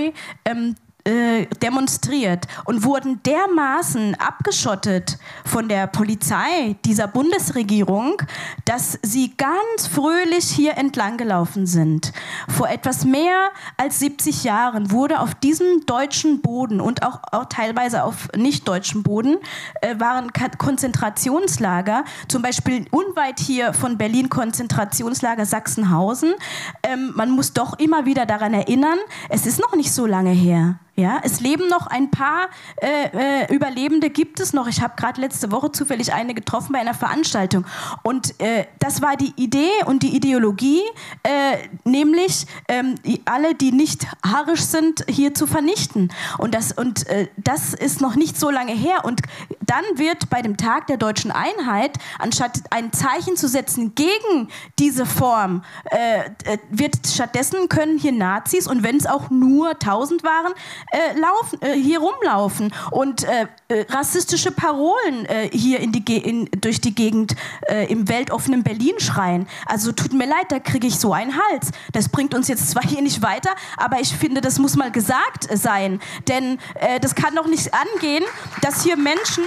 demonstriert und wurden dermaßen abgeschottet von der Polizei dieser Bundesregierung, dass sie ganz fröhlich hier entlang gelaufen sind. Vor etwas mehr als 70 Jahren wurde auf diesem deutschen Boden und auch teilweise auf nicht-deutschem Boden waren Konzentrationslager, zum Beispiel unweit hier von Berlin Konzentrationslager Sachsenhausen. Man muss doch immer wieder daran erinnern, es ist noch nicht so lange her. Ja, es leben noch ein paar Überlebende, gibt es noch. Ich habe gerade letzte Woche zufällig eine getroffen bei einer Veranstaltung. Und das war die Idee und die Ideologie, nämlich alle, die nicht arisch sind, hier zu vernichten. Und das ist noch nicht so lange her. Und dann wird bei dem Tag der deutschen Einheit, anstatt ein Zeichen zu setzen gegen diese Form, stattdessen können hier Nazis, und wenn es auch nur 1000 waren, hier rumlaufen und rassistische Parolen hier durch die Gegend im weltoffenen Berlin schreien. Also tut mir leid, da kriege ich so einen Hals. Das bringt uns jetzt zwar hier nicht weiter, aber ich finde, das muss mal gesagt sein. Denn das kann doch nicht angehen, dass hier Menschen...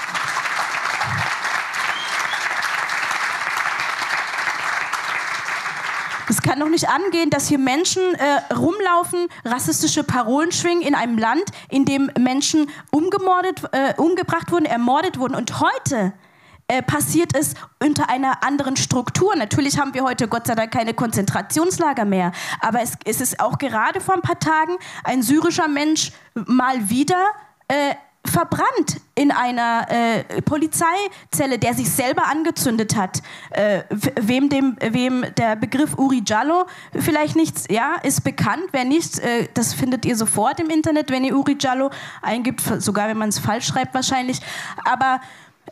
Es kann doch nicht angehen, dass hier Menschen rumlaufen, rassistische Parolen schwingen in einem Land, in dem Menschen umgebracht wurden, ermordet wurden. Und heute passiert es unter einer anderen Struktur. Natürlich haben wir heute Gott sei Dank keine Konzentrationslager mehr. Aber es ist auch gerade vor ein paar Tagen ein syrischer Mensch mal wieder verbrannt in einer Polizeizelle, der sich selber angezündet hat. Wem der Begriff Uri Jallo vielleicht nichts, ja, ist bekannt. Wer nicht, das findet ihr sofort im Internet, wenn ihr Uri Jallo eingibt, sogar wenn man es falsch schreibt wahrscheinlich. Aber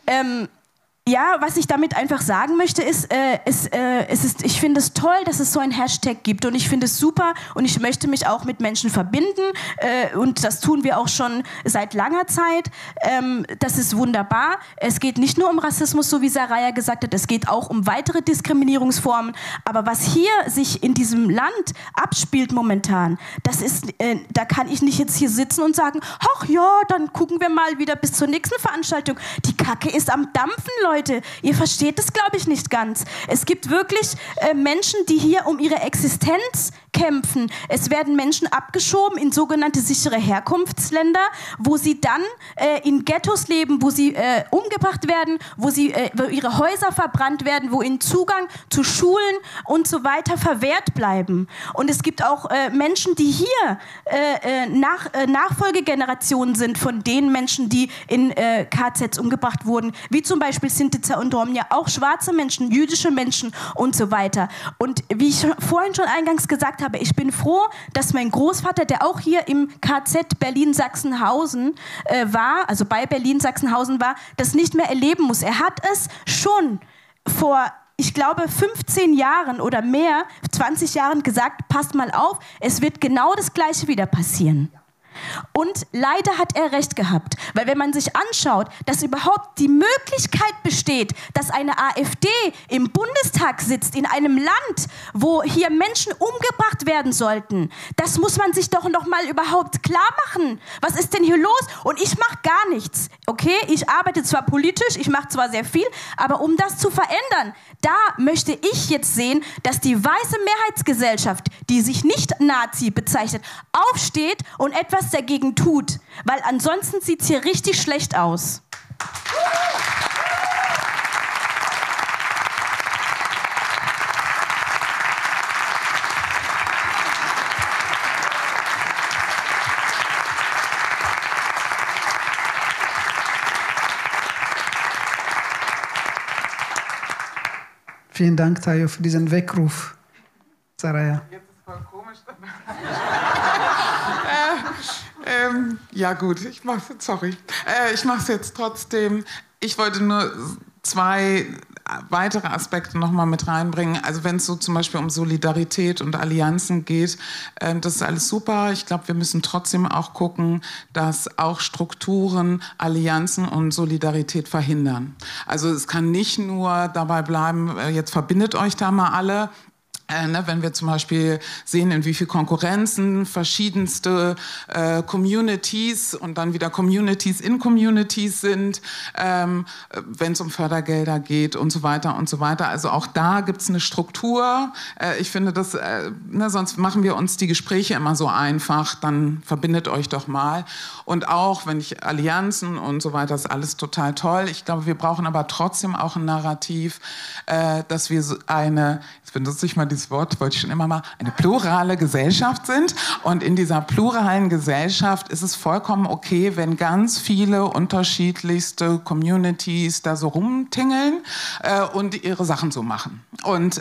ja, was ich damit einfach sagen möchte, ist, ich finde es toll, dass es so ein Hashtag gibt, und ich finde es super, und ich möchte mich auch mit Menschen verbinden, und das tun wir auch schon seit langer Zeit. Das ist wunderbar. Es geht nicht nur um Rassismus, so wie Saraya gesagt hat, es geht auch um weitere Diskriminierungsformen. Aber was hier sich in diesem Land abspielt momentan, das ist, da kann ich nicht jetzt hier sitzen und sagen, ach ja, dann gucken wir mal wieder bis zur nächsten Veranstaltung. Die Kacke ist am Dampfen, Leute. Ihr versteht das, glaube ich, nicht ganz. Es gibt wirklich Menschen, die hier um ihre Existenz kämpfen. Es werden Menschen abgeschoben in sogenannte sichere Herkunftsländer, wo sie dann in Ghettos leben, wo sie umgebracht werden, wo ihre Häuser verbrannt werden, wo ihnen Zugang zu Schulen und so weiter verwehrt bleiben. Und es gibt auch Menschen, die hier Nachfolgegenerationen sind von den Menschen, die in KZs umgebracht wurden, wie zum Beispiel Sintiza und Romja, auch schwarze Menschen, jüdische Menschen und so weiter. Und wie ich vorhin schon eingangs gesagt habe, ich bin froh, dass mein Großvater, der auch hier im KZ Berlin-Sachsenhausen war, also bei Berlin-Sachsenhausen war, das nicht mehr erleben muss. Er hat es schon vor, ich glaube, 15 Jahren oder mehr, 20 Jahren gesagt, passt mal auf, es wird genau das Gleiche wieder passieren. Und leider hat er recht gehabt, weil wenn man sich anschaut, dass überhaupt die Möglichkeit besteht, dass eine AfD im Bundestag sitzt, in einem Land, wo hier Menschen umgebracht werden sollten, das muss man sich doch noch mal überhaupt klar machen. Was ist denn hier los? Und ich mache gar nichts, okay? Ich arbeite zwar politisch, ich mache zwar sehr viel, aber um das zu verändern, da möchte ich jetzt sehen, dass die weiße Mehrheitsgesellschaft, die sich nicht Nazi bezeichnet, aufsteht und etwas dagegen tut, weil ansonsten sieht es hier richtig schlecht aus. Vielen Dank, Tayo, für diesen Weckruf, Saraya. Jetzt ist voll komisch. Ja gut, ich mache es jetzt trotzdem. Ich wollte nur 2 weitere Aspekte noch mal mit reinbringen. Also wenn es so zum Beispiel um Solidarität und Allianzen geht, das ist alles super. Ich glaube, wir müssen trotzdem auch gucken, dass auch Strukturen Allianzen und Solidarität verhindern. Also es kann nicht nur dabei bleiben, jetzt verbindet euch da mal alle. Wenn wir zum Beispiel sehen, in wie viel Konkurrenzen verschiedenste Communities und dann wieder Communities in Communities sind, wenn es um Fördergelder geht und so weiter und so weiter. Also auch da gibt es eine Struktur. Ich finde, sonst machen wir uns die Gespräche immer so einfach, dann verbindet euch doch mal. Und auch, wenn ich Allianzen und so weiter, ist alles total toll. Ich glaube, wir brauchen aber trotzdem auch ein Narrativ, dass wir jetzt benutze ich mal dieses Wort, wollte ich schon immer mal, eine plurale Gesellschaft sind. Und in dieser pluralen Gesellschaft ist es vollkommen okay, wenn ganz viele unterschiedlichste Communities da so rumtingeln und ihre Sachen so machen. Und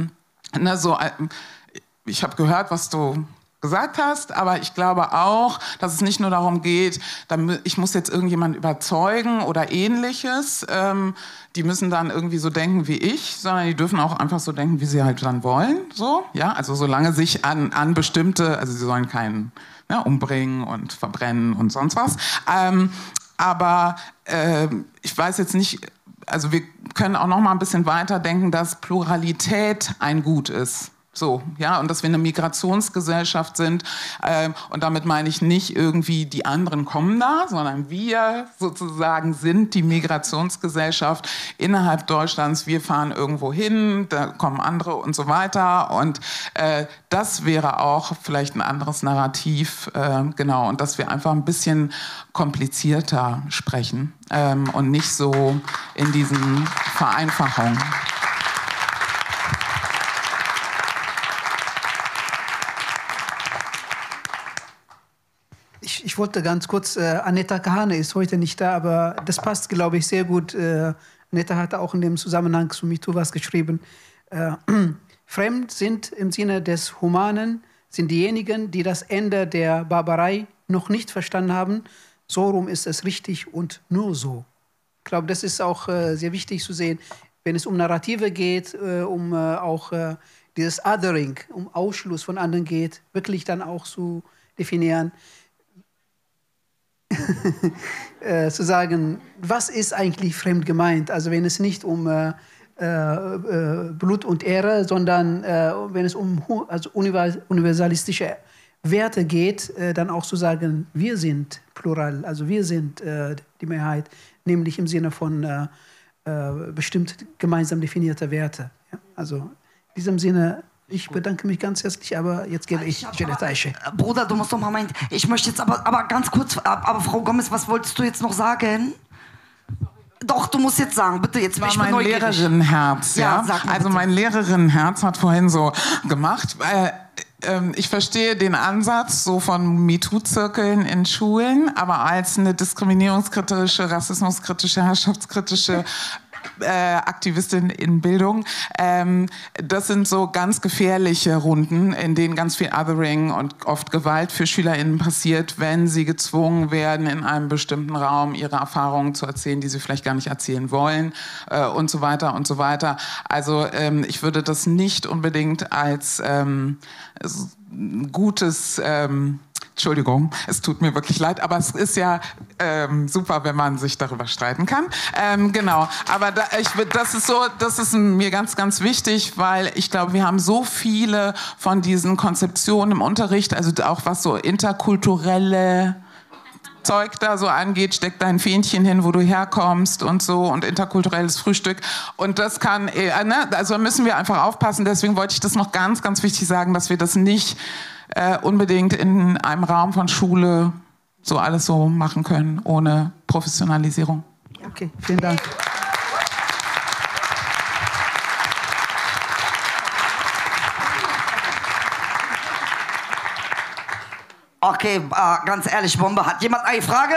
ich habe gehört, was du gesagt hast, aber ich glaube auch, dass es nicht nur darum geht, ich muss jetzt irgendjemanden überzeugen oder Ähnliches. Die müssen dann irgendwie so denken wie ich, sondern die dürfen auch einfach so denken, wie sie halt dann wollen. So, ja, also solange sich an bestimmte, also sie sollen keinen umbringen und verbrennen und sonst was. Aber ich weiß jetzt nicht, also wir können auch noch mal ein bisschen weiter denken, dass Pluralität ein Gut ist. So, ja, und dass wir eine Migrationsgesellschaft sind. Und damit meine ich nicht irgendwie, die anderen kommen da, sondern wir sozusagen sind die Migrationsgesellschaft innerhalb Deutschlands. Wir fahren irgendwo hin, da kommen andere und so weiter. Und das wäre auch vielleicht ein anderes Narrativ, genau. Und dass wir einfach ein bisschen komplizierter sprechen und nicht so in diesen Vereinfachungen. Ich wollte ganz kurz, Annetta Kahane ist heute nicht da, aber das passt, glaube ich, sehr gut. Annetta hatte auch in dem Zusammenhang zu MeToo was geschrieben. Fremd sind im Sinne des Humanen, sind diejenigen, die das Ende der Barbarei noch nicht verstanden haben. So rum ist es richtig und nur so. Ich glaube, das ist auch sehr wichtig zu sehen, wenn es um Narrative geht, um auch dieses Othering, um Ausschluss von anderen geht, wirklich dann auch zu definieren. Zu sagen, was ist eigentlich fremd gemeint? Also wenn es nicht um Blut und Ehre, sondern wenn es um universalistische Werte geht, dann auch zu sagen, wir sind plural, also wir sind die Mehrheit, nämlich im Sinne von bestimmt gemeinsam definierter Werte. Ja? Also in diesem Sinne, ich bedanke mich ganz herzlich, aber jetzt gebe ich Gillette Aische. Bruder, du musst doch mal meinen, ich möchte jetzt aber ganz kurz, aber Frau Gomez, was wolltest du jetzt noch sagen? Doch, du musst jetzt sagen, bitte, jetzt bin ich mein Lehrerinnenherz, ja? Sag mal also bitte. mein Lehrerinnenherz hat vorhin so gemacht, ich verstehe den Ansatz so von MeToo-Zirkeln in Schulen, aber als eine diskriminierungskritische, rassismuskritische, herrschaftskritische Aktivistin in Bildung. Das sind so ganz gefährliche Runden, in denen ganz viel Othering und oft Gewalt für SchülerInnen passiert, wenn sie gezwungen werden, in einem bestimmten Raum ihre Erfahrungen zu erzählen, die sie vielleicht gar nicht erzählen wollen und so weiter und so weiter. Also ich würde das nicht unbedingt als gutes... Entschuldigung, es tut mir wirklich leid, aber es ist ja super, wenn man sich darüber streiten kann. Genau, aber das ist mir ganz, ganz wichtig, weil ich glaube, wir haben so viele von diesen Konzeptionen im Unterricht, also auch was so interkulturelle Zeug da so angeht, steck dein Fähnchen hin, wo du herkommst und so und interkulturelles Frühstück. Und das kann, also müssen wir einfach aufpassen. Deswegen wollte ich das noch ganz, ganz wichtig sagen, dass wir das nicht unbedingt in einem Raum von Schule so alles so machen können, ohne Professionalisierung. Okay, vielen Dank. Okay, ganz ehrlich, Bombe, hat jemand eine Frage?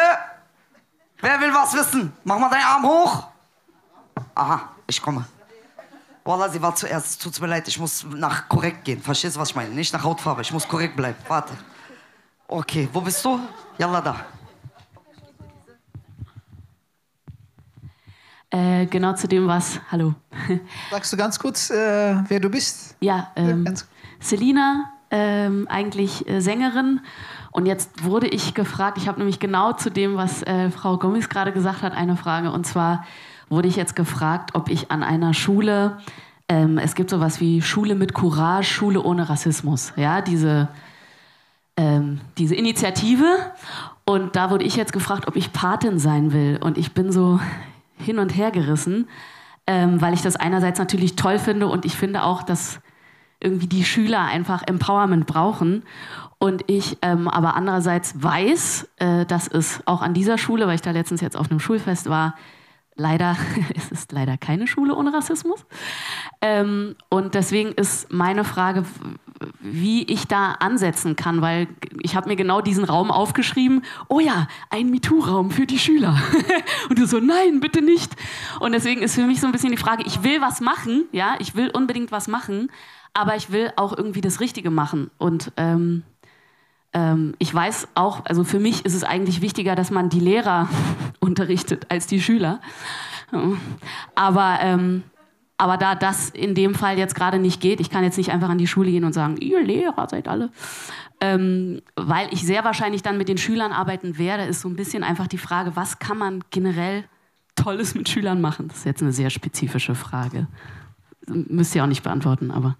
Wer will was wissen? Mach mal deinen Arm hoch. Aha, ich komme. Wallah, sie war zuerst. Es tut mir leid, ich muss nach korrekt gehen. Verstehst du, was ich meine? Nicht nach Hautfarbe, ich muss korrekt bleiben. Warte. Okay, wo bist du? Yalla, da. Genau zu dem, was... Hallo. Sagst du ganz kurz, wer du bist? Ja, Selina, eigentlich Sängerin. Und jetzt wurde ich gefragt, ich habe nämlich genau zu dem, was Frau Gommis gerade gesagt hat, eine Frage. Und zwar wurde ich jetzt gefragt, ob ich an einer Schule, es gibt sowas wie Schule mit Courage, Schule ohne Rassismus. Ja, diese Initiative. Und da wurde ich jetzt gefragt, ob ich Patin sein will. Und ich bin so hin und her gerissen, weil ich das einerseits natürlich toll finde und ich finde auch, dass irgendwie die Schüler einfach Empowerment brauchen. Und ich aber andererseits weiß, dass es auch an dieser Schule, weil ich da letztens jetzt auf einem Schulfest war, leider, es ist leider keine Schule ohne Rassismus. Und deswegen ist meine Frage, wie ich da ansetzen kann, weil ich habe mir genau diesen Raum aufgeschrieben, oh ja, ein MeToo-Raum für die Schüler. Und du so, nein, bitte nicht. Und deswegen ist für mich so ein bisschen die Frage, ich will was machen, ja, ich will unbedingt was machen, aber ich will auch irgendwie das Richtige machen. Und ich weiß auch, also für mich ist es eigentlich wichtiger, dass man die Lehrer unterrichtet als die Schüler. Aber da das in dem Fall jetzt gerade nicht geht, ich kann jetzt nicht einfach an die Schule gehen und sagen, ihr Lehrer seid alle, weil ich sehr wahrscheinlich dann mit den Schülern arbeiten werde, ist so ein bisschen einfach die Frage, was kann man generell Tolles mit Schülern machen? Das ist jetzt eine sehr spezifische Frage. Müsst ihr auch nicht beantworten, aber...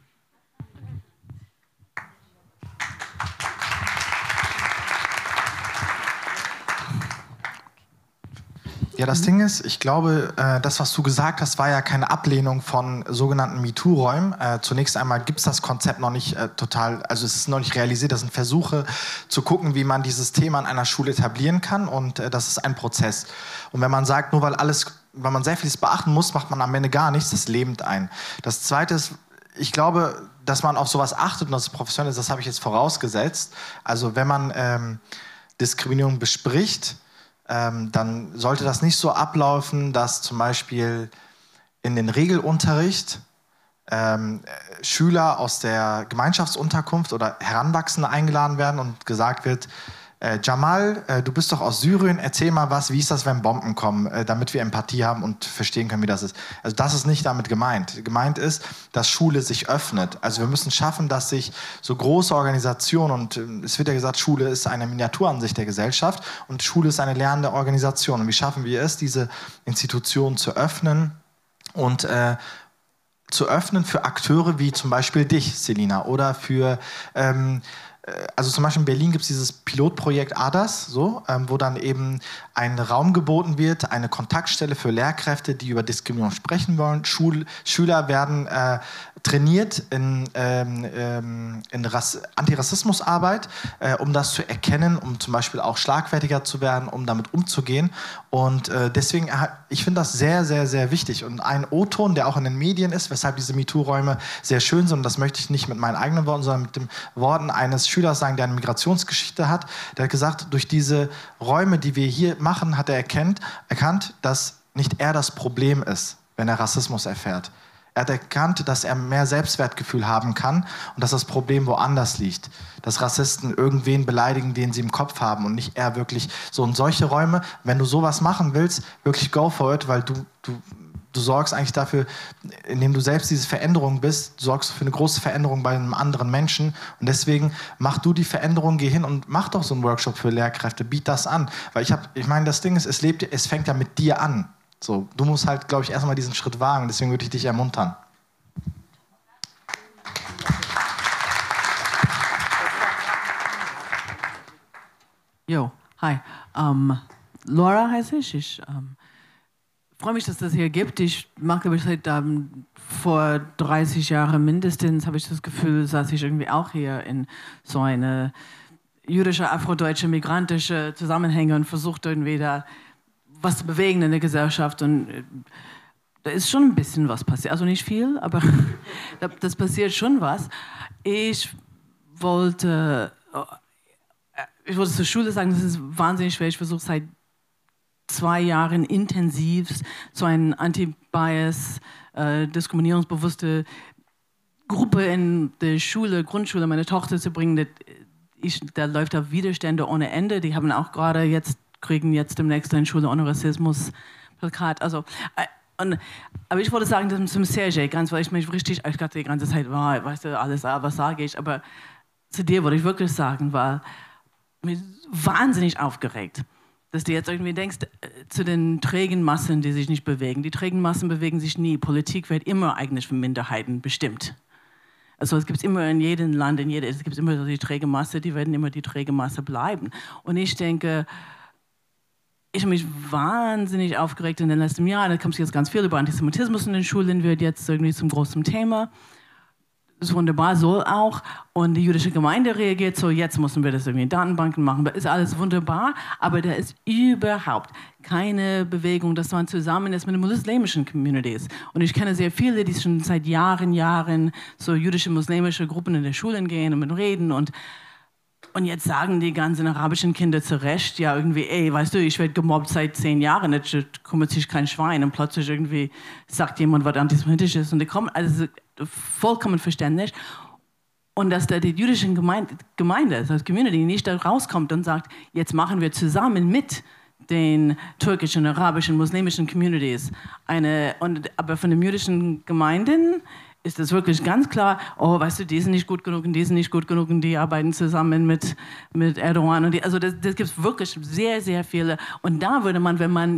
Ja, das Ding ist, ich glaube, das, was du gesagt hast, war ja keine Ablehnung von sogenannten MeToo-Räumen. Zunächst einmal gibt es das Konzept noch nicht total, also es ist noch nicht realisiert. Das sind Versuche zu gucken, wie man dieses Thema an einer Schule etablieren kann und das ist ein Prozess. Und wenn man sagt, nur weil man sehr vieles beachten muss, macht man am Ende gar nichts, das lähmt ein. Das Zweite ist, ich glaube, dass man auf sowas achtet und dass es professionell ist, das habe ich jetzt vorausgesetzt. Also wenn man Diskriminierung bespricht, dann sollte das nicht so ablaufen, dass zum Beispiel in den Regelunterricht Schüler aus der Gemeinschaftsunterkunft oder Heranwachsende eingeladen werden und gesagt wird, Jamal, du bist doch aus Syrien, erzähl mal wie ist das, wenn Bomben kommen, damit wir Empathie haben und verstehen können, wie das ist. Also das ist nicht damit gemeint. Gemeint ist, dass Schule sich öffnet. Also wir müssen schaffen, dass sich so große Organisationen, und es wird ja gesagt, Schule ist eine Miniaturansicht der Gesellschaft und Schule ist eine lernende Organisation. Und wie schaffen wir es, diese Institutionen zu öffnen und zu öffnen für Akteure wie zum Beispiel dich, Selina, oder für... also zum Beispiel in Berlin gibt es dieses Pilotprojekt ADAS, wo dann eben ein Raum geboten wird, eine Kontaktstelle für Lehrkräfte, die über Diskriminierung sprechen wollen. Schüler werden trainiert in Antirassismusarbeit, um das zu erkennen, um zum Beispiel auch schlagfertiger zu werden, um damit umzugehen. Und deswegen, ich finde das sehr, sehr, sehr wichtig. Und ein O-Ton, der auch in den Medien ist, weshalb diese MeToo-Räume sehr schön sind, und das möchte ich nicht mit meinen eigenen Worten, sondern mit den Worten eines Schülers sagen, der eine Migrationsgeschichte hat. Der hat gesagt, durch diese Räume, die wir hier machen, hat er erkannt, dass nicht er das Problem ist, wenn er Rassismus erfährt. Er hat erkannt, dass er mehr Selbstwertgefühl haben kann und dass das Problem woanders liegt. Dass Rassisten irgendwen beleidigen, den sie im Kopf haben und nicht er wirklich so. Und solche Räume, wenn du sowas machen willst, wirklich go for it, weil du sorgst eigentlich dafür, indem du selbst diese Veränderung bist, sorgst du für eine große Veränderung bei einem anderen Menschen. Und deswegen mach du die Veränderung, geh hin und mach doch so einen Workshop für Lehrkräfte, biet das an. Weil ich meine, das Ding ist, es fängt ja mit dir an. So, du musst halt, glaube ich, erstmal diesen Schritt wagen. Deswegen würde ich dich ermuntern. Jo, hi. Laura heiße ich. Ich freue mich, dass das hier gibt. Ich mache, glaube ich, seit vor 30 Jahren mindestens, habe ich das Gefühl, saß ich irgendwie auch hier in so eine jüdische, afrodeutsche, migrantische Zusammenhänge und versucht irgendwie da was zu bewegen in der Gesellschaft. Und da ist schon ein bisschen was passiert. Also nicht viel, aber das passiert schon was. Ich wollte zur Schule sagen, das ist wahnsinnig schwer. Ich versuche seit 2 Jahren intensiv so eine anti-bias, diskriminierungsbewusste Gruppe in der Schule, Grundschule, meine Tochter zu bringen. Da läuft da Widerstände ohne Ende. Die haben auch gerade kriegen jetzt demnächst eine Schule ohne Rassismus Plakat. Also, aber ich wollte sagen, zum Sergej, weil ich mich richtig, ich dachte die ganze Zeit, weißt du, alles, was sage ich, aber zu dir wollte ich wirklich sagen, weil mich wahnsinnig aufgeregt, dass du jetzt irgendwie denkst, zu den trägen Massen, die sich nicht bewegen. Die trägen Massen bewegen sich nie. Politik wird immer eigentlich von Minderheiten bestimmt. Also es gibt immer in jedem Land, es gibt immer die träge Masse, die werden immer die träge Masse bleiben. Und ich denke, ich habe mich wahnsinnig aufgeregt in den letzten Jahren. Da kommt jetzt ganz viel über Antisemitismus in den Schulen, wird jetzt irgendwie zum großen Thema. Das ist wunderbar, soll auch. Und die jüdische Gemeinde reagiert so, jetzt müssen wir das irgendwie in Datenbanken machen. Das ist alles wunderbar, aber da ist überhaupt keine Bewegung, dass man zusammen ist mit den muslimischen Communities. Und ich kenne sehr viele, die schon seit Jahren so jüdische, muslimische Gruppen in den Schulen gehen und mit reden. Und jetzt sagen die ganzen arabischen Kinder zu Recht, ja irgendwie, ey, weißt du, ich werde gemobbt seit 10 Jahren, jetzt kümmert sich kein Schwein und plötzlich irgendwie sagt jemand, was antisemitisch ist und die kommen, also vollkommen verständlich. Und dass da die jüdische Gemeinde, also die Community nicht da rauskommt und sagt, jetzt machen wir zusammen mit den türkischen, arabischen, muslimischen Communities aber von den jüdischen Gemeinden ist es wirklich ganz klar, oh, weißt du, die sind nicht gut genug und die sind nicht gut genug und die arbeiten zusammen mit Erdogan. Und also das gibt es wirklich sehr, sehr viele. Und da würde man, wenn man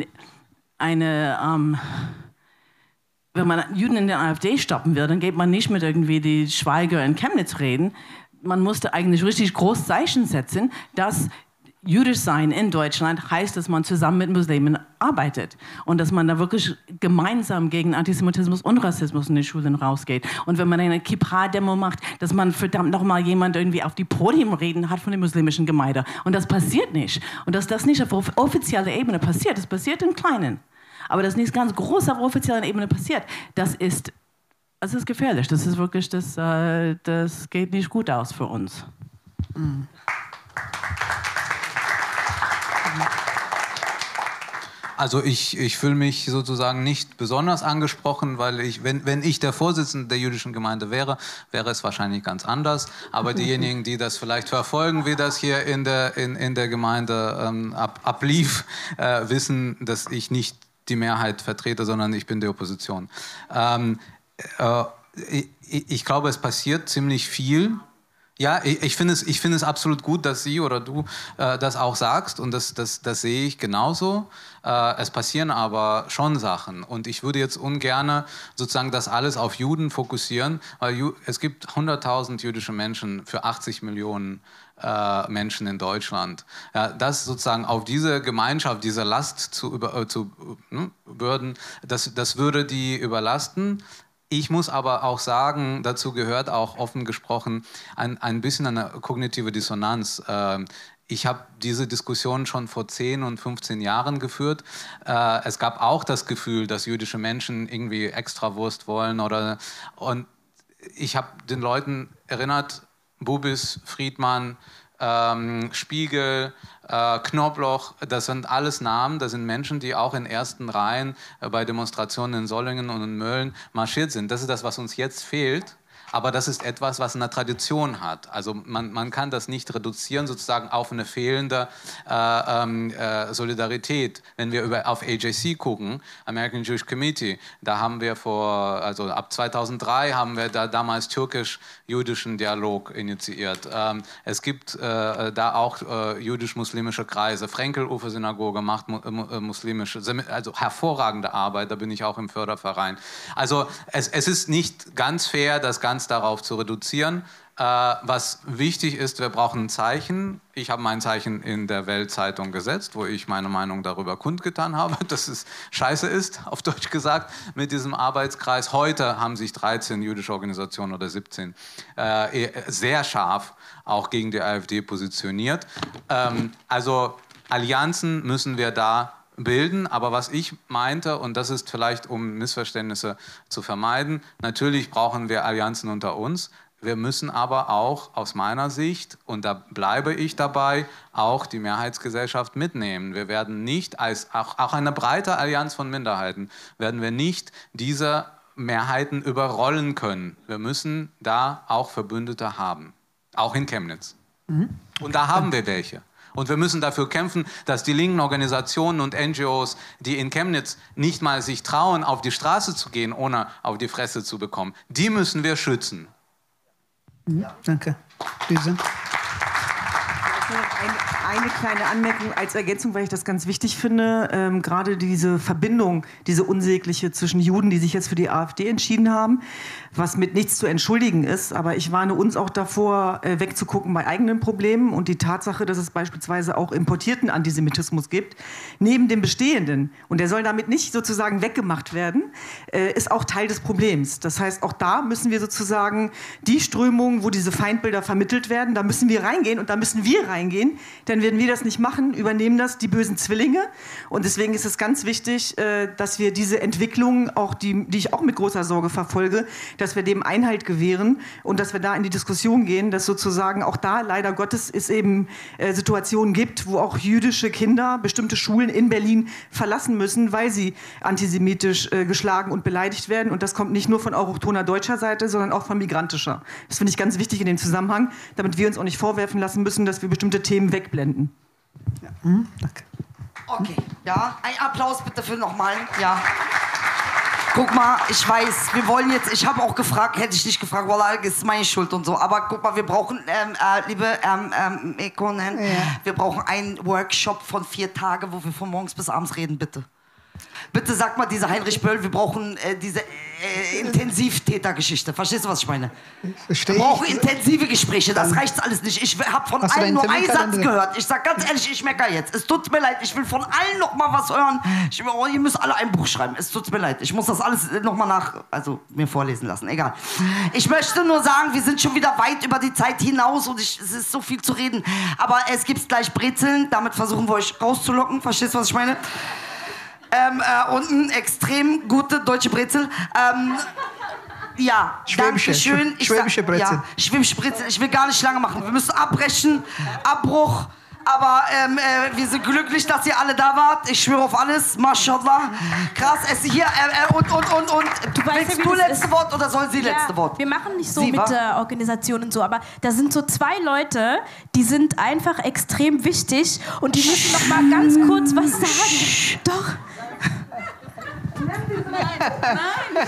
Juden in der AfD stoppen will, dann geht man nicht mit irgendwie die Schweiger in Chemnitz reden. Man musste eigentlich richtig groß Zeichen setzen, dass jüdisch sein in Deutschland heißt, dass man zusammen mit Muslimen arbeitet und dass man da wirklich gemeinsam gegen Antisemitismus und Rassismus in den Schulen rausgeht. Und wenn man eine Kippa-Demo macht, dass man verdammt nochmal jemand irgendwie auf die Podium reden hat von der muslimischen Gemeinde. Und das passiert nicht. Und dass das nicht auf offizieller Ebene passiert, das passiert im Kleinen. Aber dass nicht ganz groß auf offizieller Ebene passiert, das ist gefährlich. Das ist wirklich, das geht nicht gut aus für uns. Mhm. Also ich fühle mich sozusagen nicht besonders angesprochen, weil wenn ich der Vorsitzende der jüdischen Gemeinde wäre es wahrscheinlich ganz anders. Aber diejenigen, die das vielleicht verfolgen, wie das hier in der Gemeinde ablief, wissen, dass ich nicht die Mehrheit vertrete, sondern ich bin die Opposition. Ich glaube, es passiert ziemlich viel. Ja, ich finde es absolut gut, dass Sie oder du das auch sagst und das sehe ich genauso. Es passieren aber schon Sachen und ich würde jetzt ungern sozusagen das alles auf Juden fokussieren, weil es gibt 100.000 jüdische Menschen für 80 Millionen Menschen in Deutschland. Ja, das sozusagen auf diese Gemeinschaft, diese Last zu bürden, das würde die überlasten. Ich muss aber auch sagen, dazu gehört auch offen gesprochen ein bisschen eine kognitive Dissonanz. Ich habe diese Diskussion schon vor 10 und 15 Jahren geführt. Es gab auch das Gefühl, dass jüdische Menschen irgendwie Extrawurst wollen. Und ich habe den Leuten erinnert, Bubis, Friedmann, Spiegel, Knobloch, das sind alles Namen, das sind Menschen, die auch in ersten Reihen bei Demonstrationen in Solingen und in Mölln marschiert sind. Das ist das, was uns jetzt fehlt. Aber das ist etwas, was eine Tradition hat. Also man kann das nicht reduzieren sozusagen auf eine fehlende Solidarität. Wenn wir auf AJC gucken, American Jewish Committee, da haben wir ab 2003 haben wir da damals türkisch-jüdischen Dialog initiiert. Es gibt da auch jüdisch-muslimische Kreise. Frenkel-Ufer-Synagoge macht muslimische, also hervorragende Arbeit, da bin ich auch im Förderverein. Also es ist nicht ganz fair, das Ganze darauf zu reduzieren. Was wichtig ist, wir brauchen ein Zeichen. Ich habe mein Zeichen in der Welt-Zeitung gesetzt, wo ich meine Meinung darüber kundgetan habe, dass es scheiße ist, auf Deutsch gesagt, mit diesem Arbeitskreis. Heute haben sich 13 jüdische Organisationen oder 17 sehr scharf auch gegen die AfD positioniert. Also Allianzen müssen wir da bilden, aber was ich meinte, und das ist vielleicht, um Missverständnisse zu vermeiden, natürlich brauchen wir Allianzen unter uns. Wir müssen aber auch aus meiner Sicht, und da bleibe ich dabei, auch die Mehrheitsgesellschaft mitnehmen. Wir werden nicht, als auch eine breite Allianz von Minderheiten, werden wir nicht diese Mehrheiten überrollen können. Wir müssen da auch Verbündete haben, auch in Chemnitz. Und da haben wir welche. Und wir müssen dafür kämpfen, dass die linken Organisationen und NGOs, die in Chemnitz nicht mal sich trauen, auf die Straße zu gehen, ohne auf die Fresse zu bekommen, die müssen wir schützen. Danke. Lisa. Eine kleine Anmerkung als Ergänzung, weil ich das ganz wichtig finde. Gerade diese Verbindung, diese unsägliche zwischen Juden, die sich jetzt für die AfD entschieden haben, was mit nichts zu entschuldigen ist. Aber ich warne uns auch davor, wegzugucken bei eigenen Problemen. Und die Tatsache, dass es beispielsweise auch importierten Antisemitismus gibt, neben dem bestehenden, und der soll damit nicht sozusagen weggemacht werden, ist auch Teil des Problems. Das heißt, auch da müssen wir sozusagen die Strömungen, wo diese Feindbilder vermittelt werden, da müssen wir reingehen und da müssen wir reingehen. Denn wenn wir das nicht machen, übernehmen das die bösen Zwillinge. Und deswegen ist es ganz wichtig, dass wir diese Entwicklung, auch die ich auch mit großer Sorge verfolge, dass wir dem Einhalt gewähren und dass wir da in die Diskussion gehen, dass sozusagen auch da leider Gottes es eben Situationen gibt, wo auch jüdische Kinder bestimmte Schulen in Berlin verlassen müssen, weil sie antisemitisch geschlagen und beleidigt werden. Und das kommt nicht nur von autochthoner deutscher Seite, sondern auch von migrantischer. Das finde ich ganz wichtig in dem Zusammenhang, damit wir uns auch nicht vorwerfen lassen müssen, dass wir bestimmte Themen wegblenden. Ja. Danke. Okay, ja, ein Applaus bitte für nochmal. Ja. Guck mal, ich weiß, wir wollen jetzt, ich habe auch gefragt, hätte ich nicht gefragt, Wallah, ist meine Schuld und so, aber guck mal, wir brauchen, liebe Mekonnen, wir brauchen einen Workshop von 4 Tagen, wo wir von morgens bis abends reden, bitte. Bitte sag mal, diese Heinrich Böll, wir brauchen diese Intensivtätergeschichte. Verstehst du, was ich meine? Wir brauchen intensive Gespräche, das reicht alles nicht. Ich habe von allen nur einen Satz gehört. Ich sag ganz ehrlich, ich meckere jetzt. Es tut mir leid, ich will von allen noch mal was hören. Ihr müsst alle ein Buch schreiben. Es tut mir leid. Ich muss das alles noch mal mir vorlesen lassen. Egal. Ich möchte nur sagen, wir sind schon wieder weit über die Zeit hinaus und es ist so viel zu reden. Aber es gibt gleich Brezeln, damit versuchen wir euch rauszulocken. Verstehst du, was ich meine? Und extrem gute deutsche Brezel. Ja, danke schön. Schwäbische Brezel. Ja, schwäbische Brezel. Ich will gar nicht lange machen. Wir müssen abbrechen. Abbruch. Aber wir sind glücklich, dass ihr alle da wart. Ich schwöre auf alles. Mashallah. Krass. Hier, und. Willst du letzte Wort oder soll sie letzte Wort? Wir machen nicht so mit der Organisation und so, aber da sind so 2 Leute, die sind einfach extrem wichtig und die müssen noch mal ganz kurz was sagen. Doch. Nein.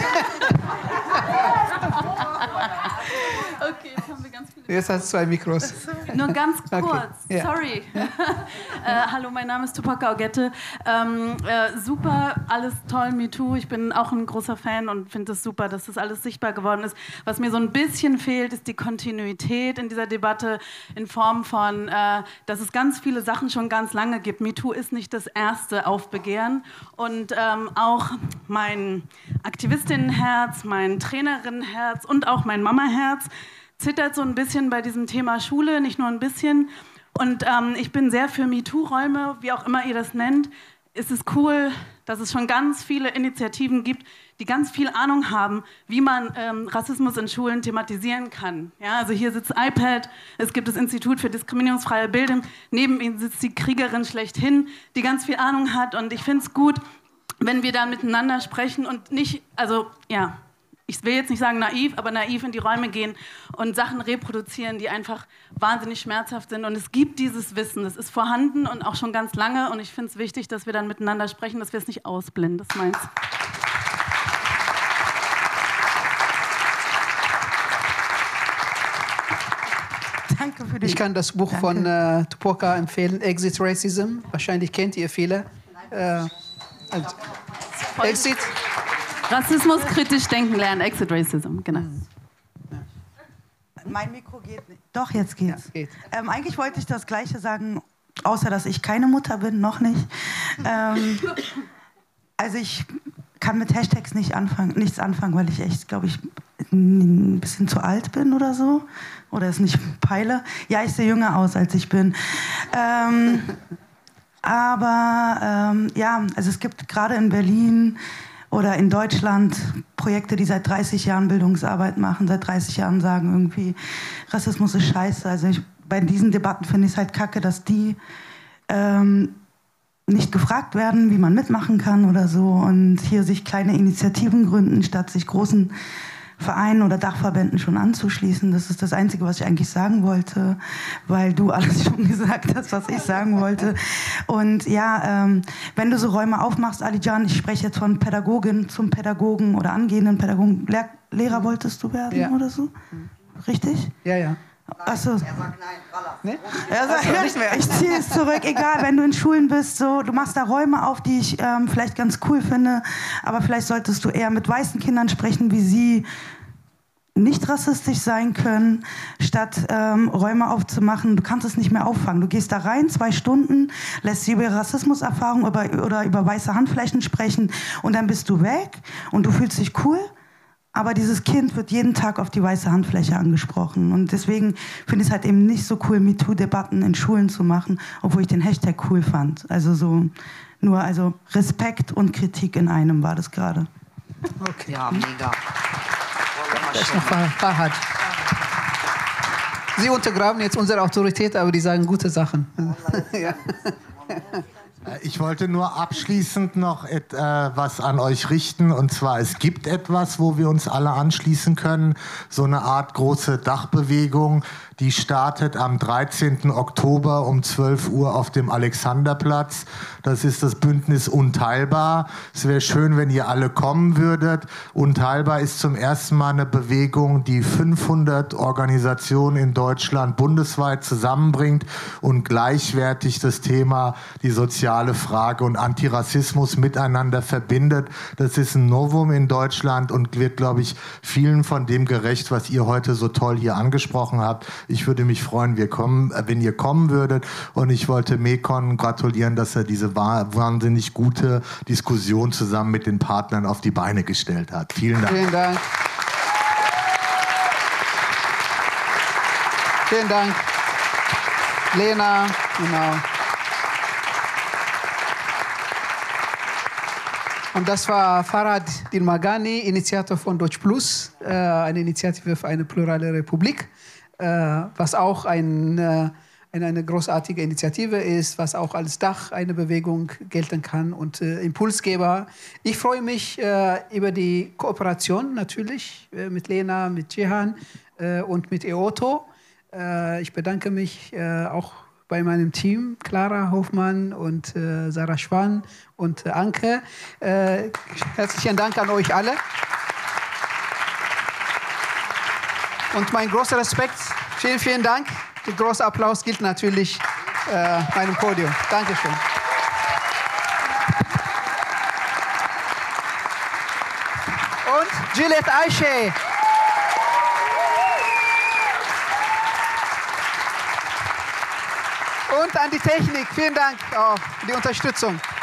Okay, jetzt haben wir ganz viele. Jetzt hast du 2 Mikros. Nur ganz kurz, okay. Ja. Sorry. Hallo, mein Name ist Tupac Augette. Super, alles toll, MeToo. Ich bin auch ein großer Fan und finde es super, dass das alles sichtbar geworden ist. Was mir so ein bisschen fehlt, ist die Kontinuität in dieser Debatte in Form von, dass es ganz viele Sachen schon ganz lange gibt. MeToo ist nicht das erste Aufbegehren und auch mein Aktivistinnenherz, mein Trainerinnenherz und auch mein Mamaherz zittert so ein bisschen bei diesem Thema Schule, nicht nur ein bisschen. Und ich bin sehr für MeToo-Räume, wie auch immer ihr das nennt. Es ist cool, dass es schon ganz viele Initiativen gibt, die ganz viel Ahnung haben, wie man Rassismus in Schulen thematisieren kann. Ja, also hier sitzt iPad, es gibt das Institut für diskriminierungsfreie Bildung, neben ihnen sitzt die Kriegerin schlechthin, die ganz viel Ahnung hat. Und ich finde es gut, wenn wir da miteinander sprechen und nicht, also ja, ich will jetzt nicht sagen naiv, aber naiv in die Räume gehen und Sachen reproduzieren, die einfach wahnsinnig schmerzhaft sind. Und es gibt dieses Wissen, das ist vorhanden und auch schon ganz lange. Und ich finde es wichtig, dass wir dann miteinander sprechen, dass wir es nicht ausblenden. Das ist meins. Danke für ich kann das Buch von Tupac empfehlen, Exit Racism. Wahrscheinlich kennt ihr viele. Exit. Rassismus kritisch denken lernen, Exit Racism, genau. Mein Mikro geht nicht. Doch, jetzt geht's. Ja, geht. Eigentlich wollte ich das Gleiche sagen, außer dass ich keine Mutter bin, noch nicht. Also ich kann mit Hashtags nichts anfangen, weil ich echt, glaube ich, ein bisschen zu alt bin oder so. Oder es nicht peile. Ja, ich sehe jünger aus, als ich bin. Aber ja, also es gibt gerade in Berlin oder in Deutschland Projekte, die seit 30 Jahren Bildungsarbeit machen, seit 30 Jahren sagen irgendwie, Rassismus ist scheiße. Also bei diesen Debatten finde ich es halt kacke, dass die nicht gefragt werden, wie man mitmachen kann oder so und hier sich kleine Initiativen gründen, statt sich großen Vereinen oder Dachverbänden schon anzuschließen. Das ist das Einzige, was ich eigentlich sagen wollte, weil du alles schon gesagt hast, was ich sagen wollte. Und ja, wenn du so Räume aufmachst, Alican, ich spreche jetzt von Pädagogin zum Pädagogen oder angehenden Pädagogen. Lehrer wolltest du werden oder so? Richtig? Ja, ja. Achso. Er sagt nein, ne? Er sagt nicht mehr. Ich ziehe es zurück, egal, wenn du in Schulen bist, so, du machst da Räume auf, die ich vielleicht ganz cool finde, aber vielleicht solltest du eher mit weißen Kindern sprechen, wie sie nicht rassistisch sein können, statt Räume aufzumachen. Du kannst es nicht mehr auffangen. Du gehst da rein, 2 Stunden, lässt sie über ihre Rassismuserfahrung oder über weiße Handflächen sprechen und dann bist du weg und du fühlst dich cool. Aber dieses Kind wird jeden Tag auf die weiße Handfläche angesprochen. Und deswegen finde ich es halt eben nicht so cool, MeToo-Debatten in Schulen zu machen, obwohl ich den Hashtag cool fand. Also so nur Respekt und Kritik in einem war das gerade. Okay. Ja, mega. Das ist noch Farhad. Sie untergraben jetzt unsere Autorität, aber die sagen gute Sachen. Ja. Ich wollte nur abschließend noch etwas an euch richten. Und zwar, es gibt etwas, wo wir uns alle anschließen können. So eine Art große Dachbewegung, die startet am 13. Oktober um 12 Uhr auf dem Alexanderplatz. Das ist das Bündnis Unteilbar. Es wäre schön, wenn ihr alle kommen würdet. Unteilbar ist zum ersten Mal eine Bewegung, die 500 Organisationen in Deutschland bundesweit zusammenbringt und gleichwertig das Thema, die soziale Frage und Antirassismus miteinander verbindet. Das ist ein Novum in Deutschland und wird, glaube ich, vielen von dem gerecht, was ihr heute so toll hier angesprochen habt. Ich würde mich freuen, wenn ihr kommen würdet. Und ich wollte Mekon gratulieren, dass er diese wahnsinnig gute Diskussion zusammen mit den Partnern auf die Beine gestellt hat. Vielen Dank. Vielen Dank. Vielen Dank. Lena, genau. Und das war Farhad Dilmagani, Initiator von Deutsch Plus, eine Initiative für eine plurale Republik, was auch eine großartige Initiative ist, was auch als Dach eine Bewegung gelten kann und Impulsgeber. Ich freue mich über die Kooperation natürlich mit Lena, mit Cihan und mit EOTO. Ich bedanke mich auch bei meinem Team, Clara Hofmann und Sarah Schwan und Anke. Herzlichen Dank an euch alle. Und mein großer Respekt, vielen, vielen Dank. Der große Applaus gilt natürlich meinem Podium. Dankeschön. Und Gillette Aische. Und an die Technik, vielen Dank auch für die Unterstützung.